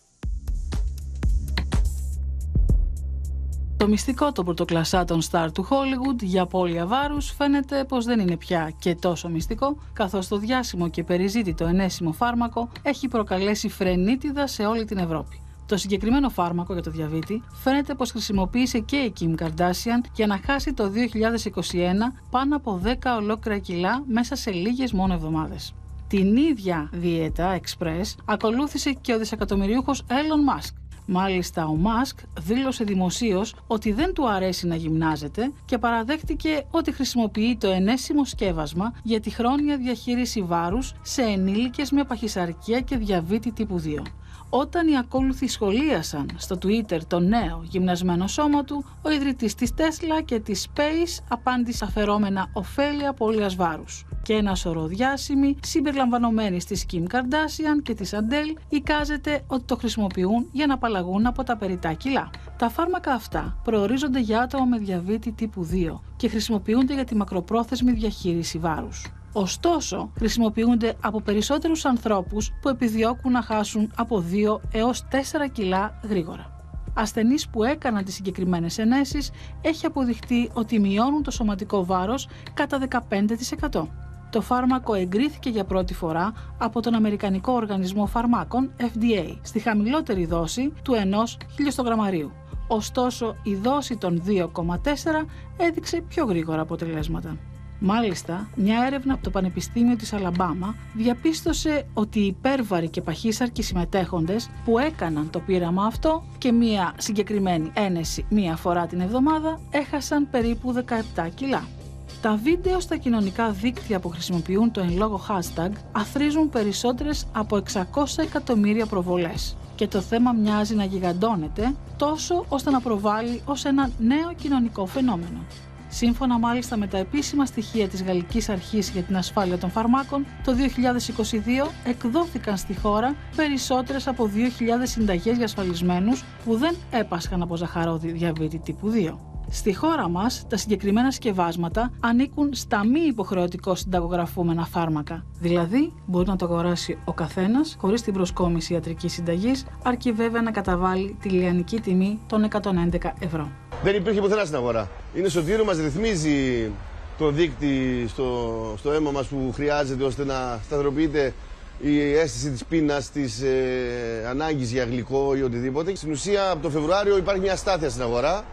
Το μυστικό των πρωτοκλασσάτων στάρ του Hollywood για απώλεια βάρους φαίνεται πως δεν είναι πια και τόσο μυστικό, καθώς το διάσημο και περιζήτητο ενέσιμο φάρμακο έχει προκαλέσει φρενίτιδα σε όλη την Ευρώπη. Το συγκεκριμένο φάρμακο για το διαβήτη φαίνεται πως χρησιμοποίησε και η Kim Kardashian για να χάσει το 2021 πάνω από 10 ολόκληρα κιλά μέσα σε λίγες μόνο εβδομάδες. Την ίδια δίαιτα express ακολούθησε και ο δισεκατομμυριούχος Elon Musk. Μάλιστα, ο Μάσκ δήλωσε δημοσίως ότι δεν του αρέσει να γυμνάζεται και παραδέχτηκε ότι χρησιμοποιεί το ενέσιμο σκεύασμα για τη χρόνια διαχείριση βάρους σε ενήλικες με παχυσαρκία και διαβήτη τύπου 2. Όταν οι ακόλουθοι σχολίασαν στο Twitter το νέο γυμνασμένο σώμα του, ο ιδρυτής της Tesla και της Space απάντησε αφαιρόμενα ωφέλη απώλειας βάρους. Και ένα σωρό διάσημοι, συμπεριλαμβανομένοι της Kim Kardashian και της Adele, εικάζεται ότι το χρησιμοποιούν για να απαλλαγούν από τα περιττά κιλά. Τα φάρμακα αυτά προορίζονται για άτομα με διαβήτη τύπου 2 και χρησιμοποιούνται για τη μακροπρόθεσμη διαχείριση βάρους. Ωστόσο, χρησιμοποιούνται από περισσότερους ανθρώπους που επιδιώκουν να χάσουν από 2 έως 4 κιλά γρήγορα. Ασθενείς που έκαναν τις συγκεκριμένες ενέσεις έχει αποδειχτεί ότι μειώνουν το σωματικό βάρος κατά 15%. Το φάρμακο εγκρίθηκε για πρώτη φορά από τον Αμερικανικό Οργανισμό Φαρμάκων FDA στη χαμηλότερη δόση του 1 χιλιοστογραμμαρίου. Ωστόσο, η δόση των 2,4 έδειξε πιο γρήγορα αποτελέσματα. Μάλιστα, μια έρευνα από το Πανεπιστήμιο της Αλαμπάμα διαπίστωσε ότι οι υπέρβαροι και παχύσαρκοι συμμετέχοντες που έκαναν το πείραμα αυτό και μια συγκεκριμένη ένεση μία φορά την εβδομάδα έχασαν περίπου 17 κιλά. Τα βίντεο στα κοινωνικά δίκτυα που χρησιμοποιούν το εν λόγω hashtag αθροίζουν περισσότερες από 600 εκατομμύρια προβολές και το θέμα μοιάζει να γιγαντώνεται τόσο ώστε να προβάλλει ως ένα νέο κοινωνικό φαινόμενο. Σύμφωνα μάλιστα με τα επίσημα στοιχεία της Γαλλικής Αρχής για την Ασφάλεια των Φαρμάκων, το 2022 εκδόθηκαν στη χώρα περισσότερες από 2.000 συνταγές για ασφαλισμένους που δεν έπασχαν από ζαχαρόδι διαβήτη τύπου 2. Στη χώρα μας, τα συγκεκριμένα σκευάσματα ανήκουν στα μη υποχρεωτικό συνταγογραφούμενα φάρμακα. Δηλαδή, μπορεί να το αγοράσει ο καθένας χωρίς την προσκόμιση ιατρικής συνταγής, αρκεί βέβαια να καταβάλει τη λιανική τιμή των 111 ευρώ. Δεν υπήρχε πουθενά στην αγορά. Είναι σωτήριο, μας ρυθμίζει το δείκτη στο αίμα μας που χρειάζεται ώστε να σταθεροποιείται η αίσθηση της πείνας, της ανάγκης για γλυκό ή οτιδήποτε. Στην ουσία, από το Φεβρουάριο υπάρχει μια αστάθεια στην αγορά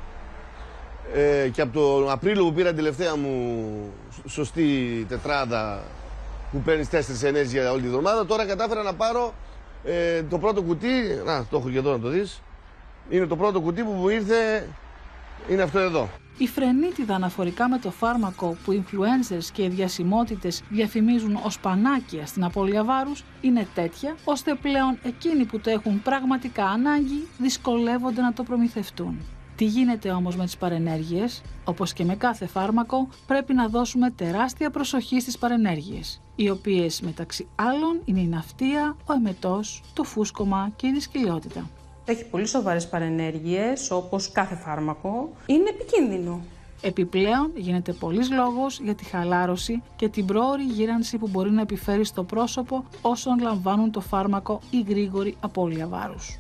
και από τον Απρίλιο που πήρα την τελευταία μου σωστή τετράδα που παίρνεις 4 ενέργειες για όλη τη εβδομάδα, τώρα κατάφερα να πάρω το πρώτο κουτί. Να, το έχω και εδώ να το δεις. Είναι το πρώτο κουτί που μου ήρθε. Είναι αυτό εδώ. Η φρενίτιδα αναφορικά με το φάρμακο που influencers και οι διασημότητες διαφημίζουν ως πανάκια στην απώλεια βάρους είναι τέτοια, ώστε πλέον εκείνοι που το έχουν πραγματικά ανάγκη δυσκολεύονται να το προμηθευτούν. Τι γίνεται όμως με τις παρενέργειες? Όπως και με κάθε φάρμακο, πρέπει να δώσουμε τεράστια προσοχή στις παρενέργειες, οι οποίες μεταξύ άλλων είναι η ναυτία, ο εμετός, το φούσκωμα και η δυσκολιότητα. Έχει πολύ σοβαρές παρενέργειες, όπως κάθε φάρμακο. Είναι επικίνδυνο. Επιπλέον, γίνεται πολλής λόγος για τη χαλάρωση και την πρόωρη γύρανση που μπορεί να επιφέρει στο πρόσωπο όσων λαμβάνουν το φάρμακο ή γρήγορη απώλεια βάρους.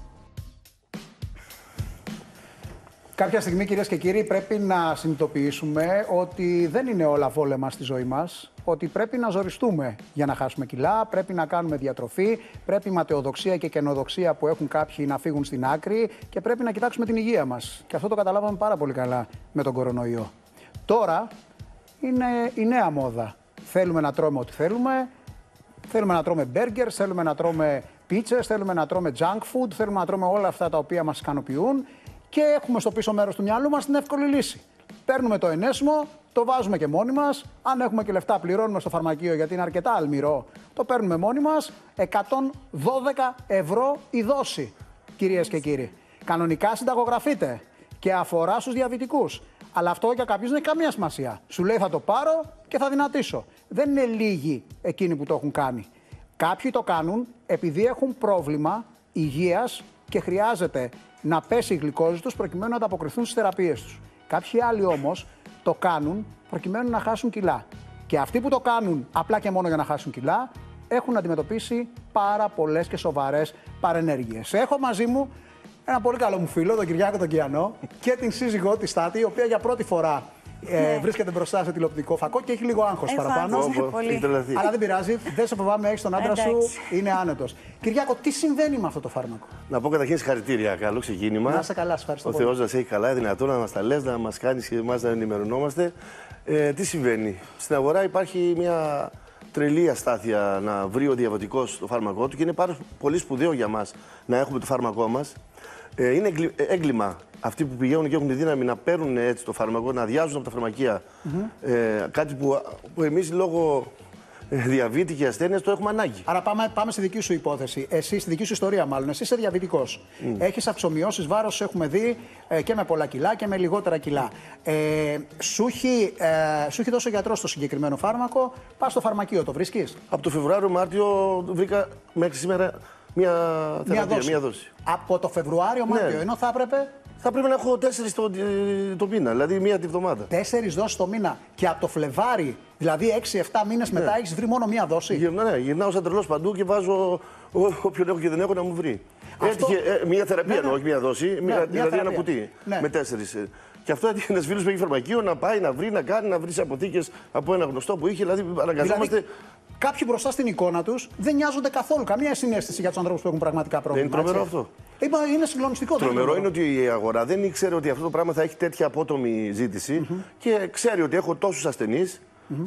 Κάποια στιγμή, κυρίες και κύριοι, πρέπει να συνειδητοποιήσουμε ότι δεν είναι όλα βόλεμα στη ζωή μας, ότι πρέπει να ζοριστούμε για να χάσουμε κιλά, πρέπει να κάνουμε διατροφή, πρέπει η ματαιοδοξία και η καινοδοξία που έχουν κάποιοι να φύγουν στην άκρη και πρέπει να κοιτάξουμε την υγεία μας. Και αυτό το καταλάβαμε πάρα πολύ καλά με τον κορονοϊό. Τώρα είναι η νέα μόδα. Θέλουμε να τρώμε ό,τι θέλουμε, θέλουμε να τρώμε μπέργκερ, θέλουμε να τρώμε πίτσες, θέλουμε να τρώμε junk food, θέλουμε να τρώμε όλα αυτά τα οποία μας ικανοποιούν. Και έχουμε στο πίσω μέρος του μυαλού μας την εύκολη λύση. Παίρνουμε το ενέσιμο, το βάζουμε και μόνοι μας. Αν έχουμε και λεφτά, πληρώνουμε στο φαρμακείο γιατί είναι αρκετά αλμυρό. Το παίρνουμε μόνοι μας. 112 ευρώ η δόση, κυρίες και κύριοι. Κανονικά συνταγογραφείται και αφορά στους διαβητικούς. Αλλά αυτό για κάποιους δεν έχει καμία σημασία. Σου λέει θα το πάρω και θα δυνατήσω. Δεν είναι λίγοι εκείνοι που το έχουν κάνει. Κάποιοι το κάνουν επειδή έχουν πρόβλημα υγείας και χρειάζεται να πέσει η γλυκόζη τους προκειμένου να ανταποκριθούν στις θεραπείες τους. Κάποιοι άλλοι όμως το κάνουν προκειμένου να χάσουν κιλά. Και αυτοί που το κάνουν απλά και μόνο για να χάσουν κιλά έχουν αντιμετωπίσει πάρα πολλές και σοβαρές παρενέργειες. Έχω μαζί μου ένα πολύ καλό μου φίλο, τον Κυριάκο τον Κιανό, και την σύζυγό της Τάτη, η οποία για πρώτη φορά βρίσκεται μπροστά σε τηλεοπτικό φακό και έχει λίγο άγχος παραπάνω. Αλλά δεν πειράζει, δεν σε φοβάμαι, έχεις τον άντρα σου, είναι άνετος. Κυριάκο, τι συμβαίνει με αυτό το φάρμακο? Να πω καταρχήν συγχαρητήρια. Καλό ξεκίνημα. Να είσαι καλά, σας ευχαριστώ. Ο Θεός να σε έχει καλά, δυνατόν να μας τα λες, να μας κάνεις και εμάς να ενημερωνόμαστε. Τι συμβαίνει? Στην αγορά υπάρχει μια τρελή αστάθεια να βρει ο διαβατικός το φάρμακό του και είναι πάρα πολύ σπουδαίο για μας να έχουμε το φάρμακό μας. Είναι έγκλημα αυτοί που πηγαίνουν και έχουν τη δύναμη να παίρνουν έτσι το φάρμακο, να αδειάζουν από τα φαρμακεία. Κάτι που εμείς λόγω διαβήτη και ασθένειας το έχουμε ανάγκη. Άρα πάμε στη δική σου υπόθεση. Εσύ, στη δική σου ιστορία, μάλλον. Εσύ είσαι διαβητικός. Έχεις αυξομοιώσεις βάρος, έχουμε δει και με πολλά κιλά και με λιγότερα κιλά. Σου έχει δώσει ο γιατρός το συγκεκριμένο φάρμακο. Πας στο φαρμακείο, το βρίσκεις? Από το Φεβρουάριο-Μάρτιο βρήκα μέχρι σήμερα μια θεραπεία, μια δόση. Από το Φεβρουάριο-Μάρτιο, ενώ θα έπρεπε. Θα πρέπει να έχω 4 το μήνα, δηλαδή μία τη βδομάδα. 4 δόσεις το μήνα. Και από το Φλεβάρι, δηλαδή 6-7 μήνες μετά, έχεις βρει μόνο μία δόση. Γυρνάω σαν τρελός παντού και βάζω όποιον έχω και δεν έχω να μου βρει. Έτυχε μία θεραπεία, όχι μία δόση, δηλαδή ένα κουτί με 4. Και αυτό έτυχε ένα φίλο που έχει φαρμακείο να πάει να βρει, να κάνει, να βρει αποθήκες από ένα γνωστό που είχε. Δηλαδή αναγκαζόμαστε. Κάποιοι μπροστά στην εικόνα τους δεν νοιάζονται καθόλου. Καμία συναίσθηση για τους ανθρώπους που έχουν πραγματικά πρόβλημα. Δεν είναι τρομερό αυτό? Είναι συγκλονιστικό. Τρομερό είναι ότι η αγορά δεν ήξερε ότι αυτό το πράγμα θα έχει τέτοια απότομη ζήτηση και ξέρει ότι έχω τόσους ασθενείς.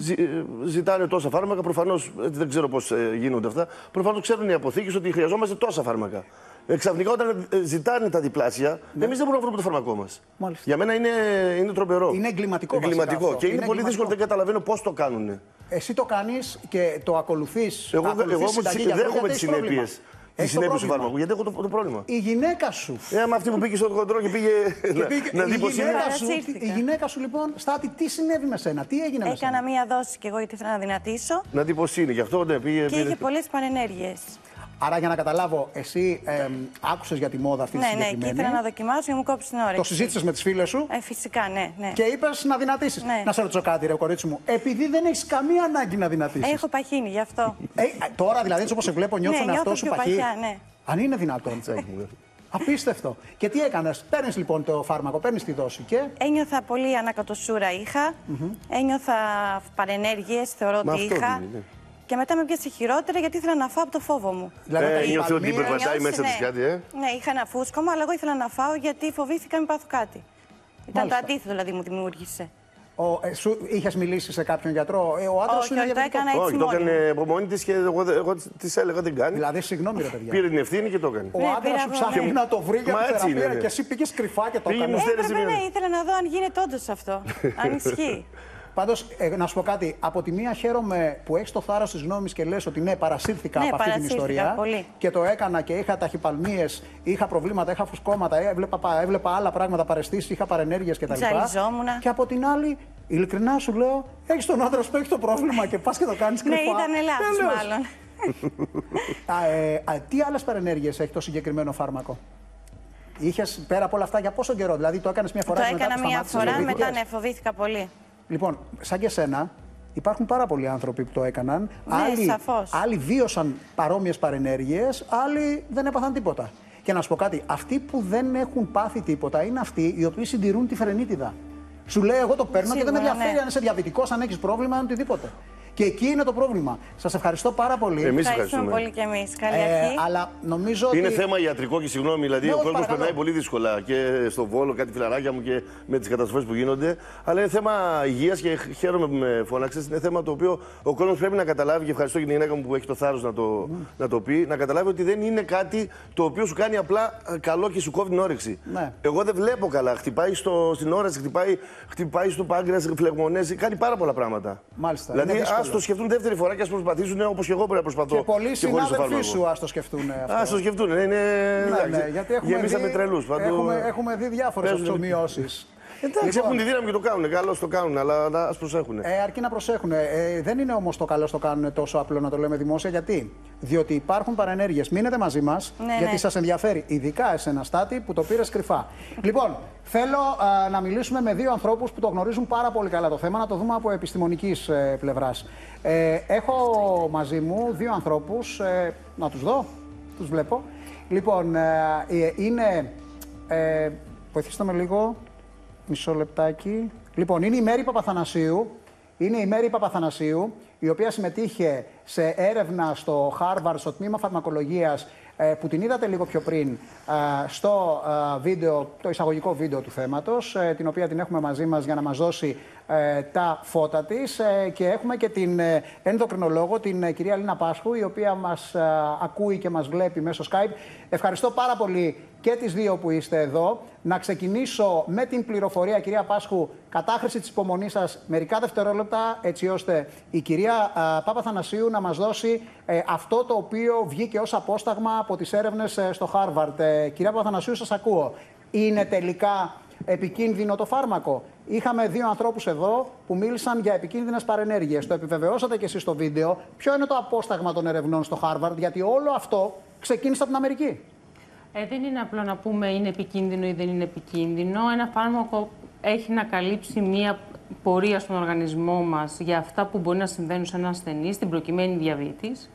Ζητάνε τόσα φάρμακα. Προφανώς δεν ξέρω πώς γίνονται αυτά. Προφανώς ξέρουν οι αποθήκες ότι χρειαζόμαστε τόσα φάρμακα. Ξαφνικά όταν ζητάνε τα διπλάσια, εμείς δεν μπορούμε να βρούμε το φάρμακό μας. Για μένα είναι τρομερό. Είναι εγκληματικό. Και είναι πολύ δύσκολο, δεν καταλαβαίνω πώς το κάνουν. Εσύ το κάνεις και το ακολουθείς. Εγώ όμως δέχομαι τις συνέπειες. Τις συνέπειες του φάρμακου, γιατί έχω το πρόβλημα. Η γυναίκα σου. Με αυτή που πήγε στο χοντρό και πήγε να δει πώς είναι. Η γυναίκα σου λοιπόν, Στάτη, τι συνέβη με σένα, τι έγινε με σένα? Έκανα μία δόση και εγώ γιατί ήθελα να δυνατήσω. Να δει πώς είναι, γι' αυτό πήγε. Και είχε πολλές παρενέργειες. Άρα για να καταλάβω, εσύ άκουσες για τη μόδα αυτή τη συγκεκριμένη. Ναι, και ήθελα να δοκιμάσω και μου κόψει την όρεξη. Το συζήτησες με τις φίλες σου? Φυσικά, ναι. Και είπες να δυνατήσεις. Ναι. Να σε ρωτήσω κάτι, ρε κορίτσι μου. Επειδή δεν έχεις καμία ανάγκη να δυνατήσεις. Έχω παχύνει, γι' αυτό. Τώρα δηλαδή, έτσι όπως σε βλέπω, νιώθω τον εαυτό σου παχύ. Ναι. Αν είναι δυνατόν. Απίστευτο. Και τι έκανες? Παίρνεις λοιπόν το φάρμακο, παίρνεις τη δόση και. Ένιωθα πολύ ανακατοσούρα είχα. Ένιωθα παρενέργειες, θεωρώ ότι είχα. Και μετά με πιάσε χειρότερα γιατί ήθελα να φάω από το φόβο μου. Δηλαδή, νιώθω ότι περπατάει μέσα της κάτι, Ναι, είχα ένα φούσκωμα, αλλά εγώ ήθελα να φάω γιατί φοβήθηκα μην πάθω κάτι. Ήταν το αντίθετο δηλαδή μου δημιούργησε. Είχες μιλήσει σε κάποιον γιατρό? Ο άντρας σου είναι διαβητικός? Όχι, το έκανε από μόνη της και εγώ της έλεγα δεν κάνει. Δηλαδή, συγγνώμη ρε παιδιά. Πήρε την ευθύνη και το έκανε. Ο άντρας σου ψάχνει να το βρει για τη θεραπεία και εσύ πήγες κρυφά και το έκανε. Ήθελα να δω αν γίνεται όντως αυτό. Αν ισχύει. Πάντως, να σου πω κάτι. Από τη μία χαίρομαι που έχεις το θάρρος της γνώμης και λες ότι ναι, παρασύρθηκα από αυτή την ιστορία. Πολύ. Και το έκανα και είχα ταχυπαλμίες, είχα προβλήματα, είχα φουσκώματα, έβλεπα άλλα πράγματα, παραισθήσεις, είχα παρενέργειες κτλ. Και από την άλλη, ειλικρινά σου λέω, έχεις τον άντρα που έχει το πρόβλημα και πας και το κάνεις κρυφά. Ναι, ήταν λάθος μάλλον. Τι άλλες παρενέργειες έχει το συγκεκριμένο φάρμακο? Είχες πέρα από όλα αυτά για πόσο καιρό? Δηλαδή το έκανες μια φορά? Το έκανα μια φορά, μετά φοβήθηκα πολύ. Λοιπόν, σαν και εσένα, υπάρχουν πάρα πολλοί άνθρωποι που το έκαναν. Ναι, σαφώς. Άλλοι βίωσαν παρόμοιες παρενέργειες, άλλοι δεν έπαθαν τίποτα. Και να σου πω κάτι, αυτοί που δεν έχουν πάθει τίποτα είναι αυτοί οι οποίοι συντηρούν τη φρενίτιδα. Σου λέει, εγώ το παίρνω και δεν με ενδιαφέρει αν είσαι διαβητικός, αν έχεις πρόβλημα, αν οτιδήποτε. Και εκεί είναι το πρόβλημα. Σας ευχαριστώ πάρα πολύ. Εμείς ευχαριστούμε πολύ και εμείς. Καλή αρχή. Αλλά νομίζω ότι. Είναι θέμα ιατρικό και συγγνώμη, δηλαδή ο κόσμος περνάει πολύ δύσκολα και στο Βόλο, κάτι φιλαράκια μου και με τις καταστροφές που γίνονται. Αλλά είναι θέμα υγείας και χαίρομαι που με φώναξες. Είναι θέμα το οποίο ο κόσμος πρέπει να καταλάβει και ευχαριστώ και την γυναίκα μου που έχει το θάρρος να το πει. Να καταλάβει ότι δεν είναι κάτι το οποίο σου κάνει απλά καλό και σου κόβει την όρεξη. Ναι. Εγώ δεν βλέπω καλά. Χτυπάει στην όρεξη, χτυπάει στο πάγκρεας, φλεγμονές, κάνει πάρα πολλά πράγματα. Μάλιστα. Δηλαδή, ας το σκεφτούν δεύτερη φορά και ας προσπαθήσουν όπως και εγώ πρέπει να προσπαθώ. Και πολλοί συνάδελφοί σου ας το σκεφτούν αυτό. Ας το σκεφτούν, ναι, γιατί γεμίσαμε τρελούς. Έχουμε δει διάφορες οξομοιώσεις. Εντάξει, έχουν τη δύναμη και το κάνουν. Καλώς το κάνουν, αλλά ας προσέχουν. Αρκεί να προσέχουν. Δεν είναι όμως το καλώς το κάνουν τόσο απλό να το λέμε δημόσια. Γιατί? Διότι υπάρχουν παρενέργειες. Μείνετε μαζί μας, γιατί σας ενδιαφέρει. Ειδικά εσένα, Στάτη, που το πήρες κρυφά. Λοιπόν, θέλω να μιλήσουμε με δύο ανθρώπους που το γνωρίζουν πάρα πολύ καλά το θέμα, να το δούμε από επιστημονικής πλευράς. Έχω μαζί μου δύο ανθρώπους. Να τους δω. Τους βλέπω. Λοιπόν, είναι. Βοηθήστε με λίγο. Μισό λεπτάκι. Λοιπόν, είναι η Μέρη Παπαθανασίου. Είναι η Μέρη Παπαθανασίου, η οποία συμμετείχε σε έρευνα στο Harvard, στο τμήμα φαρμακολογίας, που την είδατε λίγο πιο πριν στο βίντεο, το εισαγωγικό βίντεο του θέματος, την οποία την έχουμε μαζί μας για να μας δώσει τα φώτα της, και έχουμε και την ενδοκρινολόγο, την κυρία Λίνα Πάσχου, η οποία μας ακούει και μας βλέπει μέσω Skype. Ευχαριστώ πάρα πολύ και τις δύο που είστε εδώ. Να ξεκινήσω με την πληροφορία, κυρία Πάσχου, κατάχρηση της υπομονής σας μερικά δευτερόλεπτα, έτσι ώστε η κυρία Παπαθανασίου να μας δώσει αυτό το οποίο βγήκε ως απόσταγμα από τις έρευνες στο Harvard. Κυρία Παπαθανασίου, σας ακούω. Είναι τελικά επικίνδυνο το φάρμακο? Είχαμε δύο ανθρώπους εδώ που μίλησαν για επικίνδυνες παρενέργειες. Το επιβεβαιώσατε και εσείς στο βίντεο. Ποιο είναι το απόσταγμα των ερευνών στο Harvard? Γιατί όλο αυτό ξεκίνησε από την Αμερική. Δεν είναι απλό να πούμε είναι επικίνδυνο ή δεν είναι επικίνδυνο. Ένα φάρμακο έχει να καλύψει μία πορεία στον οργανισμό μας για αυτά που μπορεί να συμβαίνουν σε ένα ασθενή, στην προκειμένη διαβήτης.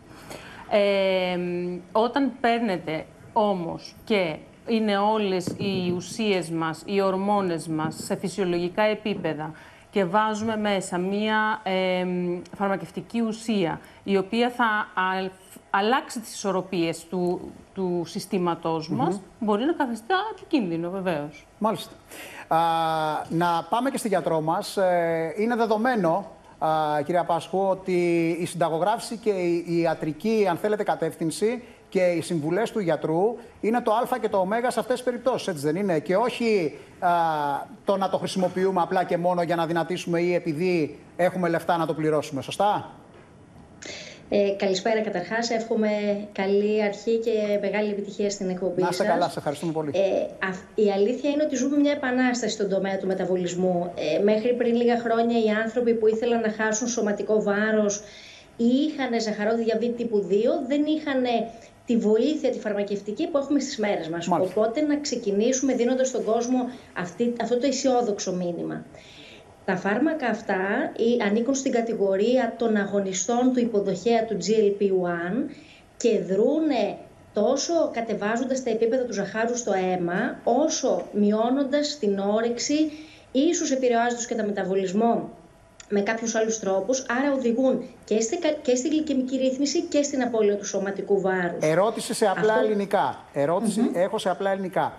Όταν παίρνετε όμως και είναι όλες οι ουσίες μας, οι ορμόνες μας σε φυσιολογικά επίπεδα και βάζουμε μέσα μία φαρμακευτική ουσία η οποία θα αλλάξει τις ισορροπίες του συστήματός μας, μπορεί να καθιστά επικίνδυνο βεβαίως. Μάλιστα. Να πάμε και στη γιατρό μας. Είναι δεδομένο, κυρία Πάσχου, ότι η συνταγογράφηση και η ιατρική, αν θέλετε, κατεύθυνση και οι συμβουλές του γιατρού είναι το α και το ω σε αυτές τις περιπτώσεις, έτσι δεν είναι? Και όχι το να το χρησιμοποιούμε απλά και μόνο για να δυνατήσουμε ή επειδή έχουμε λεφτά να το πληρώσουμε. Σωστά? Καλησπέρα καταρχάς. Εύχομαι καλή αρχή και μεγάλη επιτυχία στην εκπομπή σας. Να είστε καλά, σε ευχαριστούμε πολύ. Η αλήθεια είναι ότι ζούμε μια επανάσταση στον τομέα του μεταβολισμού. Μέχρι πριν λίγα χρόνια οι άνθρωποι που ήθελαν να χάσουν σωματικό βάρος ή είχαν ζαχαρόδι διαβήτη τύπου 2 δεν είχαν τη βοήθεια, τη φαρμακευτική που έχουμε στις μέρες μας. Μάλιστα. Οπότε να ξεκινήσουμε δίνοντας στον κόσμο αυτό το αισιόδοξο μήνυμα. Τα φάρμακα αυτά ανήκουν στην κατηγορία των αγωνιστών του υποδοχέα του GLP-1 και δρούνε τόσο κατεβάζοντας τα επίπεδα του ζαχάρου στο αίμα, όσο μειώνοντας την όρεξη, ίσως επηρεάζοντας και τα μεταβολισμό με κάποιους άλλους τρόπους, άρα οδηγούν και στη γλυκαιμική ρύθμιση και στην απώλεια του σωματικού βάρους. Ερώτηση σε απλά ελληνικά. Έχω σε απλά ελληνικά.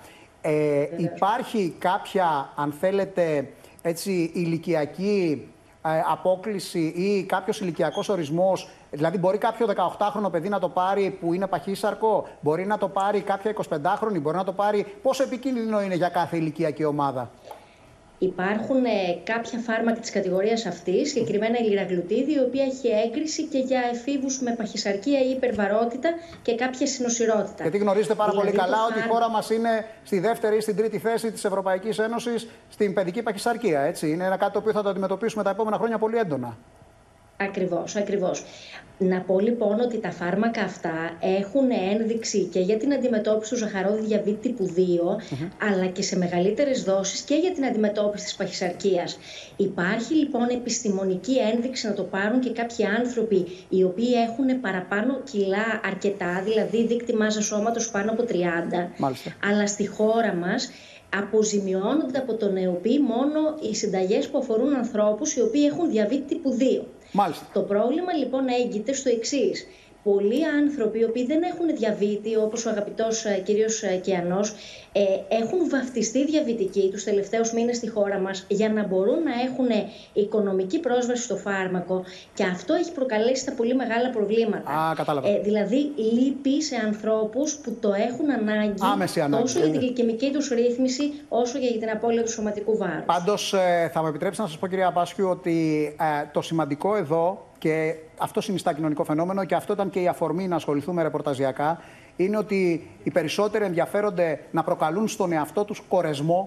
Υπάρχει κάποια, αν θέλετε, έτσι, ηλικιακή απόκλιση ή κάποιος ηλικιακός ορισμός? Δηλαδή, μπορεί κάποιο 18χρονο παιδί να το πάρει που είναι παχύσαρκο, μπορεί να το πάρει κάποια 25χρονη, μπορεί να το πάρει. Πόσο επικίνδυνο είναι για κάθε ηλικιακή ομάδα? Υπάρχουν κάποια φάρμακα της κατηγορίας αυτής, συγκεκριμένα η λιραγλουτίδη, η οποία έχει έγκριση και για εφήβους με παχυσαρκία ή υπερβαρότητα και κάποια συνοσιρότητα. Γιατί γνωρίζετε πάρα πολύ καλά ότι η χώρα μας είναι στη δεύτερη ή στην τρίτη θέση της Ευρωπαϊκής Ένωσης στην παιδική παχυσαρκία. Έτσι. Είναι κάτι το οποίο θα το αντιμετωπίσουμε τα επόμενα χρόνια πολύ έντονα. Ακριβώς, ακριβώς. Να πω λοιπόν ότι τα φάρμακα αυτά έχουν ένδειξη και για την αντιμετώπιση του ζαχαρόδι διαβήτη τύπου 2, αλλά και σε μεγαλύτερες δόσεις και για την αντιμετώπιση της παχυσαρκίας. Υπάρχει λοιπόν επιστημονική ένδειξη να το πάρουν και κάποιοι άνθρωποι οι οποίοι έχουν παραπάνω κιλά αρκετά, δηλαδή δείκτη μάζας σώματος πάνω από 30, μάλιστα, αλλά στη χώρα μας αποζημιώνονται από τον ΕΟΠΗ μόνο οι συνταγές που αφορούν ανθρώπους οι οποίοι έχουν διαβήτη τύπου 2. Μάλιστα. Το πρόβλημα λοιπόν έγκυται στο εξής. Πολλοί άνθρωποι οι οποίοι δεν έχουν διαβήτη, όπως ο αγαπητός κύριος Κιανός, έχουν βαφτιστεί διαβητικοί τους τελευταίους μήνες στη χώρα μας για να μπορούν να έχουν οικονομική πρόσβαση στο φάρμακο, και αυτό έχει προκαλέσει τα πολύ μεγάλα προβλήματα. Δηλαδή λείπει σε ανθρώπους που το έχουν ανάγκη τόσο για την γλυκαιμική τους ρύθμιση όσο και για την απώλεια του σωματικού βάρους. Πάντως θα μου επιτρέψετε να σας πω, κυρία Πάσχου, ότι το σημαντικό εδώ, και αυτό συνιστά κοινωνικό φαινόμενο και αυτό ήταν και η αφορμή να ασχοληθούμε ρεπορταζιακά, είναι ότι οι περισσότεροι ενδιαφέρονται να προκαλούν στον εαυτό τους κορεσμό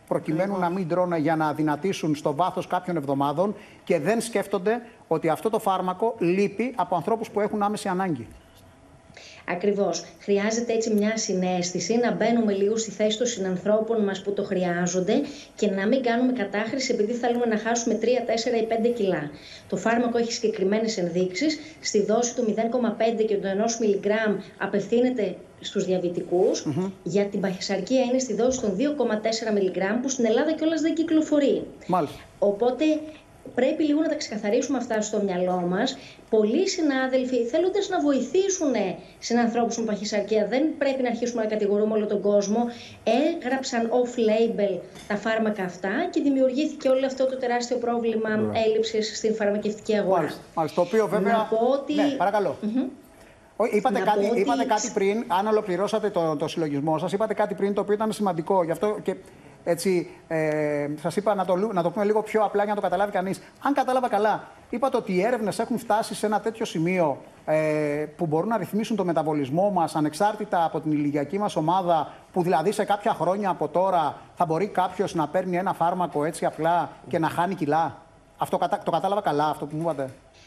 προκειμένου να μην τρώνε για να δυνατήσουν στο βάθος κάποιων εβδομάδων και δεν σκέφτονται ότι αυτό το φάρμακο λείπει από ανθρώπους που έχουν άμεση ανάγκη. Ακριβώς. Χρειάζεται έτσι μια συναίσθηση να μπαίνουμε λίγο στη θέση των συνανθρώπων μας που το χρειάζονται και να μην κάνουμε κατάχρηση επειδή θέλουμε να χάσουμε 3, 4 ή 5 κιλά. Το φάρμακο έχει συγκεκριμένες ενδείξεις. Στη δόση του 0,5 και του 1 μιλιγκράμμ απευθύνεται στους διαβητικούς. Για την παχυσαρκία είναι στη δόση των 2,4 μιλιγκράμμ που στην Ελλάδα κιόλας δεν κυκλοφορεί. Μάλιστα. Οπότε πρέπει λίγο να τα ξεκαθαρίσουμε αυτά στο μυαλό μας. Πολλοί συνάδελφοι, θέλοντας να βοηθήσουν συνανθρώπους με παχυσαρκία, δεν πρέπει να αρχίσουμε να κατηγορούμε όλο τον κόσμο. Έγραψαν off-label τα φάρμακα αυτά και δημιουργήθηκε όλο αυτό το τεράστιο πρόβλημα έλλειψης στην φαρμακευτική αγορά. Μάλιστα, το οποίο βέβαια... Να πω ότι... Ναι, παρακαλώ. Είπατε κάτι πριν, αν ολοκληρώσατε το συλλογισμό σας, είπατε κάτι πριν το οποίο ήταν σημαντικό. Γι' αυτό και έτσι σας είπα να το πούμε λίγο πιο απλά για να το καταλάβει κανείς. Αν κατάλαβα καλά, είπατε ότι οι έρευνες έχουν φτάσει σε ένα τέτοιο σημείο που μπορούν να ρυθμίσουν το μεταβολισμό μας ανεξάρτητα από την ηλικιακή μας ομάδα, που δηλαδή σε κάποια χρόνια από τώρα θα μπορεί κάποιος να παίρνει ένα φάρμακο έτσι απλά και να χάνει κιλά. Το κατάλαβα καλά αυτό που μου είπατε?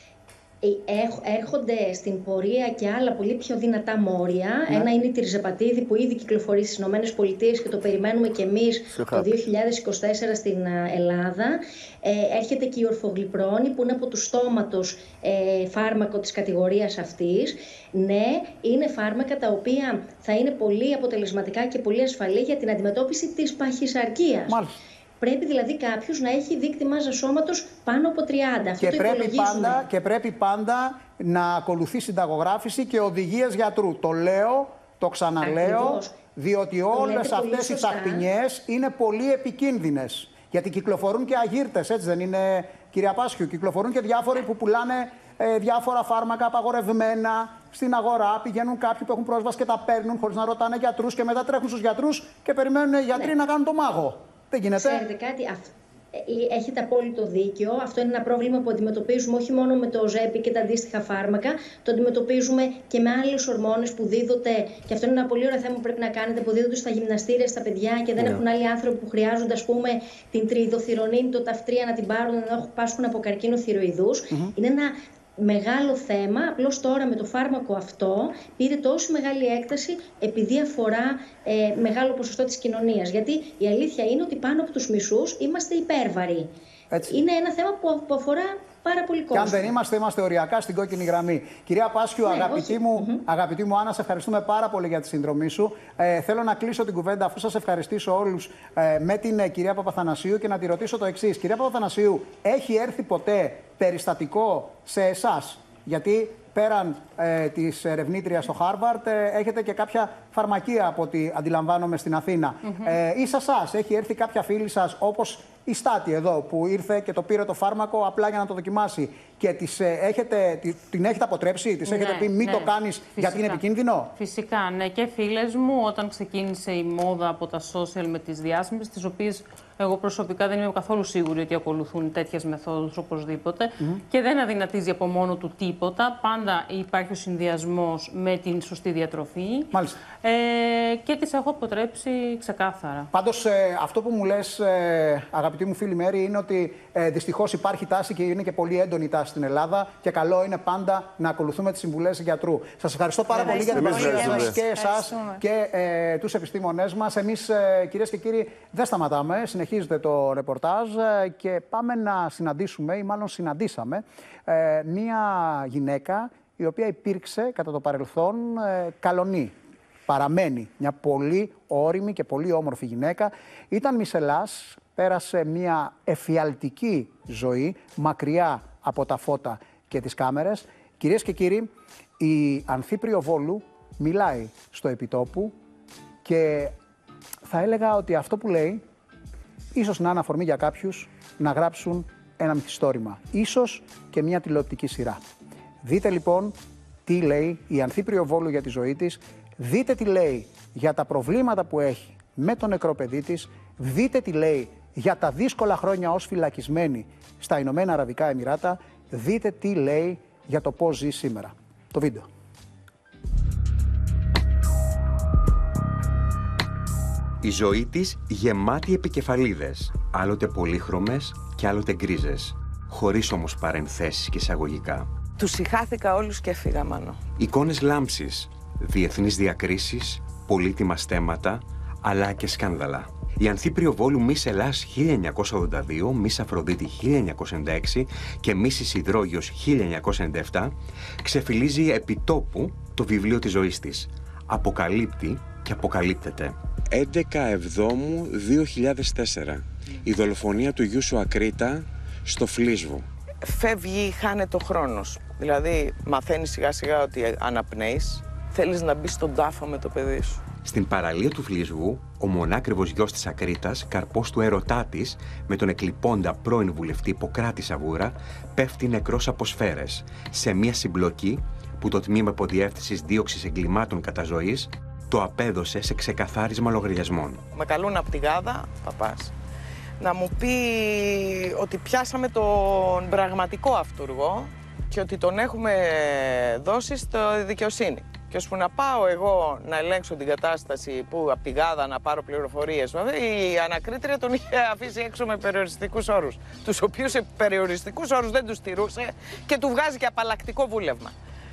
Έρχονται στην πορεία και άλλα πολύ πιο δυνατά μόρια. Ναι. Ένα είναι η τριζεπατίδη που ήδη κυκλοφορεί στις ΗΠΑ και το περιμένουμε και εμείς το 2024 στην Ελλάδα. Έρχεται και η ορφογλυπρόνη που είναι από του στόματος φάρμακο της κατηγορίας αυτής. Ναι, είναι φάρμακα τα οποία θα είναι πολύ αποτελεσματικά και πολύ ασφαλή για την αντιμετώπιση της παχυσαρκίας. Μάλιστα. Πρέπει δηλαδή κάποιος να έχει δείκτη μάζας σώματος πάνω από 30. Αυτό το υπολογίζουμε. Και πρέπει πάντα να ακολουθεί συνταγογράφηση και οδηγίες γιατρού. Το λέω, το ξαναλέω, ακριβώς. Διότι όλες αυτές οι τακτινιές είναι πολύ επικίνδυνες. Γιατί κυκλοφορούν και αγύρτες, έτσι δεν είναι, κυρία Πάσχιου? Κυκλοφορούν και διάφοροι που πουλάνε διάφορα φάρμακα απαγορευμένα στην αγορά. Πηγαίνουν κάποιοι που έχουν πρόσβαση και τα παίρνουν χωρίς να ρωτάνε γιατρούς και μετά τρέχουν στους γιατρούς και περιμένουν οι γιατροί να κάνουν το μάγο. Δεν γίνεται. Ξέρετε κάτι, έχετε απόλυτο δίκιο. Αυτό είναι ένα πρόβλημα που αντιμετωπίζουμε όχι μόνο με το Ozempic και τα αντίστοιχα φάρμακα, το αντιμετωπίζουμε και με άλλες ορμόνες που δίδονται. Και αυτό είναι ένα πολύ ωραίο θέμα που πρέπει να κάνετε, που δίδονται στα γυμναστήρια, στα παιδιά και δεν έχουν άλλοι άνθρωποι που χρειάζονται, ας πούμε, την τριειδοθυρονίνη, το ταφ3 να την πάρουν ενώ πάσχουν από καρκίνο θυροειδούς. Είναι ένα μεγάλο θέμα. Απλώς τώρα με το φάρμακο αυτό πήρε τόσο μεγάλη έκταση επειδή αφορά μεγάλο ποσοστό της κοινωνίας. Γιατί η αλήθεια είναι ότι πάνω από τους μισούς είμαστε υπέρβαροι. Έτσι. Είναι ένα θέμα που αφορά πάρα πολύ κόσμο. Και αν δεν είμαστε οριακά στην κόκκινη γραμμή. Κυρία Πάσχιου, ναι, αγαπητή μου Άννα, σε ευχαριστούμε πάρα πολύ για τη συνδρομή σου. Θέλω να κλείσω την κουβέντα, αφού σας ευχαριστήσω όλους, με την κυρία Παπαθανασίου και να τη ρωτήσω το εξής. Κυρία Παπαθανασίου, έχει έρθει ποτέ περιστατικό σε εσάς? Γιατί πέραν της ερευνήτριας στο Χάρβαρτ έχετε και κάποια φαρμακεία από ό,τι αντιλαμβάνομαι στην Αθήνα. Ή σε εσάς έχει έρθει κάποια φίλη σας, όπως η Στάτη εδώ, που ήρθε και το πήρε το φάρμακο απλά για να το δοκιμάσει και την έχετε αποτρέψει, της έχετε πει μην το κάνεις γιατί είναι επικίνδυνο? Φυσικά, ναι, και φίλες μου όταν ξεκίνησε η μόδα από τα social με τις διάσημες, τις οποίες εγώ προσωπικά δεν είμαι καθόλου σίγουρη ότι ακολουθούν τέτοιες μεθόδους οπωσδήποτε και δεν αδυνατίζει από μόνο του τίποτα. Πάντα υπάρχει ο συνδυασμός με την σωστή διατροφή. Μάλιστα. Και τις έχω αποτρέψει ξεκάθαρα. Πάντως, αυτό που μου λες, αγαπητή μου φίλη Μέρη, είναι ότι δυστυχώς υπάρχει τάση και είναι και πολύ έντονη τάση στην Ελλάδα και καλό είναι πάντα να ακολουθούμε τις συμβουλές γιατρού. Σας ευχαριστώ πάρα πολύ για την παρουσία σας και εσάς και τους επιστήμονές μας. Εμείς, κυρίες και κύριοι, δεν σταματάμε. Συνεχίζεται το ρεπορτάζ και πάμε να συναντήσουμε, ή μάλλον συναντήσαμε, μία γυναίκα η οποία υπήρξε κατά το παρελθόν καλονή. Παραμένει μια πολύ ώριμη και πολύ όμορφη γυναίκα. Ήταν μισελάς, πέρασε μια εφιαλτική ζωή μακριά από τα φώτα και τις κάμερες. Κυρίες και κύριοι, η Ανθή Βόλου μιλάει στο επιτόπου και θα έλεγα ότι αυτό που λέει ίσως να είναι αφορμή για κάποιους να γράψουν ένα μυθιστόρημα, ίσως και μια τηλεοπτική σειρά. Δείτε λοιπόν τι λέει η Ανθή Βόλου για τη ζωή της, δείτε τι λέει για τα προβλήματα που έχει με το νεκρό παιδί της, δείτε τι λέει για τα δύσκολα χρόνια ως φυλακισμένη στα Ηνωμένα Αραβικά Εμιράτα, δείτε τι λέει για το πώς ζει σήμερα. Το βίντεο. Η ζωή της γεμάτη επικεφαλίδες, άλλοτε πολύχρωμες και άλλοτε γκρίζες, χωρίς όμως παρενθέσεις και εισαγωγικά. Τους συχάθηκα όλους και έφυγα, Μάνο. Εικόνες λάμψης, διεθνείς διακρίσεις, πολύτιμα στέμματα, αλλά και σκάνδαλα. Η Ανθίπριο Βόλου Μις Ελλάς 1982, Μις Αφροδίτη 1996 και Μις Ισιδρόγειος 1997 ξεφυλίζει επιτόπου το βιβλίο της ζωής της. Αποκαλύπτει και αποκαλύπτεται. 11 Εβδόμου 2004. Η δολοφονία του γιού σου Ακρίτα στο Φλίσβο. Φεύγει, χάνεται ο χρόνος. Δηλαδή, μαθαίνεις σιγά σιγά ότι αναπνέεις, θέλεις να μπεις στον τάφο με το παιδί σου. Στην παραλία του Φλίσβου, ο μονάκριβος γιος της Ακρίτας, καρπός του έρωτά της, με τον εκλειπώντα πρώην βουλευτή Ιπποκράτη Σαβούρα, πέφτει νεκρός από σφαίρες, σε μια συμπλοκή που το Τμήμα Υποδιεύθυνσης Δίωξης Εγκλημάτων κατά ζωής το απέδωσε σε ξεκαθάρισμα λογαριασμών. Με καλούν από τη Γάδα, παπάς, να μου πει ότι πιάσαμε τον πραγματικό αυτούργο και ότι τον έχουμε δώσει στο δικαιοσύνη. Και ώσπου να πάω εγώ να ελέγξω την κατάσταση που από τη Γάδα να πάρω πληροφορίες, η ανακρίτρια τον είχε αφήσει έξω με περιοριστικούς όρους, τους οποίους σε περιοριστικούς όρους δεν τους τηρούσε και του βγάζει και απαλλακτικό βούλευμα.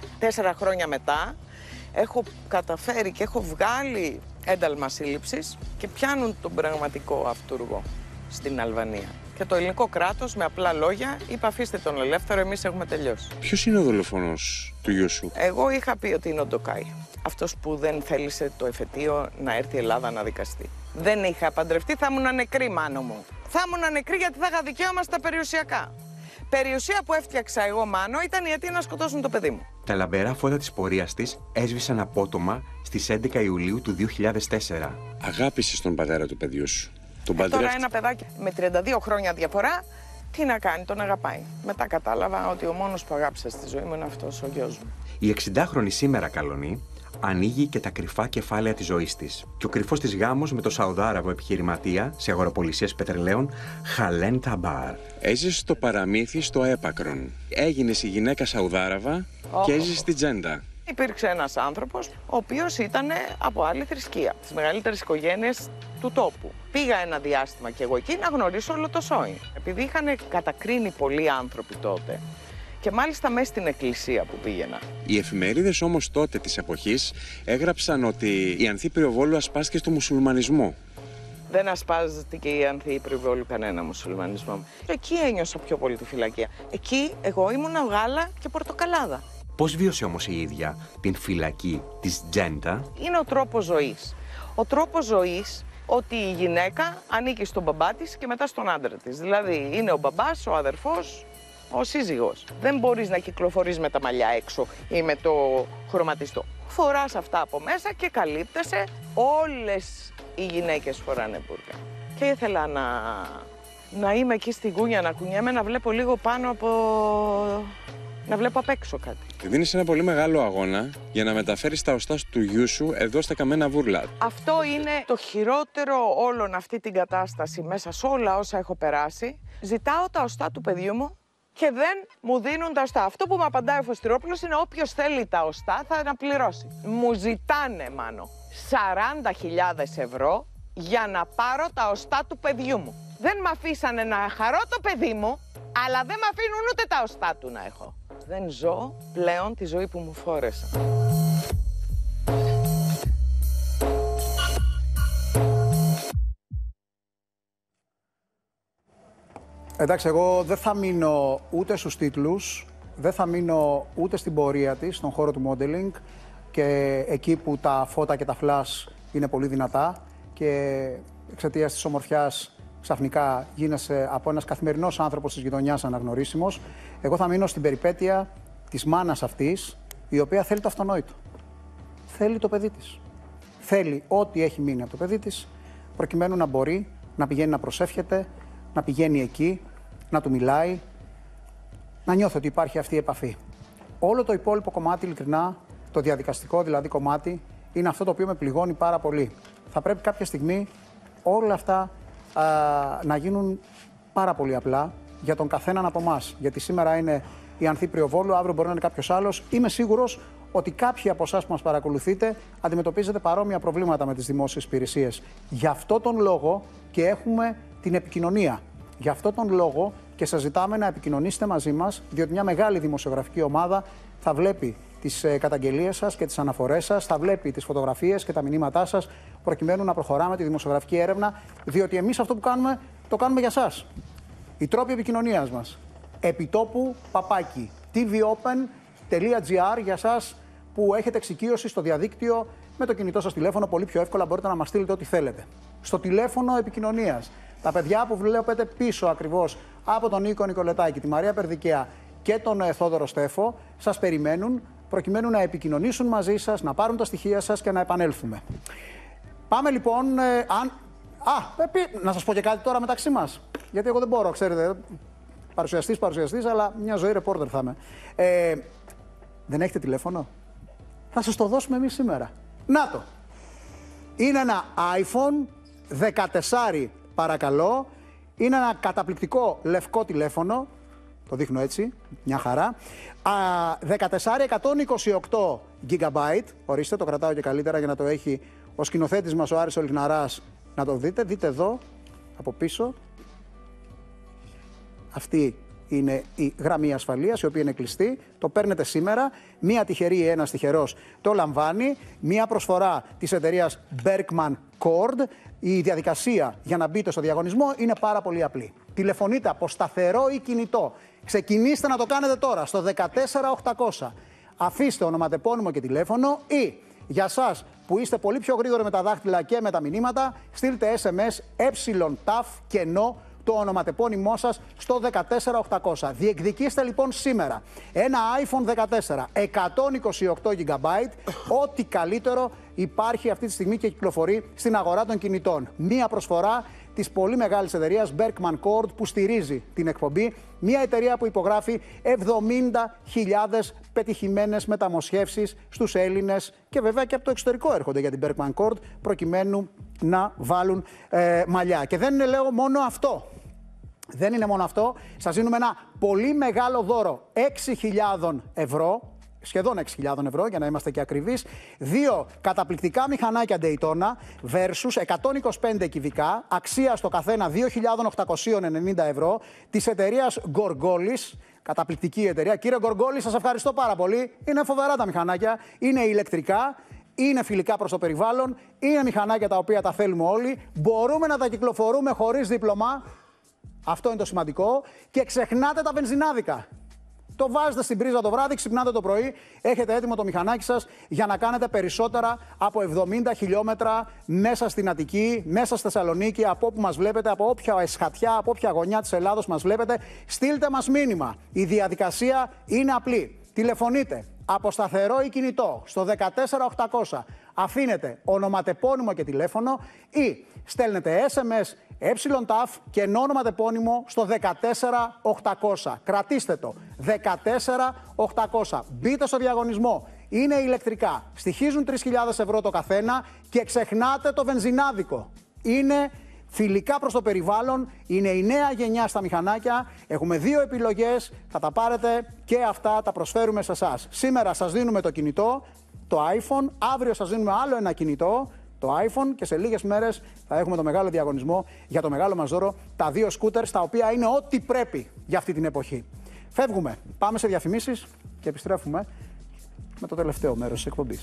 4 χρόνια μετά έχω καταφέρει και έχω βγάλει ένταλμα σύλληψης και πιάνουν τον πραγματικό αυτούργο στην Αλβανία. Και το ελληνικό κράτος με απλά λόγια είπε αφήστε τον ελεύθερο, εμείς έχουμε τελειώσει. Ποιος είναι ο δολοφόνος του γιού σου? Εγώ είχα πει ότι είναι ο Ντοκάι. Αυτός που δεν θέλησε το εφετείο να έρθει η Ελλάδα να δικαστεί. Δεν είχα παντρευτεί, θα ήμουν νεκρή, Μάνο μου. Θα ήμουν νεκρή γιατί θα είχα δικαίωμα στα περιουσιακά. Περιουσία που έφτιαξα εγώ, Μάνο, ήταν η αιτία να σκοτώσουν το παιδί μου. Τα λαμπερά φώτα της πορείας της έσβησαν απότομα στις 11 Ιουλίου του 2004. Αγάπησες τον πατέρα του παιδιού σου. Τώρα ένα παιδάκι με 32 χρόνια διαφορά, τι να κάνει, τον αγαπάει. Μετά κατάλαβα ότι ο μόνος που αγάπησα στη ζωή μου είναι αυτός ο γιος μου. Η 60χρονη σήμερα Καλονή ανοίγει και τα κρυφά κεφάλαια της ζωής της. Και ο κρυφός της γάμος με το Σαουδάραβο επιχειρηματία σε αγοραπολισίες πετρελαίων Χαλέν Ταμπάρ. Έζησε στο παραμύθι στο έπακρον. Έγινες η γυναίκα Σαουδάραβα και έζησε στη Τζέντα. Υπήρξε ένας άνθρωπος, ο οποίος ήταν από άλλη θρησκεία, τις μεγαλύτερες οικογένειες του τόπου. Πήγα ένα διάστημα και εγώ εκεί να γνωρίσω όλο το σόι. Επειδή είχαν κατακρίνει πολλοί άνθρωποι τότε, και μάλιστα μέσα στην εκκλησία που πήγαινα. Οι εφημερίδες όμως τότε της εποχής έγραψαν ότι η Ανθίπριο Βόλου ασπάστηκε στο μουσουλμανισμό. Δεν ασπάζεται και η Ανθίπριο Βόλου κανένα μουσουλμανισμό. Εκεί ένιωσα πιο πολύ τη φυλακία. Εκεί εγώ ήμουνα γάλα και πορτοκαλάδα. Πώς βίωσε όμως η ίδια την φυλακή της Τζέντα? Είναι ο τρόπος ζωής. Ο τρόπος ζωής ότι η γυναίκα ανήκει στον μπαμπά της και μετά στον άντρα της. Δηλαδή είναι ο μπαμπάς, ο αδερφός, ο σύζυγος. Δεν μπορείς να κυκλοφορείς με τα μαλλιά έξω ή με το χρωματιστό. Φοράς αυτά από μέσα και καλύπτεσαι. Όλες οι γυναίκες φοράνε μπουρκα. Και ήθελα να είμαι εκεί στη γούνια, να κουνιέμαι, να βλέπω λίγο πάνω από... να βλέπω απ' έξω κάτι. Δίνεις ένα πολύ μεγάλο αγώνα για να μεταφέρεις τα οστά του γιού σου εδώ στα Καμένα Βούρλα. Αυτό είναι το χειρότερο όλων αυτή την κατάσταση μέσα σε όλα όσα έχω περάσει. Ζητάω τα οστά του παιδιού μου και δεν μου δίνουν τα οστά. Αυτό που μου απαντάει ο Φωστηρόπουλος είναι όποιος θέλει τα οστά θα αναπληρώσει. Μου ζητάνε, Μάνο, 40.000 ευρώ για να πάρω τα οστά του παιδιού μου. Δεν μ' αφήσανε να χαρώ το παιδί μου, αλλά δεν μ' αφήνουν ούτε τα οστά του να έχω. Δεν ζω πλέον τη ζωή που μου φόρεσα. Εντάξει, εγώ δεν θα μείνω ούτε στους τίτλους, δεν θα μείνω ούτε στην πορεία της, στον χώρο του modeling και εκεί που τα φώτα και τα flash είναι πολύ δυνατά και εξαιτίας της ομορφιάς ξαφνικά γίνεσαι από ένας καθημερινός άνθρωπος της γειτονιάς αναγνωρίσιμος. Εγώ θα μείνω στην περιπέτεια της μάνας αυτής, η οποία θέλει το αυτονόητο. Θέλει το παιδί της. Θέλει ό,τι έχει μείνει από το παιδί της, προκειμένου να μπορεί να πηγαίνει να προσεύχεται, να πηγαίνει εκεί, να του μιλάει, να νιώθει ότι υπάρχει αυτή η επαφή. Όλο το υπόλοιπο κομμάτι, ειλικρινά, το διαδικαστικό δηλαδή κομμάτι, είναι αυτό το οποίο με πληγώνει πάρα πολύ. Θα πρέπει κάποια στιγμή όλα αυτά να γίνουν πάρα πολύ απλά για τον καθέναν από εμάς. Γιατί σήμερα είναι η Ανθίπριο Βόλου, αύριο μπορεί να είναι κάποιος άλλος. Είμαι σίγουρος ότι κάποιοι από εσάς που μας παρακολουθείτε αντιμετωπίζετε παρόμοια προβλήματα με τις δημόσιες υπηρεσίες. Γι' αυτό τον λόγο και έχουμε την επικοινωνία. Γι' αυτό τον λόγο και σας ζητάμε να επικοινωνήσετε μαζί μας, διότι μια μεγάλη δημοσιογραφική ομάδα θα βλέπει τις καταγγελίες σας και τις αναφορές σας, θα βλέπει τις φωτογραφίες και τα μηνύματά σας, προκειμένου να προχωράμε τη δημοσιογραφική έρευνα, διότι εμείς αυτό που κάνουμε, το κάνουμε για σας. Οι τρόποι επικοινωνίας μας. Επιτόπου παπάκι tvopen.gr για σας που έχετε εξοικείωση στο διαδίκτυο με το κινητό σας τηλέφωνο. Πολύ πιο εύκολα μπορείτε να μας στείλετε ό,τι θέλετε. Στο τηλέφωνο επικοινωνίας. Τα παιδιά που βλέπετε πίσω ακριβώς από τον Νίκο Νικολετάκη, τη Μαρία Περδικαία και τον Θόδωρο Στέφο σας περιμένουν προκειμένου να επικοινωνήσουν μαζί σας, να πάρουν τα στοιχεία σας και να επανέλθουμε. Πάμε λοιπόν. Να σας πω και κάτι τώρα μεταξύ μας. Γιατί εγώ δεν μπορώ, ξέρετε. Παρουσιαστής, αλλά μια ζωή ρεπόρτερ θα είμαι. Δεν έχετε τηλέφωνο? Θα σας το δώσουμε εμείς σήμερα. Να το. Είναι ένα iPhone 14, παρακαλώ. Είναι ένα καταπληκτικό λευκό τηλέφωνο. Το δείχνω έτσι, μια χαρά. 14-128 GB. Ορίστε, το κρατάω και καλύτερα για να το έχει ο σκηνοθέτης μας, ο Άρης ο Λιγναράς, να το δείτε. Δείτε εδώ, από πίσω. Αυτή είναι η γραμμή ασφαλείας, η οποία είναι κλειστή. Το παίρνετε σήμερα. Μία τυχερή ή ένας τυχερός το λαμβάνει. Μία προσφορά της εταιρείας Berkman Cord. Η διαδικασία για να μπείτε στο διαγωνισμό είναι πάρα πολύ απλή. Τηλεφωνείτε από σταθερό ή κινητό. Ξεκινήστε να το κάνετε τώρα στο 14800. Αφήστε ονοματεπώνυμο και τηλέφωνο ή για σας που είστε πολύ πιο γρήγοροι με τα δάχτυλα και με τα μηνύματα, στείλτε SMS ΕΤΑΦ κενό το ονοματεπώνυμό σας στο 14800. Διεκδικήστε λοιπόν σήμερα ένα iPhone 14 128 GB, ό,τι καλύτερο υπάρχει αυτή τη στιγμή και κυκλοφορεί στην αγορά των κινητών. Μία προσφορά της πολύ μεγάλης εταιρείας Berkman Cord που στηρίζει την εκπομπή. Μια εταιρεία που υπογράφει 70.000 πετυχημένες μεταμοσχεύσεις στους Έλληνες και βέβαια και από το εξωτερικό έρχονται για την Berkman Cord προκειμένου να βάλουν μαλλιά. Και δεν είναι λέω μόνο αυτό. Δεν είναι μόνο αυτό. Σας δίνουμε ένα πολύ μεγάλο δώρο 6.000 ευρώ. Σχεδόν 6.000 ευρώ για να είμαστε και ακριβείς. 2 καταπληκτικά μηχανάκια Daytona versus 125 κυβικά, αξία στο καθένα 2.890 ευρώ, της εταιρείας Gorgolis. Καταπληκτική εταιρεία. Κύριε Gorgolis, σας ευχαριστώ πάρα πολύ. Είναι φοβερά τα μηχανάκια. Είναι ηλεκτρικά. Είναι φιλικά προς το περιβάλλον. Είναι μηχανάκια τα οποία τα θέλουμε όλοι. Μπορούμε να τα κυκλοφορούμε χωρίς δίπλωμα. Αυτό είναι το σημαντικό. Και ξεχνάτε τα βενζινάδικα. Το βάζετε στην πρίζα το βράδυ, ξυπνάτε το πρωί, έχετε έτοιμο το μηχανάκι σας για να κάνετε περισσότερα από 70 χιλιόμετρα μέσα στην Αττική, μέσα στη Θεσσαλονίκη, από όπου μας βλέπετε, από όποια εσχατιά, από όποια γωνιά της Ελλάδος μας βλέπετε. Στείλτε μας μήνυμα. Η διαδικασία είναι απλή. Τηλεφωνείτε από σταθερό ή κινητό στο 14800. Αφήνετε ονοματεπώνυμο και τηλέφωνο ή στέλνετε SMS ΕΤΑΦ και ονοματεπώνυμο στο 14800. Κρατήστε το. 14800. Μπείτε στο διαγωνισμό. Είναι ηλεκτρικά. Στοιχίζουν 3.000 ευρώ το καθένα και ξεχνάτε το βενζινάδικο. Είναι φιλικά προς το περιβάλλον, είναι η νέα γενιά στα μηχανάκια. Έχουμε 2 επιλογές, θα τα πάρετε και αυτά τα προσφέρουμε σε εσάς. Σήμερα σας δίνουμε το κινητό, το iPhone, αύριο σας δίνουμε άλλο ένα κινητό, το iPhone, και σε λίγες μέρες θα έχουμε το μεγάλο διαγωνισμό για το μεγάλο μας δώρο, τα 2 σκούτερς, τα οποία είναι ό,τι πρέπει για αυτή την εποχή. Φεύγουμε, πάμε σε διαφημίσεις και επιστρέφουμε με το τελευταίο μέρος της εκπομπής.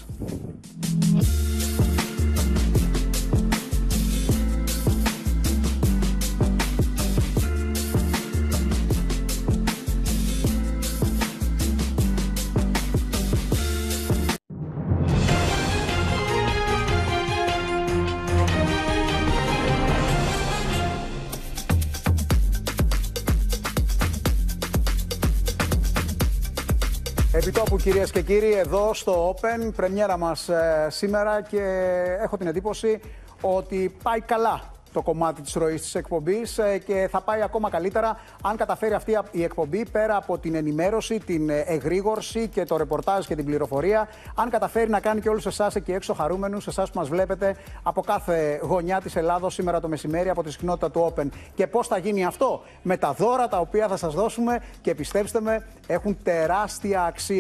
Επιτόπου κυρίες και κύριοι, εδώ στο Open, πρεμιέρα μας σήμερα, και έχω την εντύπωση ότι πάει καλά το κομμάτι της ροής της εκπομπής και θα πάει ακόμα καλύτερα αν καταφέρει αυτή η εκπομπή, πέρα από την ενημέρωση, την εγρήγορση και το ρεπορτάζ και την πληροφορία, αν καταφέρει να κάνει και όλους εσάς εκεί έξω χαρούμενους, εσάς που μας βλέπετε από κάθε γωνιά της Ελλάδος σήμερα το μεσημέρι από τη συχνότητα του Open. Και πώς θα γίνει αυτό? Με τα δώρα τα οποία θα σας δώσουμε και πιστέψτε με, έχουν τεράστια αξία.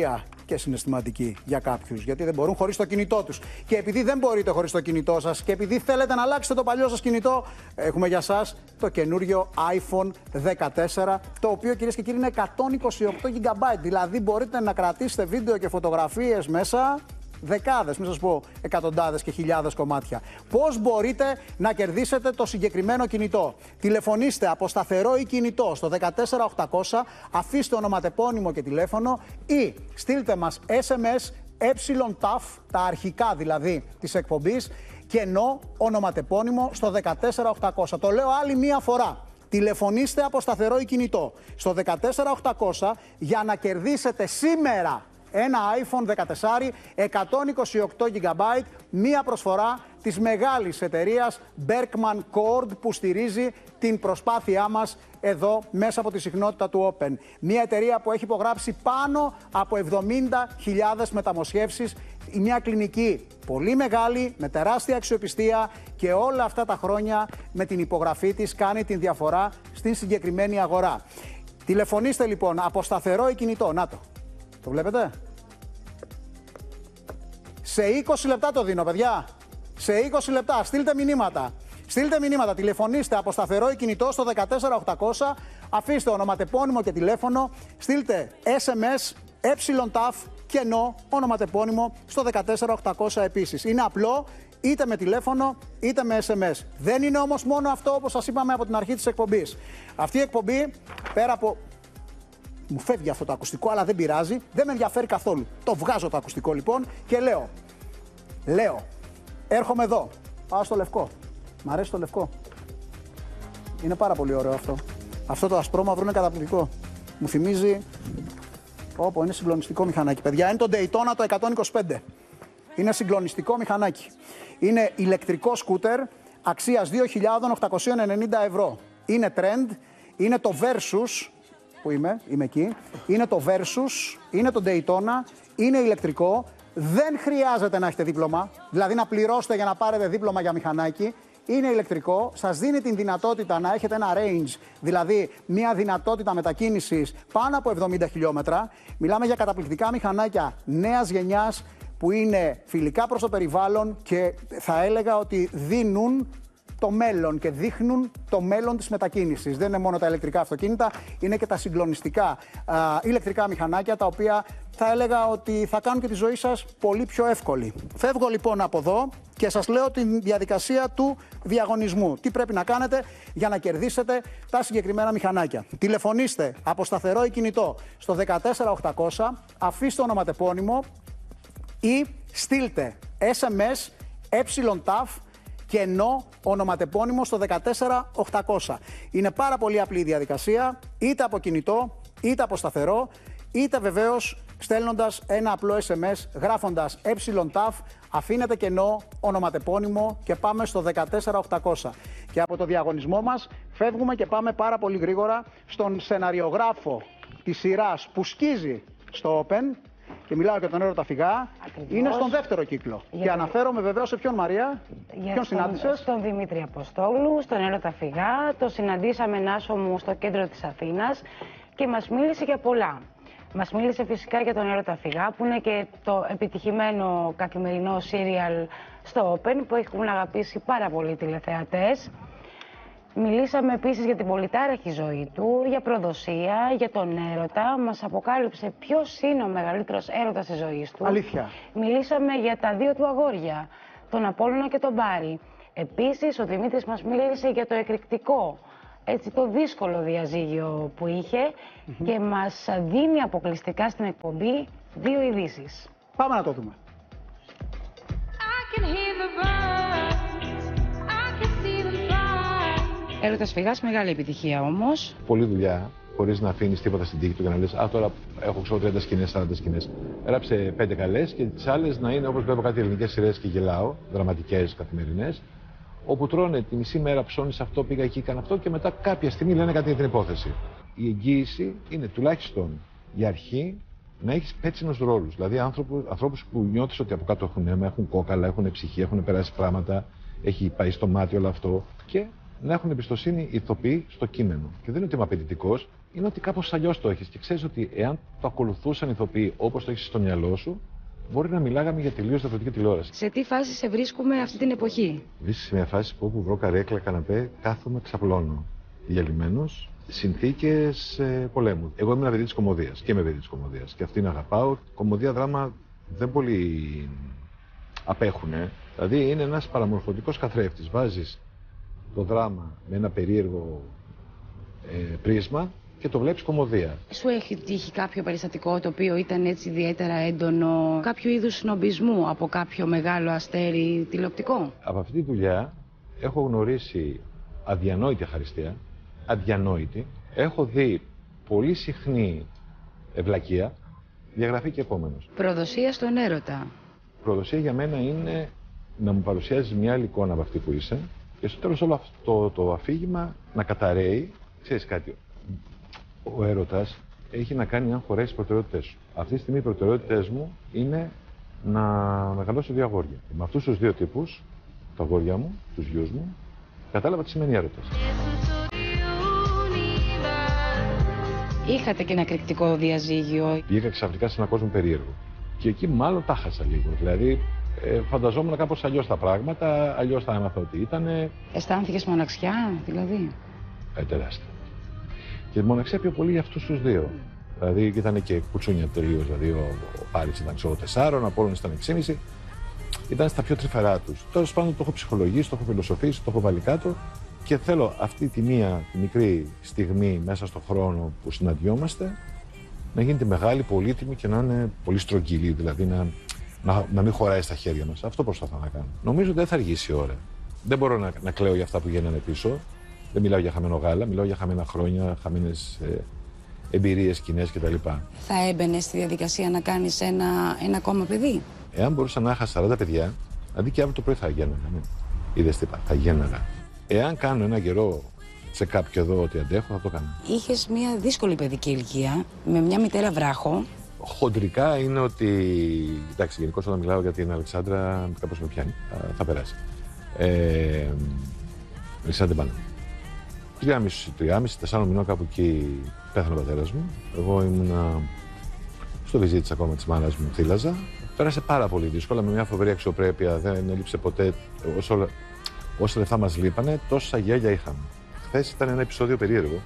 και συναισθηματική για κάποιους, γιατί δεν μπορούν χωρίς το κινητό τους. Και επειδή δεν μπορείτε χωρίς το κινητό σας και επειδή θέλετε να αλλάξετε το παλιό σας κινητό, έχουμε για σας το καινούριο iPhone 14, το οποίο κυρίες και κύριοι είναι 128 GB, δηλαδή μπορείτε να κρατήσετε βίντεο και φωτογραφίες μέσα δεκάδες, μην σας πω εκατοντάδες και χιλιάδες κομμάτια. Πώς μπορείτε να κερδίσετε το συγκεκριμένο κινητό? Τηλεφωνήστε από σταθερό ή κινητό στο 14800, αφήστε ονοματεπώνυμο και τηλέφωνο ή στείλτε μας SMS ΕΤΑΦ, τα αρχικά δηλαδή της εκπομπής, κενό ονοματεπώνυμο στο 14800. Το λέω άλλη μία φορά. Τηλεφωνήστε από σταθερό ή κινητό στο 14800 για να κερδίσετε σήμερα ένα iPhone 14 128 GB, μία προσφορά της μεγάλης εταιρείας Berkman Cord που στηρίζει την προσπάθειά μας εδώ μέσα από τη συχνότητα του Open. Μία εταιρεία που έχει υπογράψει πάνω από 70.000 μεταμοσχεύσεις, μια κλινική πολύ μεγάλη, με τεράστια αξιοπιστία και όλα αυτά τα χρόνια με την υπογραφή της κάνει την διαφορά στην συγκεκριμένη αγορά. Τηλεφωνήστε λοιπόν από σταθερό ή κινητό, να το βλέπετε? Σε 20 λεπτά το δίνω, παιδιά. Σε 20 λεπτά. Στείλτε μηνύματα. Στείλτε μηνύματα. Τηλεφωνήστε από σταθερό ή κινητό στο 14800. Αφήστε ονοματεπώνυμο και τηλέφωνο. Στείλτε SMS ΕΤΑΦ κενό ονοματεπώνυμο στο 14800 επίσης. Είναι απλό, είτε με τηλέφωνο είτε με SMS. Δεν είναι όμως μόνο αυτό, όπως σας είπαμε από την αρχή της εκπομπής. Αυτή η εκπομπή, πέρα από... Μου φεύγει αυτό το ακουστικό, αλλά δεν πειράζει, δεν με ενδιαφέρει καθόλου. Το βγάζω το ακουστικό λοιπόν και λέω, έρχομαι εδώ, πάω στο λευκό. Μ' αρέσει το λευκό. Είναι πάρα πολύ ωραίο αυτό. Αυτό το ασπρόμαυρο είναι καταπληκτικό. Μου θυμίζει, είναι συγκλονιστικό μηχανάκι, παιδιά. Είναι το Daytona το 125. Είναι συγκλονιστικό μηχανάκι. Είναι ηλεκτρικό σκούτερ αξίας 2.890 ευρώ. Είναι trend, είναι το Versus. Που είμαι εκεί. Είναι το Versus, είναι το Daytona, είναι ηλεκτρικό. Δεν χρειάζεται να έχετε δίπλωμα, δηλαδή να πληρώσετε για να πάρετε δίπλωμα για μηχανάκι. Είναι ηλεκτρικό, σας δίνει την δυνατότητα να έχετε ένα range, δηλαδή μια δυνατότητα μετακίνησης πάνω από 70 χιλιόμετρα. Μιλάμε για καταπληκτικά μηχανάκια νέας γενιάς που είναι φιλικά προς το περιβάλλον και θα έλεγα ότι δίνουν το μέλλον και δείχνουν το μέλλον της μετακίνησης. Δεν είναι μόνο τα ηλεκτρικά αυτοκίνητα, είναι και τα συγκλονιστικά ηλεκτρικά μηχανάκια, τα οποία θα έλεγα ότι θα κάνουν και τη ζωή σας πολύ πιο εύκολη. Φεύγω λοιπόν από εδώ και σας λέω τη διαδικασία του διαγωνισμού. Τι πρέπει να κάνετε για να κερδίσετε τα συγκεκριμένα μηχανάκια. Τηλεφωνήστε από σταθερό ή κινητό στο 14800, αφήστε ονοματεπώνυμο ή στείλτε SMS ΕΤΑΦ κενό ονοματεπώνυμο στο 14800. Είναι πάρα πολύ απλή η διαδικασία, είτε από κινητό, είτε από σταθερό, είτε βεβαίως στέλνοντας ένα απλό SMS γράφοντας ΕΤΑΦ, αφήνετε κενό ονοματεπώνυμο και πάμε στο 14800. Και από το διαγωνισμό μας φεύγουμε και πάμε πάρα πολύ γρήγορα στον σεναριογράφο της σειράς που σκίζει στο Open. Και μιλάω για τον Έρωτα Φυγά. Ακριβώς. Είναι στον δεύτερο κύκλο. Και αναφέρομαι βεβαίως σε ποιον, Μαρία? Ποιον συνάντησες? Στον Δημήτρη Αποστόλου, στον Έρωτα Φυγά. Το συναντήσαμε ενάσω μου στο κέντρο της Αθήνας και μας μίλησε για πολλά. Μας μίλησε φυσικά για τον Έρωτα Φυγά, που είναι και το επιτυχημένο καθημερινό σύριαλ στο Open, που έχουν αγαπήσει πάρα πολλοί τηλεθεατές. Μιλήσαμε επίσης για την πολυτάραχη ζωή του, για προδοσία, για τον έρωτα. Μας αποκάλυψε ποιος είναι ο μεγαλύτερος έρωτας της ζωής του. Αλήθεια. Μιλήσαμε για τα δύο του αγόρια, τον Απόλλωνα και τον Πάρη. Επίσης, ο Δημήτρης μας μίλησε για το εκρηκτικό, το δύσκολο διαζύγιο που είχε και μας δίνει αποκλειστικά στην εκπομπή δύο ειδήσεις. Πάμε να το δούμε. Έρωτας Φυγάς, μεγάλη επιτυχία όμως. Πολλή δουλειά, χωρίς να αφήνεις τίποτα στην τύχη του και να λες «Α, τώρα έχω 30 σκηνές, 40 σκηνές». Έγραψε 5 καλές και τις άλλες να είναι όπως βλέπω κάτι ελληνικές σειρές και γελάω, δραματικές καθημερινές, όπου τρώνε τη μισή μέρα ψώνεις αυτό, πήγα εκεί, έκανα αυτό και μετά κάποια στιγμή λένε κάτι για την υπόθεση. Η εγγύηση είναι τουλάχιστον για αρχή να έχεις πέτσινους ρόλους. Δηλαδή ανθρώπους που νιώθεις ότι από κάτω έχουν αίμα, έχουν κόκαλα, έχουν ψυχή, έχουν περάσει πράγματα, έχει πάει στο μάτι όλο αυτό και να έχουν εμπιστοσύνη οι ηθοποιοί στο κείμενο. Και δεν είναι ότι είμαι απαιτητικός, είναι ότι κάπως αλλιώς το έχεις και ξέρεις ότι εάν το ακολουθούσαν ηθοποιοί όπως το έχεις στο μυαλό σου, μπορεί να μιλάγαμε για τελείως διαφορετική τηλεόραση. Σε τι φάση σε βρίσκουμε αυτή την εποχή? Βρίσκεσαι σε μια φάση που όπου βρω καρέκλα, καναπέ, κάθομαι, ξαπλώνω. Διαλυμένος, συνθήκες πολέμου. Εγώ ήμουν παιδί της κομμωδίας και είμαι παιδί της κομμωδίας και αυτήν αγαπάω. Κομμωδία, δράμα δεν πολύ απέχουνε. Δηλαδή είναι ένας παραμορφωτικός καθρέφτης. Βάζεις το δράμα με ένα περίεργο πρίσμα και το βλέπεις κομμωδία. Σου έχει τύχει κάποιο περιστατικό το οποίο ήταν έτσι ιδιαίτερα έντονο, κάποιο είδους σνομπισμού από κάποιο μεγάλο αστέρι τηλεοπτικό? Από αυτή τη δουλειά έχω γνωρίσει αδιανόητη αχαριστία, αδιανόητη. Έχω δει πολύ συχνή ευλακία, διαγραφή και επόμενος. Προδοσία στον έρωτα. Προδοσία για μένα είναι να μου παρουσιάζεις μια άλλη εικόνα από αυτή που είσαι και στο τέλος όλο αυτό το αφήγημα να καταραίει. Ξέρεις κάτι, ο έρωτας έχει να κάνει αν χωρέσει τις προτεραιότητες σου. Αυτή τη στιγμή οι προτεραιότητες μου είναι να μεγαλώσω 2 αγόρια. Με αυτούς τους 2 τύπους, τα αγόρια μου, τους γιους μου, κατάλαβα τι σημαίνει έρωτας. Είχατε και ένα εκρηκτικό διαζύγιο. Βγήκα ξαφνικά σε έναν κόσμο περίεργο. Και εκεί μάλλον τα χάσα λίγο. Δηλαδή, φανταζόμουν κάπως αλλιώς τα πράγματα, αλλιώς θα έμαθα ότι ήτανε. Αισθάνθηκες μοναξιά, δηλαδή? Τεράστια. Και μοναξιά πιο πολύ για αυτούς τους 2. Δηλαδή, ήταν και κουτσούνια τελείως. Δηλαδή, ο Πάρης ήταν 4, ο Απόλλωνας ήταν 6,5. Ήταν στα πιο τρυφερά τους. Τέλος πάντων, το έχω ψυχολογήσει, το έχω φιλοσοφήσει, το έχω βάλει κάτω. Και θέλω αυτή τη μικρή στιγμή μέσα στον χρόνο που συναντιόμαστε να γίνεται μεγάλη, πολύτιμη και να είναι πολύ στρογγυλή, δηλαδή να μην χωράει στα χέρια μας. Αυτό προσπαθώ να κάνω. Νομίζω ότι δεν θα αργήσει η ώρα. Δεν μπορώ να κλαίω για αυτά που γίνανε πίσω. Δεν μιλάω για χαμένο γάλα, μιλάω για χαμένα χρόνια, χαμένες εμπειρίες κοινές κτλ. Θα έμπαινε στη διαδικασία να κάνεις ένα ακόμα παιδί? Εάν μπορούσα να είχα 40 παιδιά, δηλαδή και αύριο το πρωί θα γένναγα. Είδες τι είπα, θα γένναγα. Εάν κάνω ένα καιρό σε κάποιο εδώ ότι αντέχω, θα το κάνω. Είχες μια δύσκολη παιδική ηλικία, με μια μητέρα βράχο. Χοντρικά είναι ότι. Εντάξει, γενικώς όταν μιλάω για την Αλεξάνδρα, κάπως με πιάνει. Θα περάσει. Αλεξάνδρα πάνω. 3,5-4 μηνών κάπου εκεί πέθανε ο πατέρας μου. Εγώ ήμουνα στο βυζί ακόμα της μάνας μου, θύλαζα. Πέρασε πάρα πολύ δύσκολα, με μια φοβερή αξιοπρέπεια. Δεν έλειψε ποτέ. Όσα λεφτά μας λείπανε, τόσα γέλια είχαμε. Χθες ήταν ένα επεισόδιο περίεργο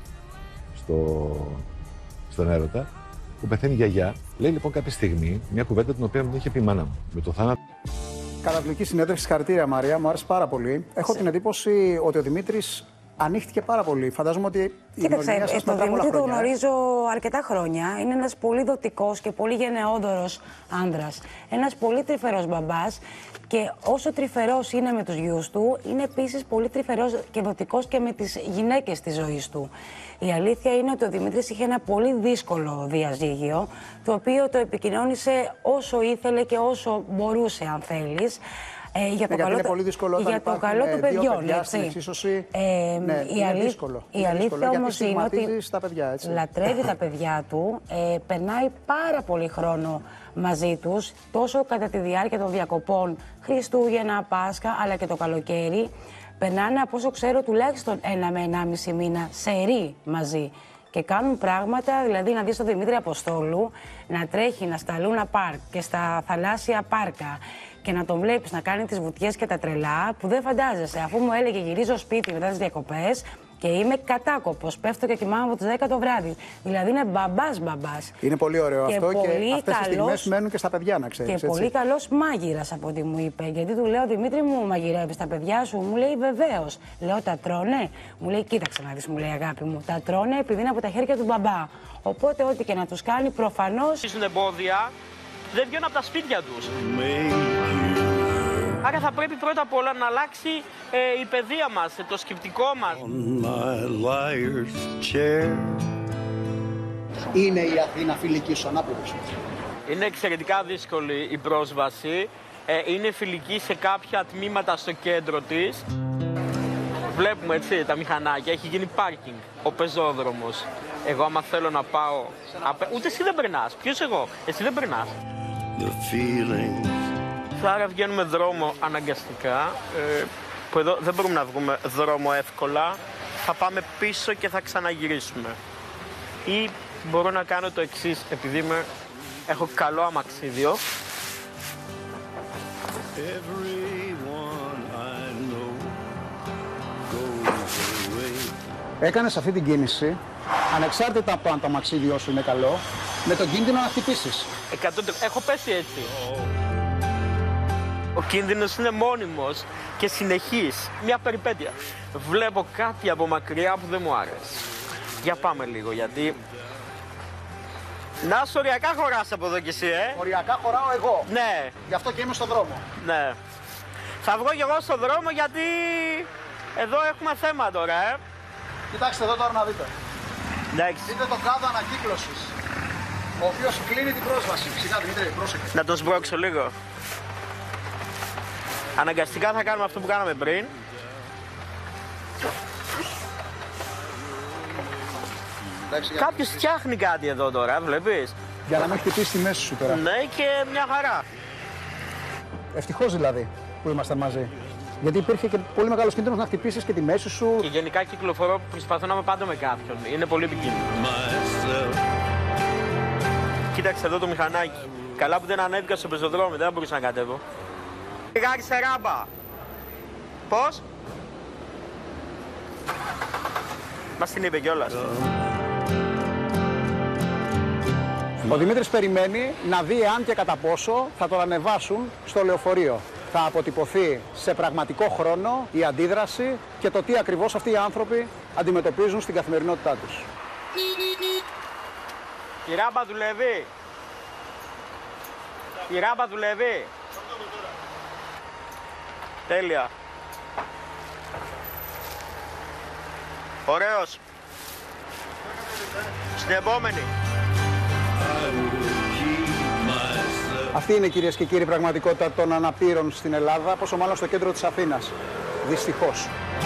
στον έρωτα, που πεθαίνει η γιαγιά. Λέει λοιπόν κάποια στιγμή μια κουβέντα την οποία μου είχε πει η μάνα μου. Με το θάνατο. Καταπληκτική συνέντευξη, συγχαρητήρια Μαρία, μου άρεσε πάρα πολύ. Έχω την εντύπωση ότι ο Δημήτρης ανοίχτηκε πάρα πολύ. Φαντάζομαι ότι η γνωριμία σας μετά πολλά χρόνια. Τον Δημήτρη τον γνωρίζω αρκετά χρόνια. Είναι ένας πολύ δοτικός και πολύ γενναιόδωρος άνδρας. Ένας πολύ τρυφερός μπαμπάς. Και όσο τρυφερός είναι με τους γιους του, είναι επίσης πολύ τρυφερός και δοτικός και με τις γυναίκες της ζωής του. Η αλήθεια είναι ότι ο Δημήτρης είχε ένα πολύ δύσκολο διαζύγιο, το οποίο το επικοινώνησε όσο ήθελε και όσο μπορούσε, αν θέλεις. Για το καλό, είναι πολύ δύσκολο όταν για το καλό του παιδιών, παιδιά στην εξίσωση. Η αλήθεια όμως είναι ότι τα παιδιά, έτσι. λατρεύει τα παιδιά του, περνάει πάρα πολύ χρόνο μαζί τους, τόσο κατά τη διάρκεια των διακοπών Χριστούγεννα, Πάσχα, αλλά και το καλοκαίρι. Περνάνε, από όσο ξέρω, τουλάχιστον 1 με 1,5 μήνα σερί μαζί. Και κάνουν πράγματα, δηλαδή να δεις τον Δημήτρη Αποστόλου να τρέχει, να στα Λούνα Πάρκ και στα θαλάσσια πάρκα και να τον βλέπεις να κάνει τις βουτιές και τα τρελά που δεν φαντάζεσαι. Αφού μου έλεγε γυρίζω σπίτι μετά τις διακοπές και είμαι κατάκοπος, πέφτω και κοιμάμαι από τις 10 το βράδυ. Δηλαδή είναι μπαμπάς. Είναι πολύ ωραίο και αυτό πολύ και αυτές οι στιγμές μένουν και στα παιδιά, να ξέρεις. Και πολύ καλός μάγειρας από ό,τι μου είπε. Γιατί του λέω, Δημήτρη μου, μαγειρεύεις τα παιδιά σου? Μου λέει βεβαίως. Λέω, τα τρώνε? Μου λέει, κοίταξε να δεις, μου λέει, αγάπη μου. Τα τρώνε επειδή είναι από τα χέρια του μπαμπά. Οπότε ό,τι και να τους κάνει, προφανώς. Έχουν εμπόδια, δεν βγαίνουν από τα σπίτια τους. Άρα θα πρέπει πρώτα απ' όλα να αλλάξει η παιδεία μας, το σκεπτικό μας. Είναι η Αθήνα φιλική στους ανάπηρους? Είναι εξαιρετικά δύσκολη η πρόσβαση. Είναι φιλική σε κάποια τμήματα στο κέντρο της. Βλέπουμε έτσι τα μηχανάκια, έχει γίνει πάρκινγκ, ο πεζόδρομος. Εγώ άμα θέλω να πάω, ούτε εσύ δεν περνάς. Ποιος εγώ? Εσύ δεν περνάς. Άρα βγαίνουμε δρόμο αναγκαστικά, που εδώ δεν μπορούμε να βγούμε δρόμο εύκολα. Θα πάμε πίσω και θα ξαναγυρίσουμε. ή μπορώ να κάνω το εξής, επειδή έχω καλό αμαξίδιο. Έκανες αυτή την κίνηση, ανεξάρτητα από το αν το αμαξίδιό σου είναι καλό, με τον κίνδυνο να χτυπήσεις. Έχω πέσει έτσι. Ο κίνδυνος είναι μόνιμος και συνεχής. Μια περιπέτεια. Βλέπω κάτι από μακριά που δεν μου άρεσε. Για πάμε λίγο, γιατί... Να, οριακά χωράς από εδώ κι εσύ, Οριακά χωράω εγώ. Ναι. Γι' αυτό και είμαι στον δρόμο. Ναι. Θα βγω κι εγώ στον δρόμο, γιατί εδώ έχουμε θέμα τώρα, Κοιτάξτε εδώ τώρα να δείτε. Εντάξει. Δείτε τον κάδο ανακύκλωσης, ο οποίος κλείνει την πρόσβαση. Σιγά, Δημήτρη, πρόσεχε. Να τον σμπρώξω λίγο. Αναγκαστικά θα κάνουμε αυτό που κάναμε πριν. Κάποιος φτιάχνει κάτι εδώ τώρα, βλέπεις. Για να μην χτυπήσει τη μέση σου τώρα. Ναι, και μια χαρά. Ευτυχώς δηλαδή που ήμασταν μαζί. Γιατί υπήρχε και πολύ μεγάλος κίνδυνος να χτυπήσεις και τη μέση σου. Και γενικά κυκλοφορώ, προσπαθώ να είμαι πάντα με κάποιον. Είναι πολύ επικίνδυνο. Κοίταξε εδώ το μηχανάκι. Καλά που δεν ανέβηκα στο πεζοδρόμιο, δεν μπορούσα να κατέβω. Λιγάκι σε ράμπα. Πώς? Μας την είπε κιόλας. Ο Δημήτρης περιμένει να δει αν και κατά πόσο θα τον ανεβάσουν στο λεωφορείο. Θα αποτυπωθεί σε πραγματικό χρόνο η αντίδραση και το τι ακριβώς αυτοί οι άνθρωποι αντιμετωπίζουν στην καθημερινότητά τους. Η ράμπα δουλεύει. Η ράμπα δουλεύει. Τέλεια. Ωραίος. Στην επόμενη. Αυτή είναι, κυρίες και κύριοι, η πραγματικότητα των αναπήρων στην Ελλάδα, πόσο μάλλον στο κέντρο της Αθήνας. Δυστυχώς.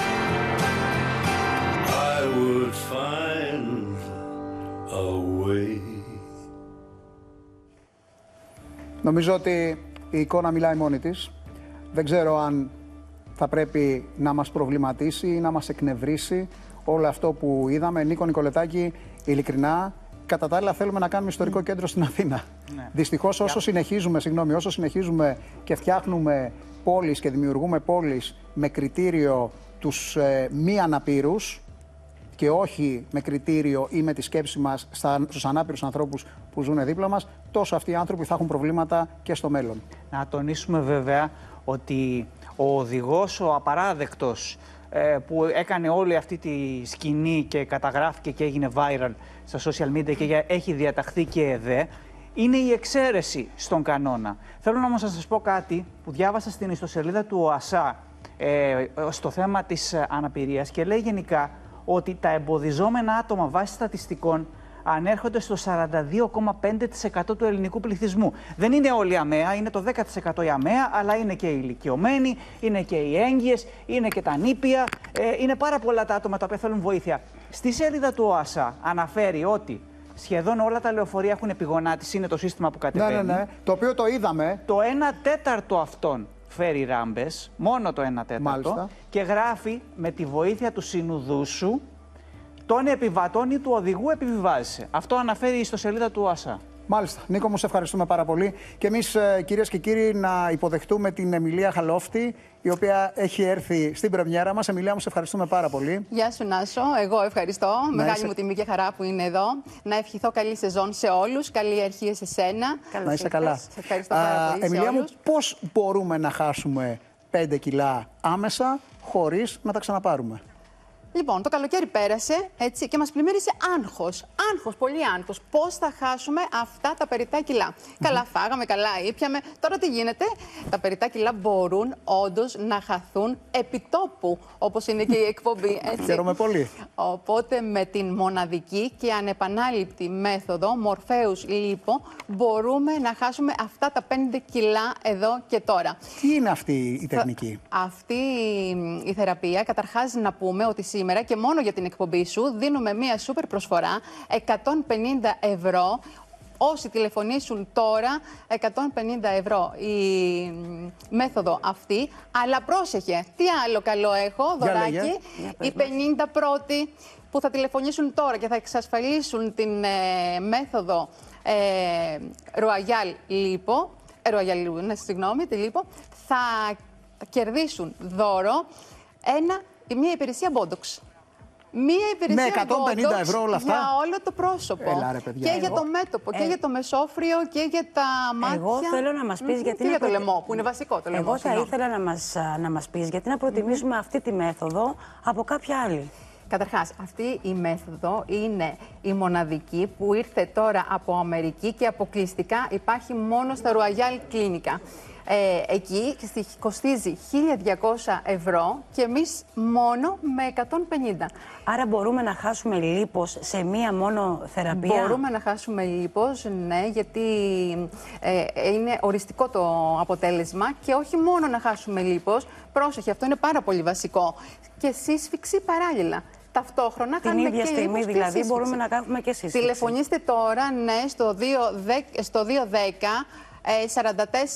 Νομίζω ότι η εικόνα μιλάει μόνη της. Δεν ξέρω αν θα πρέπει να μας προβληματίσει ή να μας εκνευρίσει όλο αυτό που είδαμε. Νίκο Νικολετάκη, ειλικρινά, κατά τα άλλα θέλουμε να κάνουμε ιστορικό κέντρο στην Αθήνα. Ναι. Δυστυχώς όσο συνεχίζουμε και φτιάχνουμε πόλεις και δημιουργούμε πόλεις με κριτήριο τους μη αναπήρους και όχι με κριτήριο ή με τη σκέψη μας στους ανάπηρους ανθρώπους που ζουν δίπλα μας, τόσο αυτοί οι άνθρωποι θα έχουν προβλήματα και στο μέλλον. Να τονίσουμε βέβαια ότι ο οδηγός, ο απαράδεκτος, που έκανε όλη αυτή τη σκηνή και καταγράφηκε και έγινε viral στα social media και έχει διαταχθεί και ΕΔΕ, είναι η εξαίρεση στον κανόνα. Θέλω όμως να σας πω κάτι που διάβασα στην ιστοσελίδα του ΟΑΣΑ στο θέμα της αναπηρίας και λέει γενικά ότι τα εμποδιζόμενα άτομα βάσει στατιστικών ανέρχονται στο 42,5% του ελληνικού πληθυσμού. Δεν είναι όλοι οι ΑΜΕΑ, είναι το 10% η ΑΜΕΑ, αλλά είναι και οι ηλικιωμένοι, είναι και οι έγκυες, είναι και τα νήπια, είναι πάρα πολλά τα άτομα τα οποία θέλουν βοήθεια. Στη σελίδα του ΟΑΣΑ αναφέρει ότι σχεδόν όλα τα λεωφορεία έχουν επιγονάτιση, είναι το σύστημα που κατεβαίνει. Ναι. Το οποίο το είδαμε. Το 1/4 αυτών φέρει ράμπες, μόνο το 1/4. Μάλιστα. Και γράφει με τη βοήθεια του συνουδούσου τον επιβατών ή του οδηγού επιβιβάζεσαι. Αυτό αναφέρει η ιστοσελίδα του ΟΑΣΑ. Μάλιστα. Νίκο, μου σε ευχαριστούμε πάρα πολύ. Και εμείς, κυρίες και κύριοι, να υποδεχτούμε την Εμιλία Χαλόφτη, η οποία έχει έρθει στην πρεμιέρα μας. Εμιλία, μου σε ευχαριστούμε πάρα πολύ. Γεια σου, Νάσο. Εγώ ευχαριστώ. Μεγάλη μου τιμή και χαρά που είναι εδώ. Να ευχηθώ καλή σεζόν σε όλους. Καλή αρχή σε σένα. Να είσαι καλά. Σε ευχαριστώ πάρα πολύ. Εμιλία μου, πώς μπορούμε να χάσουμε 5 κιλά άμεσα χωρίς να τα ξαναπάρουμε? Λοιπόν, το καλοκαίρι πέρασε έτσι, και μας πλημμύρισε άγχος. Άγχος, πολύ άγχος. Πώς θα χάσουμε αυτά τα περιττά κιλά? Καλά φάγαμε, καλά ήπιαμε. Τώρα τι γίνεται? Τα περιττά κιλά μπορούν όντως να χαθούν επιτόπου, όπως είναι και η εκπομπή. Χαίρομαι πολύ. Οπότε με την μοναδική και ανεπανάληπτη μέθοδο Morpheus Lipo μπορούμε να χάσουμε αυτά τα 5 κιλά εδώ και τώρα. Τι είναι αυτή η τεχνική? Αυτή η θεραπεία, καταρχάς να πούμε ότι σήμερα και μόνο για την εκπομπή σου δίνουμε μία σούπερ προσφορά 150 ευρώ όσοι τηλεφωνήσουν τώρα, 150 ευρώ η μέθοδο αυτή. Αλλά πρόσεχε, τι άλλο καλό έχω, δωράκι, οι 50 πρώτοι που θα τηλεφωνήσουν τώρα και θα εξασφαλίσουν την μέθοδο Royal Lipo, τη Lipo, θα κερδίσουν δώρο μια υπηρεσία Botox. Μία υπηρεσία με 150 ευρώ όλα αυτά. Για όλο το πρόσωπο. Έλα, ρε, παιδιά, και για το μέτωπο, και για το μεσόφριο, και για τα μάτια. Εγώ θέλω να μας πεις γιατί. Και για το λαιμό, που είναι βασικό το λαιμό. Εγώ θα ήθελα να μας πεις γιατί να προτιμήσουμε αυτή τη μέθοδο από κάποια άλλη. Καταρχάς, αυτή η μέθοδο είναι η μοναδική που ήρθε τώρα από Αμερική και αποκλειστικά υπάρχει μόνο στα Royal Clinica. Εκεί κοστίζει 1.200 ευρώ και εμείς μόνο με 150. Άρα μπορούμε να χάσουμε λίπος σε μία μόνο θεραπεία? Μπορούμε να χάσουμε λίπος, ναι, γιατί είναι οριστικό το αποτέλεσμα και όχι μόνο να χάσουμε λίπος, πρόσεχε, αυτό είναι πάρα πολύ βασικό, και σύσφυξη παράλληλα. Ταυτόχρονα την ίδια στιγμή δηλαδή μπορούμε να κάνουμε και σύσφυξη. Τηλεφωνήστε τώρα, ναι, στο 210 44 4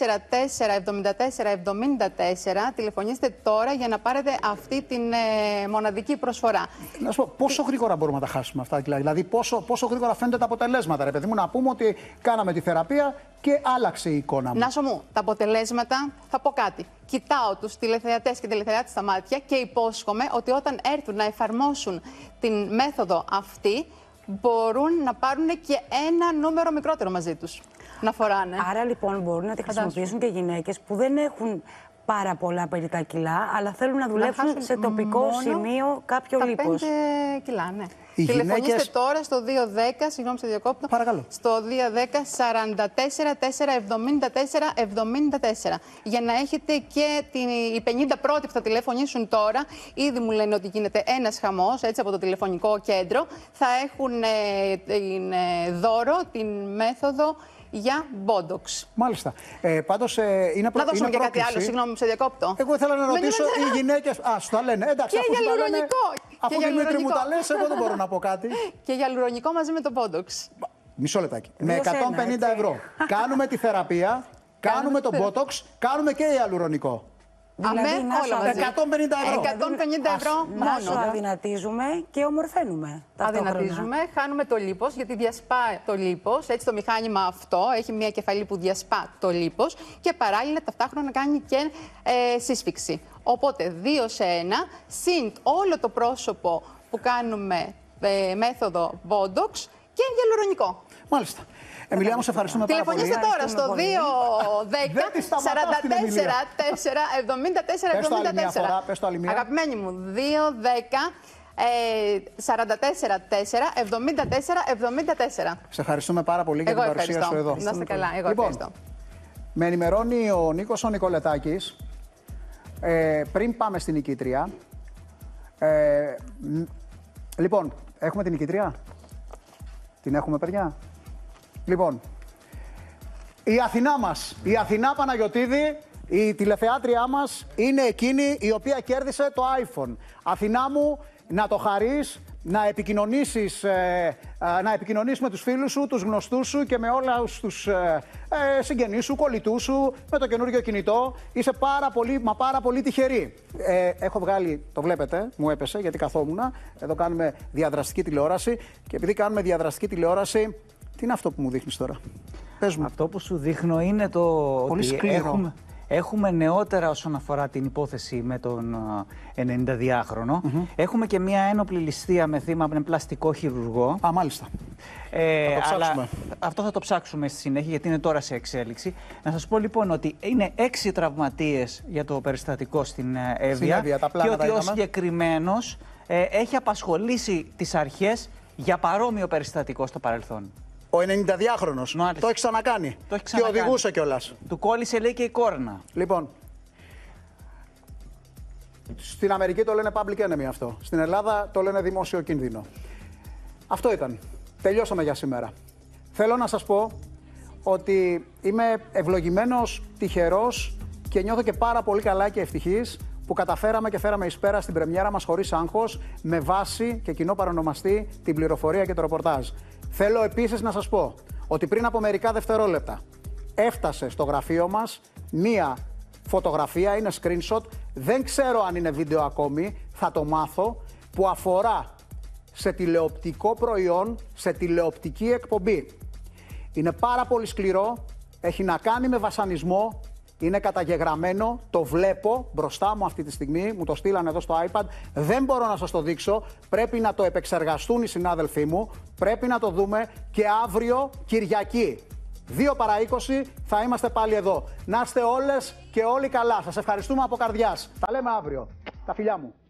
74 74. Τηλεφωνήστε τώρα για να πάρετε αυτή την μοναδική προσφορά. Να σου πω, πόσο γρήγορα μπορούμε να τα χάσουμε αυτά, δηλαδή πόσο γρήγορα φαίνονται τα αποτελέσματα, ρε παιδί μου, να πούμε ότι κάναμε τη θεραπεία και άλλαξε η εικόνα μου. Νάσο μου, τα αποτελέσματα, θα πω κάτι. Κοιτάω τους τηλεθεατές και τηλεθεατές στα μάτια και υπόσχομαι ότι όταν έρθουν να εφαρμόσουν την μέθοδο αυτή, μπορούν να πάρουν και ένα νούμερο μικρότερο μαζί τους. Να φοράνε. Άρα λοιπόν μπορούν να τη χρησιμοποιήσουν και γυναίκες που δεν έχουν πάρα πολλά περιτά κιλά, αλλά θέλουν να δουλέψουν σε τοπικό σημείο κάποιο λίπος. 5 κιλά, ναι. Τηλεφωνήστε γυναίκες... τώρα στο 210, συγγνώμη σε διακόπτω. Παρακαλώ. Στο 210 44 4 74 74. Για να έχετε και οι 50 πρώτοι που θα τηλεφωνήσουν τώρα, ήδη μου λένε ότι γίνεται ένας χαμός, έτσι, από το τηλεφωνικό κέντρο. Θα έχουν δώρο την μέθοδο για Botox. Μάλιστα. Πάντως είναι να δώσουμε και κάτι άλλο, συγγνώμη, σε διακόπτω. Εγώ ήθελα να ρωτήσω οι γυναίκες. Σου τα λένε. Εντάξει, και για λουρονικό. Αφού Δημήτρη μου τα λες, εγώ δεν μπορώ να πω κάτι. Και για λουρονικό μαζί με το Botox. Μισό λεπτάκι. Με 150 ευρώ κάνουμε τη θεραπεία, κάνουμε το Botox, κάνουμε και ιαλουρονικό. Δηλαδή, όλα μαζί. 150 ευρώ. 150 ευρώ μόνο. Αδυνατίζουμε και ομορφαίνουμε. Αδυνατίζουμε, χάνουμε το λίπος, γιατί διασπά το λίπος. Έτσι το μηχάνημα αυτό έχει μια κεφαλή που διασπά το λίπος και παράλληλα ταυτόχρονα κάνει και σύσφυξη. Οπότε 2 σε 1, συν όλο το πρόσωπο που κάνουμε μέθοδο Botox και γυαλουρονικό. Μάλιστα. Εμιλία μου, σε ευχαριστούμε πάρα πολύ. Τηλεφωνήστε τώρα στο 210 44 74 74. Πες το άλλη μία. Αγαπημένοι μου, 210 44 74 74. Σε ευχαριστούμε πάρα πολύ για την παρουσία σου εδώ. Να είστε καλά, εγώ ευχαριστώ. Με ενημερώνει ο Νίκος ο Νικολετάκης, πριν πάμε στην νικήτρια. Λοιπόν, έχουμε την νικήτρια. Την έχουμε, παιδιά. Λοιπόν, η Αθηνά μας, η Αθηνά Παναγιωτίδη, η τηλεθεάτριά μας, είναι εκείνη η οποία κέρδισε το iPhone. Αθηνά μου, να το χαρείς, να επικοινωνήσεις με τους φίλους σου, τους γνωστούς σου και με όλους τους συγγενείς σου, κολλητούς σου, με το καινούργιο κινητό. Είσαι πάρα πολύ τυχερή. Έχω βγάλει, το βλέπετε, μου έπεσε γιατί καθόμουνα. Εδώ κάνουμε διαδραστική τηλεόραση και επειδή κάνουμε διαδραστική τηλεόραση, τι είναι αυτό που μου δείχνεις τώρα? Πες μου. Αυτό που σου δείχνω είναι το πολύ ότι έχουμε νεότερα όσον αφορά την υπόθεση με τον 92χρονο. Έχουμε και μια ένοπλη ληστεία με θύμα με πλαστικό χειρουργό. Α, μάλιστα. Θα το ψάξουμε. Αυτό θα το ψάξουμε στη συνέχεια γιατί είναι τώρα σε εξέλιξη. Να σας πω λοιπόν ότι είναι 6 τραυματίες για το περιστατικό στην Εύβοια και ότι ο συγκεκριμένος έχει απασχολήσει τις αρχές για παρόμοιο περιστατικό στο παρελθόν. Ο 92χρονος. Το έχει ξανακάνει. Και οδηγούσε κιόλας. Του κόλλησε, λέει, και η κόρνα. Λοιπόν. Στην Αμερική το λένε public enemy αυτό. Στην Ελλάδα το λένε δημόσιο κίνδυνο. Αυτό ήταν. Τελειώσαμε για σήμερα. Θέλω να σας πω ότι είμαι ευλογημένος, τυχερός και νιώθω και πάρα πολύ καλά και ευτυχής που καταφέραμε και φέραμε εις πέρα στην πρεμιέρα μας χωρίς άγχος, με βάση και κοινό παρονομαστή την πληροφορία και το ρεπορτάζ. Θέλω επίσης να σας πω ότι πριν από μερικά δευτερόλεπτα έφτασε στο γραφείο μας μία φωτογραφία, είναι screenshot, δεν ξέρω αν είναι βίντεο ακόμη, θα το μάθω, που αφορά σε τηλεοπτικό προϊόν, σε τηλεοπτική εκπομπή. Είναι πάρα πολύ σκληρό, έχει να κάνει με βασανισμό, είναι καταγεγραμμένο, το βλέπω μπροστά μου αυτή τη στιγμή, μου το στείλανε εδώ στο iPad, δεν μπορώ να σας το δείξω, πρέπει να το επεξεργαστούν οι συνάδελφοί μου, πρέπει να το δούμε και αύριο Κυριακή. 2 παρά 20 θα είμαστε πάλι εδώ. Να είστε όλες και όλοι καλά. Σας ευχαριστούμε από καρδιάς. Τα λέμε αύριο. Τα φιλιά μου.